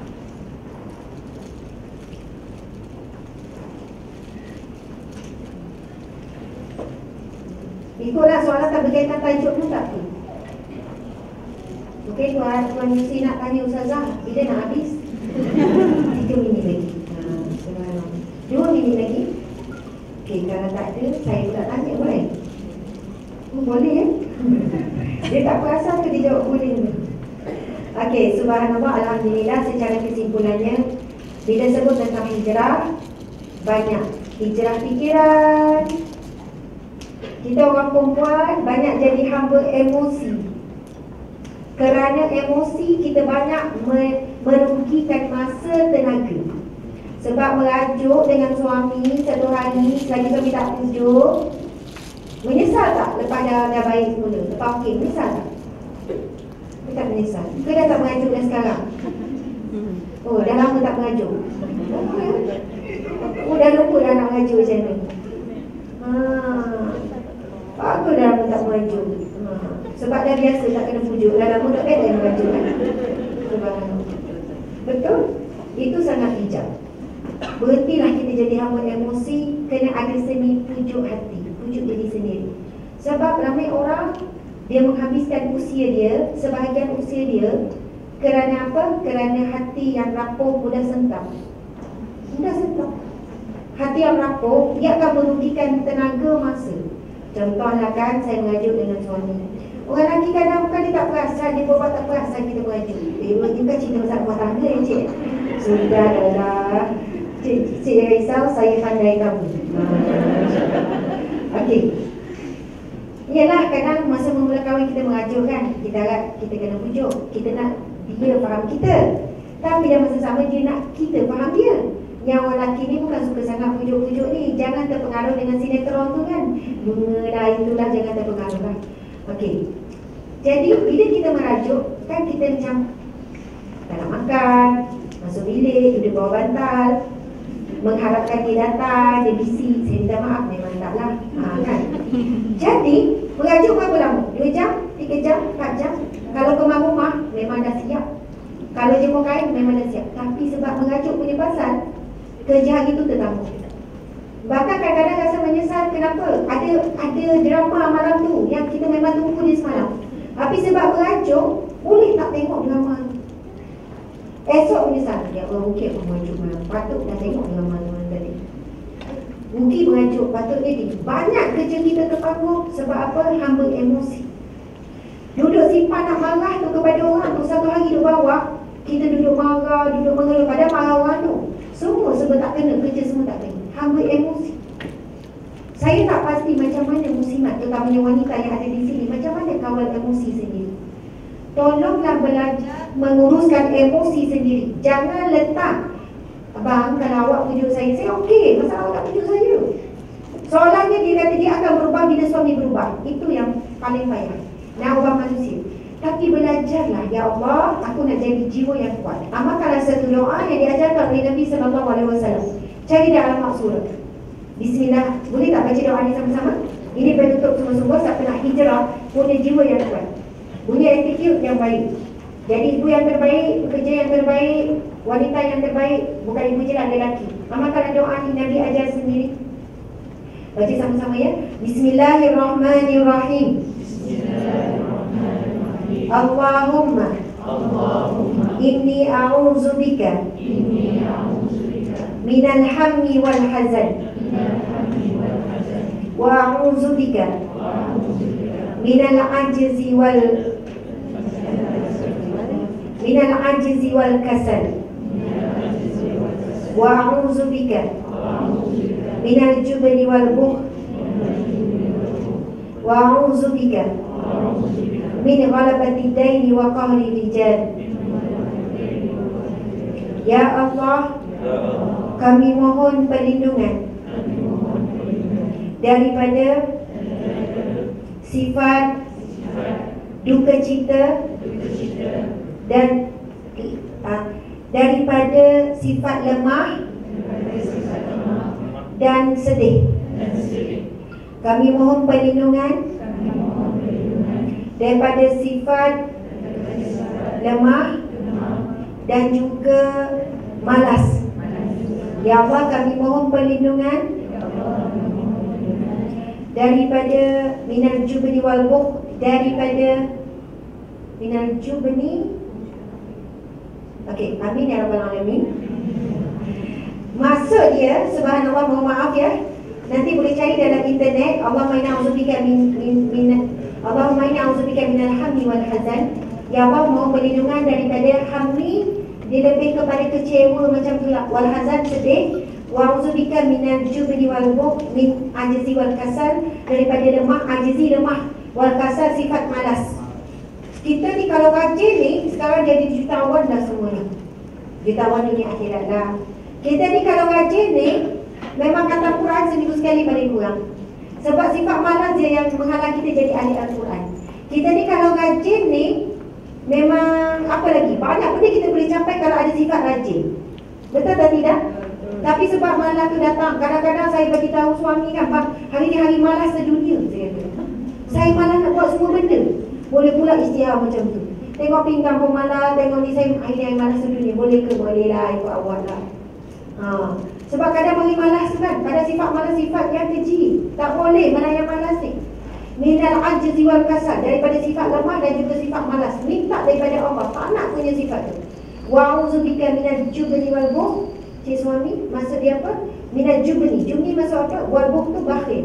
Ikutlah soalan tak berkaitan tajuk pun tak apa. Okey, Tuan Tuan Yusi nak tanya Ustazah, bila nak habis? Tiga minit lagi. Ha, dua minit lagi. Okey, kalau tak ada, saya pula tanya boleh? Oh, boleh ya? Dia tak perasan ke dia jawab boleh? Okey, subhanallah, alhamdulillah. Secara kesimpulannya, bila sebut tentang hijrah, banyak hijrah fikiran. Kita orang perempuan banyak jadi hamba emosi. Kerana emosi kita banyak merugikan masa, tenaga. Sebab merajuk dengan suami satu hari, selagi suami tak tunjuk, menyesal tak lepas dah, dah baik semula? Lepas okey, menyesal tak? Dia tak menyesal. Ke dah tak merajuk dah sekarang? Oh, dah lama tak merajuk. Oh, dah lupa dah nak merajuk macam ni. Haa, bagus dah lama tak merajuk. Ha. Sebab dah biasa tak kena pujuk. Dah lama tak kena merajuk kan? Betul? Itu sangat bijak. Berhentilah kita jadi hamba emosi. Kena ada seni pujuk hati, pujuk diri sendiri. Sebab ramai orang Dia menghabiskan usia dia, sebahagian usia dia, kerana apa? Kerana hati yang rapuh, mudah sentak. Mudah sentak. Hati yang rapuh, dia akan merugikan tenaga masa. Contohlah kan, saya mengajuk dengan suami. Orang lelaki kadang bukan dia tak perasan, dia buat tak perasan kita mengajuk. Eh, kita cerita pasal rumah tangga ya cik. Sudah dah. Cik, cik jangan risau, saya pandai kamu. Okey. Yalah, kadang masa memula kahwin kita mengajuk kan, kita harap kita kena pujuk, kita nak dia faham kita. Tapi dalam masa sama dia nak kita faham dia. Yang orang lelaki ni bukan suka sangat pujuk-pujuk ni. Jangan terpengaruh dengan sinetron tu kan. Bunga dah, itulah, jangan terpengaruh lah. Okey. Jadi bila kita merajuk, kan kita macam tak nak makan, masuk bilik, duduk bawah bantal, mengharapkan dia datang, dia bisik, saya minta maaf, memang tak lah, ha, kan? Jadi, merajuk berapa lama? dua jam, tiga jam, empat jam. Kalau kemas rumah, memang dah siap. Kalau jemur kain, memang dah siap. Tapi sebab merajuk punya pasal, kerja hari tu tertangguh. Bahkan kadang-kadang rasa menyesal, kenapa? Ada ada drama malam tu, yang kita memang tunggu dia semalam. Tapi sebab merajuk, boleh tak tengok drama tu. Esok menyesal, ya Allah, mungkin aku merajuk malam. Patut dah tengok drama tu tadi. Mungkin merajuk, patut jadi. Banyak kerja kita tertangguh sebab apa? Hamba emosi. Duduk simpan nak marah tu kepada orang tu, satu hari duduk bawah, kita duduk marah, duduk mengeluh, padahal marah orang tu. Semua sebab tak kena, kerja semua tak kena. Hamba emosi. Saya tak pasti macam mana muslimat, terutamanya wanita yang ada di sini, macam mana kawal emosi sendiri. Tolonglah belajar menguruskan emosi sendiri. Jangan letak, abang kalau awak pujuk saya, saya okey, masa awak tak pujuk saya. Soalannya dia kata dia akan berubah bila suami berubah. Itu yang paling payah. Nak ubah manusia. Tapi belajarlah, ya Allah, aku nak jadi jiwa yang kuat. Amalkanlah satu doa yang diajarkan oleh Nabi sallallahu alaihi wasallam. Cari dalam surah. Bismillah. Boleh tak baca doa ni sama-sama? Ini penutup sungguh-sungguh siapa nak hijrah, punya jiwa yang kuat, punya attitude yang baik. Jadi ibu yang terbaik, pekerja yang terbaik, wanita yang terbaik, bukan ibu je lah, lelaki. Amalkanlah doa ni, Nabi ajar sendiri. Baca sama-sama ya. Bismillahirrahmanirrahim. Bismillahirrahmanirrahim. Allahumma, Allahumma inni a'udzubika inni a'udzubika minal hammi wal hazan wa a'udzubika minal ajzi wal minal ajzi wal kasal wa a'udzubika minal jubni wal bukhl wa a'udzubika min ghalabati daini wa qahri rijal. Ya Allah, kami mohon perlindungan daripada sifat duka cita dan uh, daripada sifat lemah dan sedih. Kami mohon perlindungan daripada sifat lemah dan juga malas. Ya Allah, kami mohon perlindungan daripada minal jubni wal bukhl, daripada minal jubni. Okey, amin ya rabbal alamin. Maksud dia, subhanallah, mohon maaf ya, nanti boleh cari dalam internet. Allahumma inna a'udzubika min min min Allahumma inna a'udzubika minal hammi wal hazan. Ya Allah, mohon perlindungan daripada hammi, dia lebih kepada kecewa macam tu lah, wal hazan, sedih. Wa a'udzubika minal jubni wal bukhl min ajzi wal kasal, daripada lemah, ajzi lemah, wal kasal sifat malas. Kita ni kalau rajin ni, sekarang jadi jutawan dah semua ni, jutawan dunia akhirat dah. Kita ni kalau rajin ni, memang kata Quran seminggu sekali paling kurang. Sebab sifat malas dia yang menghalang kita jadi ahli Al-Quran. Kita ni kalau rajin ni, memang apa lagi, banyak benda kita boleh capai kalau ada sifat rajin. Betul tak tidak? Betul. Tapi sebab malas tu datang. Kadang-kadang saya bagi tahu suami kan, bang, hari ni hari malas sedunia. Saya kata, saya malas nak buat semua benda. Boleh pula istighfar macam tu. Tengok pinggang pun malas, tengok ni saya hari ni hari malas sedunia. Boleh ke? Boleh lah, ikut awak lah. Ha. Sebab kadang bagi malas tu kan, kadang sifat malas sifat yang keji. Tak boleh malah yang malas ni. Minal ajzi wal kasal, daripada sifat lemah dan juga sifat malas. Minta daripada Allah, tak nak punya sifat tu. Wa'udzubika minal jubni wal bukh. Cik suami, maksud dia apa? Minal jubni. Jubni maksud apa? Wal bukh tu bakhil.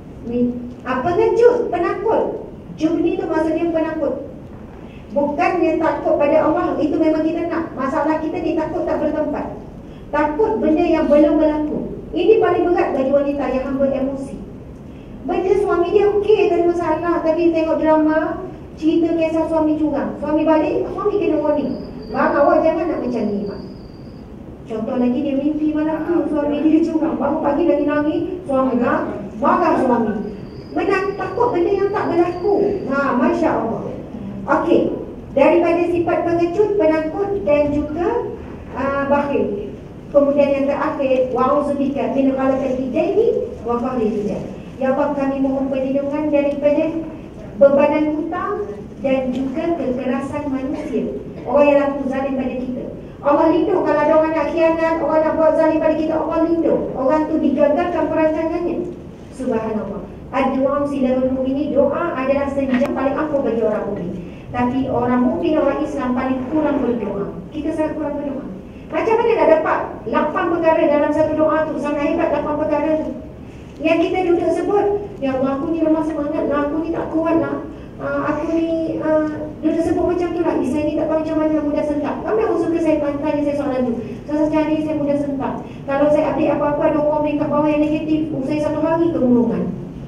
Apa ngejut? Penakut. Jubni tu maksudnya penakut. Bukan dia takut pada Allah, itu memang kita nak. Masalah kita ni takut tak bertempat. Takut benda yang belum berlaku. Ini paling berat bagi wanita yang hamba emosi. Benda suami dia okey, tak ada masalah, tapi tengok drama, cerita kisah suami curang. Suami balik, suami kena warning. Bang, awak jangan nak macam ni, Mak. Contoh lagi, dia mimpi malam tu suami dia curang. Bangun pagi lagi nangis, suami nak marah suami. Menang takut benda yang tak berlaku. Ha, Masya Allah. Okey, daripada sifat pengecut, penakut dan juga uh, bakhil. Kemudian yang terakhir, wa'udzubika min ghalabati daini wa qahri rijal. Ya Allah, kami mohon perlindungan daripada bebanan hutang dan juga kekerasan manusia. Orang yang laku zalim pada kita, Allah lindung. Kalau ada orang nak khianat, orang nak buat zalim pada kita, Allah lindung. Orang tu digagalkan perancangannya. Subhanallah. Ad-du'a silahul mu'mini, doa adalah senjata paling ampuh bagi orang mukmin. Tapi orang mukmin, orang Islam paling kurang berdoa. Kita sangat kurang berdoa. Macam mana nak dapat lapan perkara dalam satu doa tu? Sangat hebat lapan perkara tu. Yang kita duduk sebut, ya Allah, aku ni lemah semangat lah, aku ni tak kuat lah, uh, aku ni uh, duduk sebut macam tu lah. Saya ni tak tahu macam mana, mudah sentak. Kami yang suka saya tanya saya soalan tu. Saya cari, saya mudah sentak. Kalau saya update apa-apa, ada komen kat bawah yang negatif, saya satu hari kemurungan.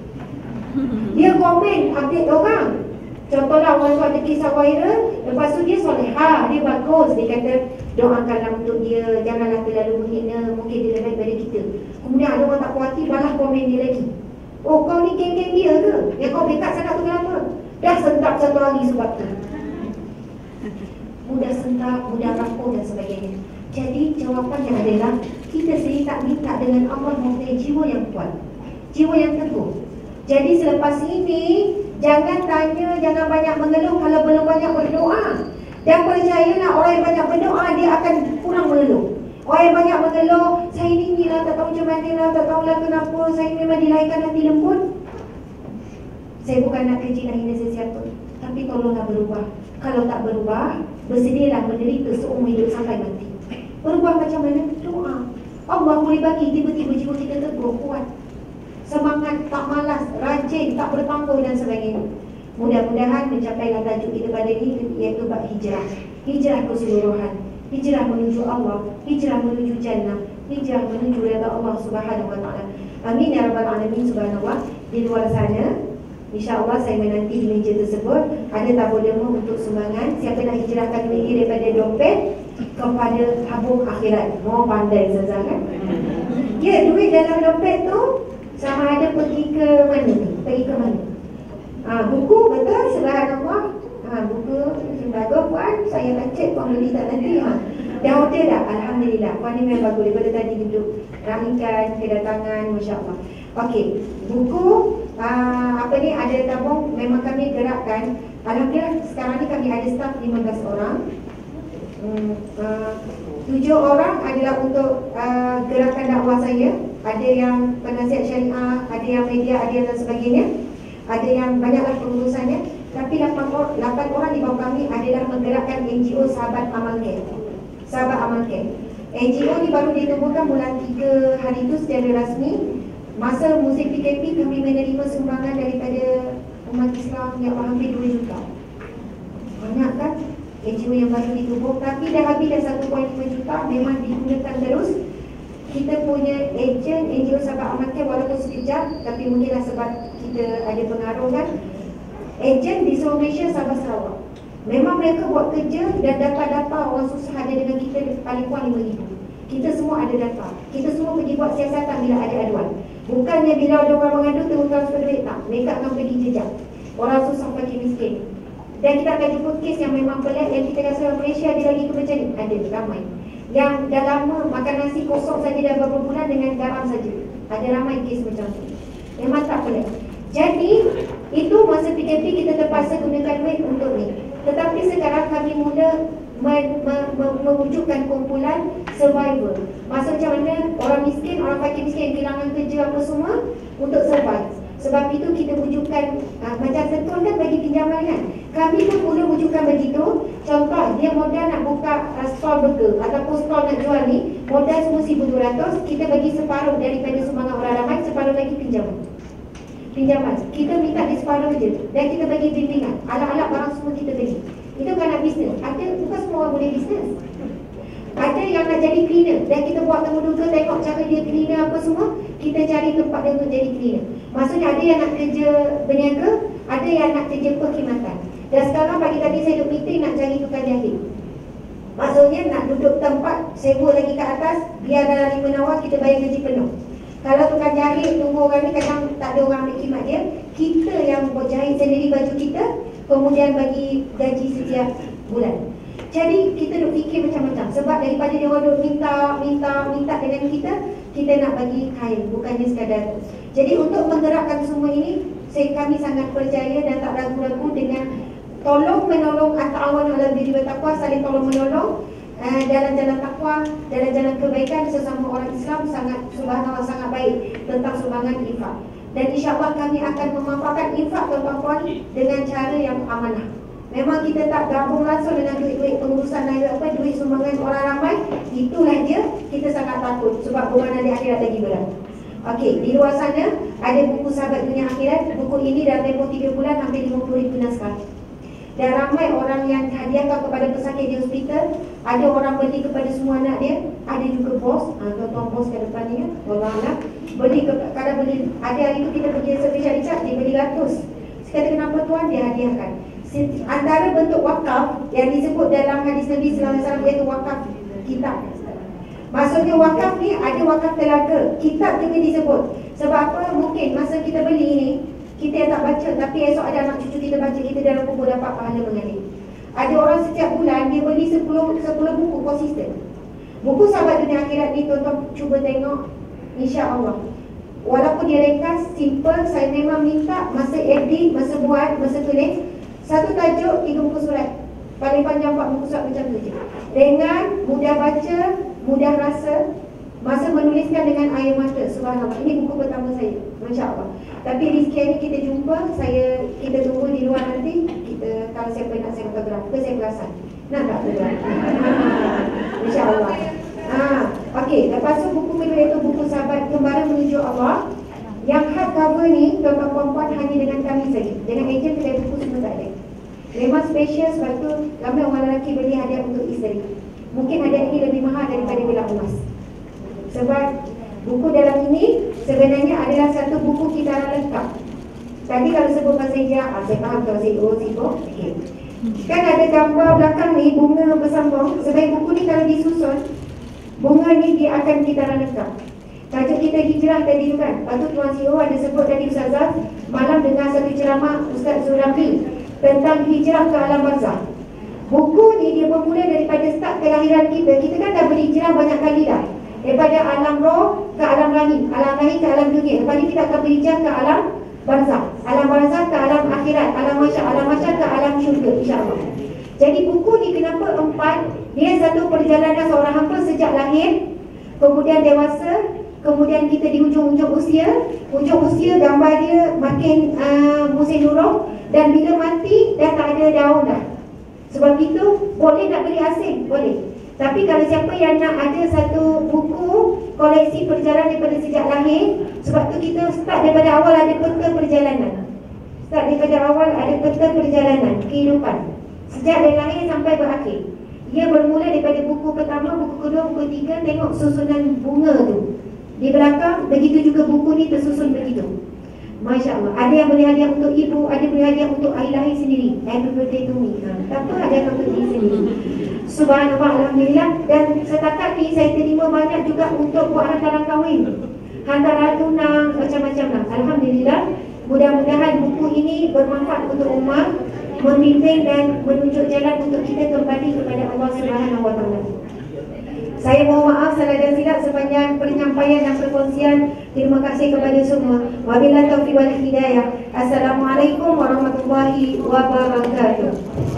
Dia komen update orang. Contohlah, orang tu ada kisah viral, lepas tu dia soleha, dia bagus. Dia kata, doakanlah untuk dia, janganlah terlalu menghina, mungkin dia lebih daripada kita. Kemudian ada orang tak puas hati, balas komen dia lagi. Oh, kau ni geng-geng dia ke? Yang kau dekat sangat tu kenapa? Dah sentak satu hari sebab tu. Mudah sentak, mudah rapuh dan sebagainya. Jadi jawapannya adalah, kita sendiri tak minta dengan Allah mempunyai jiwa yang kuat, jiwa yang teguh. Jadi selepas ini, jangan tanya, jangan banyak mengeluh kalau belum banyak berdoa. Dan percayalah, orang yang banyak berdoa, dia akan kurang mengeluh. Orang yang banyak mengeluh, saya ni ni lah, tak tahu macam mana lah, tak tahulah kenapa, saya memang dilahirkan hati lembut. Saya bukan nak keji nak hina sesiapa, tapi tolonglah berubah. Kalau tak berubah, bersedialah menderita seumur hidup sampai mati. Berubah macam mana? Doa. Allah boleh bagi tiba-tiba jiwa kita teguh, kuat, semangat, tak malas, rajin, tak bertangguh dan sebagainya. Mudah-mudahan mencapailah tajuk kita pada ini, iaitu bab hijrah. Hijrah keseluruhan, hijrah menuju Allah, hijrah menuju jannah, hijrah menuju redha Allah Subhanahu wa taala. Amin ya rabbal alamin. Subhanallah. Di luar sana, insya-Allah saya menanti di meja tersebut ada tabur derma untuk sumbangan. Siapa nak hijrahkan diri daripada dompet kepada tabung akhirat. Mau pandai Zazah kan? Ya, duit dalam dompet tu sama ada pergi ke mana ni? Pergi ke mana? Ha, buku betul, subhanallah. Ha, buku lembaga puan, saya nak cek puan beli tak nanti. Ha. Dah order dah, alhamdulillah. Puan ni memang bagus daripada tadi duduk ramikan kedatangan, masya-Allah. Okey, buku uh, apa ni ada tabung, memang kami gerakkan. Alhamdulillah sekarang ni kami ada staf lima belas orang. Hmm, uh, tujuh orang adalah untuk uh, gerakan dakwah saya. Ada yang penasihat syariah, ada yang media, ada yang dan sebagainya. Ada yang banyaklah pengurusannya. Tapi lapan orang di bawah kami adalah menggerakkan N G O Sahabat Amal Care. Sahabat Amal Care N G O ni baru ditemukan bulan tiga hari itu secara rasmi. Masa musim P K P kami menerima sumbangan daripada umat Islam yang hampir dua juta. Banyak kan N G O yang baru ditubuh. Tapi dah habis dah satu perpuluhan lima juta. Memang digunakan terus. Kita punya ejen N G O Sahabat Amal Care walaupun sekejap, tapi mungkinlah sebab kita ada pengaruh kan. Ejen di seluruh Malaysia, Sabah, Sarawak. Memang mereka buat kerja dan data-data orang susah ada dengan kita paling kurang lima ribu. Kita semua ada data. Kita semua pergi buat siasatan bila ada aduan. Bukannya bila ada orang mengadu terus transfer duit, tak. Mereka akan pergi jejak orang susah, fakir miskin. Dan kita akan jumpa kes yang memang pelik, yang kita rasa Malaysia ada lagi ke macam ni. Ada, ramai. Yang dah lama makan nasi kosong saja dah beberapa bulan dengan garam saja. Ada ramai kes macam tu. Memang tak pelik. Jadi itu masa P K P kita terpaksa gunakan duit untuk ni. Tetapi sekarang kami mula me, me, me, mewujudkan kumpulan survivor. Maksud macam mana orang miskin, orang fakir miskin yang kehilangan kerja apa semua untuk survive. Sebab itu kita wujudkan uh, macam Sentul kan bagi pinjaman kan. Kami pun mula wujudkan begitu. Contoh, dia modal nak buka uh, stall burger ataupun stall nak jual ni, modal semua seribu dua ratus, kita bagi separuh daripada sumbangan orang ramai, separuh lagi pinjaman. Pinjaman, kita minta di separuh je. Dan kita bagi bimbingan, alat-alat barang semua kita beli. Itu kan nak bisnes. Ada, bukan semua orang boleh bisnes. Ada yang nak jadi cleaner dan kita buat temu-temu tengok cara dia cleaner apa semua, kita cari tempat dia untuk jadi cleaner. Maksudnya ada yang nak kerja berniaga, ada yang nak kerja perkhidmatan. Dan sekarang pagi tadi saya duduk meeting nak cari tukang jahit. Maksudnya nak duduk tempat sewa lagi ke atas, biar dalam lima nawar kita bayar gaji penuh. Kalau tukang jahit tunggu orang ni kadang tak ada orang ambil khidmat dia, kita yang buat jahit sendiri baju kita, kemudian bagi gaji setiap bulan. Jadi kita duk fikir macam-macam. Sebab daripada dia orang duk minta, minta, minta dengan kita, kita nak bagi kain, bukannya sekadar. Jadi untuk menggerakkan semua ini, saya, kami sangat percaya dan tak ragu-ragu dengan tolong menolong at-ta'awun 'alal birri wat taqwa, saling tolong menolong uh, dalam jalan takwa, dalam jalan kebaikan sesama orang Islam, sangat subhanallah sangat baik tentang sumbangan infak. Dan insya-Allah kami akan memanfaatkan infak tuan-tuan dengan cara yang amanah. Memang kita tak gabung langsung dengan duit-duit pengurusan naik apa, duit sumbangan orang ramai. Itulah dia, kita sangat takut sebab beban di akhirat lagi berat. Okey, di luar sana ada buku Sahabat Dunia Akhirat. Buku ini dalam tempoh tiga bulan hampir lima puluh ribu naskah. Dan ramai orang yang hadiahkan kepada pesakit di hospital. Ada orang beli kepada semua anak dia. Ada juga bos, ha, tuan-tuan bos ke depan ni ya, Allah anak beli ke, kadang beli. Ada hari itu kita pergi special recharge, dia beli ratus. Saya kata kenapa tuan, dia hadiahkan. Antara bentuk wakaf yang disebut dalam hadis Nabi sallallahu alaihi wasallam iaitu wakaf kitab. Maksudnya wakaf ni ada wakaf telaga, kitab juga disebut. Sebab apa? Mungkin masa kita beli ni kita yang tak baca, tapi esok ada anak cucu kita baca, kita dalam kubur dapat pahala mengalir. Ada orang setiap bulan dia beli sepuluh buku konsisten. Buku Sahabat Dunia Akhirat ni tuan-tuan cuba tengok, insya-Allah. Walaupun dia ringkas, simple, saya memang minta masa edit, masa buat, masa tulis, satu tajuk, tiga buku surat. Paling panjang empat buku surat macam tu je. Dengan mudah baca, mudah rasa, masa menuliskan dengan air mata. Subhanallah. Ini buku pertama saya, masya-Allah. Tapi rezeki ni kita jumpa, saya kita tunggu di luar nanti. Kita kalau siapa nak saya fotograf, ke saya perasan. Nak tak fotograf? Masya-Allah. Ah, okey. Lepas tu buku kedua iaitu buku Sahabat Kembara Menuju Allah. Yang hard cover ni tuan-tuan puan-puan hanya dengan kami saja. Dengan ejen kedai buku semua tak ada. Memang special sebab tu ramai orang lelaki beli hadiah untuk isteri. Mungkin hadiah ini lebih mahal daripada bilang emas. Sebab buku dalam ini sebenarnya adalah satu buku kitaran lengkap. Tadi kalau sebut bahasa hijrah, ah, saya faham kalau saya oh sibuk. Okay. Kan ada gambar belakang ni bunga bersambung. Sebaik buku ni kalau disusun, bunga ni dia akan kitaran lengkap. Tajuk kita hijrah tadi tu kan. Lepas tu Tuan C E O ada sebut tadi Ustazah malam dengar satu ceramah Ustaz Zulami tentang hijrah ke alam barzah. Buku ni dia bermula daripada start kelahiran kita. Kita kan dah berhijrah banyak kali dah. Daripada alam roh ke alam langit, alam langit ke alam dunia. Lepas ni kita akan berhijrah ke alam barzah. Alam barzah ke alam akhirat, alam mahsyar, alam mahsyar ke alam syurga, insya-Allah. Jadi buku ni kenapa empat? Dia satu perjalanan seorang hamba sejak lahir, kemudian dewasa, kemudian kita di hujung-hujung usia. Hujung usia gambar dia makin uh, musim nurung. Dan bila mati dah tak ada daun dah. Sebab itu boleh nak beli asing, boleh. Tapi kalau siapa yang nak ada satu buku koleksi perjalanan daripada sejak lahir, sebab tu kita start daripada awal ada peta perjalanan. Start daripada awal ada peta perjalanan kehidupan sejak dari lahir sampai berakhir. Ia bermula daripada buku pertama, buku kedua, buku ketiga. Tengok susunan bunga tu di belakang. Begitu juga buku ni tersusun begitu. Masya Allah. Ada yang beli hadiah untuk ibu, ada beli hadiah untuk ahli lahir sendiri. Happy birthday to me. Ha, tak apa, hadiah untuk diri sendiri. Subhanallah, alhamdulillah. Dan setakat ni saya terima banyak juga untuk buat hantaran kahwin, hantaran tunang, macam-macam lah. Alhamdulillah. Mudah-mudahan buku ini bermanfaat untuk umat, memimpin dan menunjuk jalan untuk kita kembali kepada Allah Subhanahu Wa Taala. Saya mohon maaf salah dan silap sepanjang penyampaian dan perkongsian. Terima kasih kepada semua. Wabillahi taufiq wal hidayah. Assalamualaikum warahmatullahi wabarakatuh.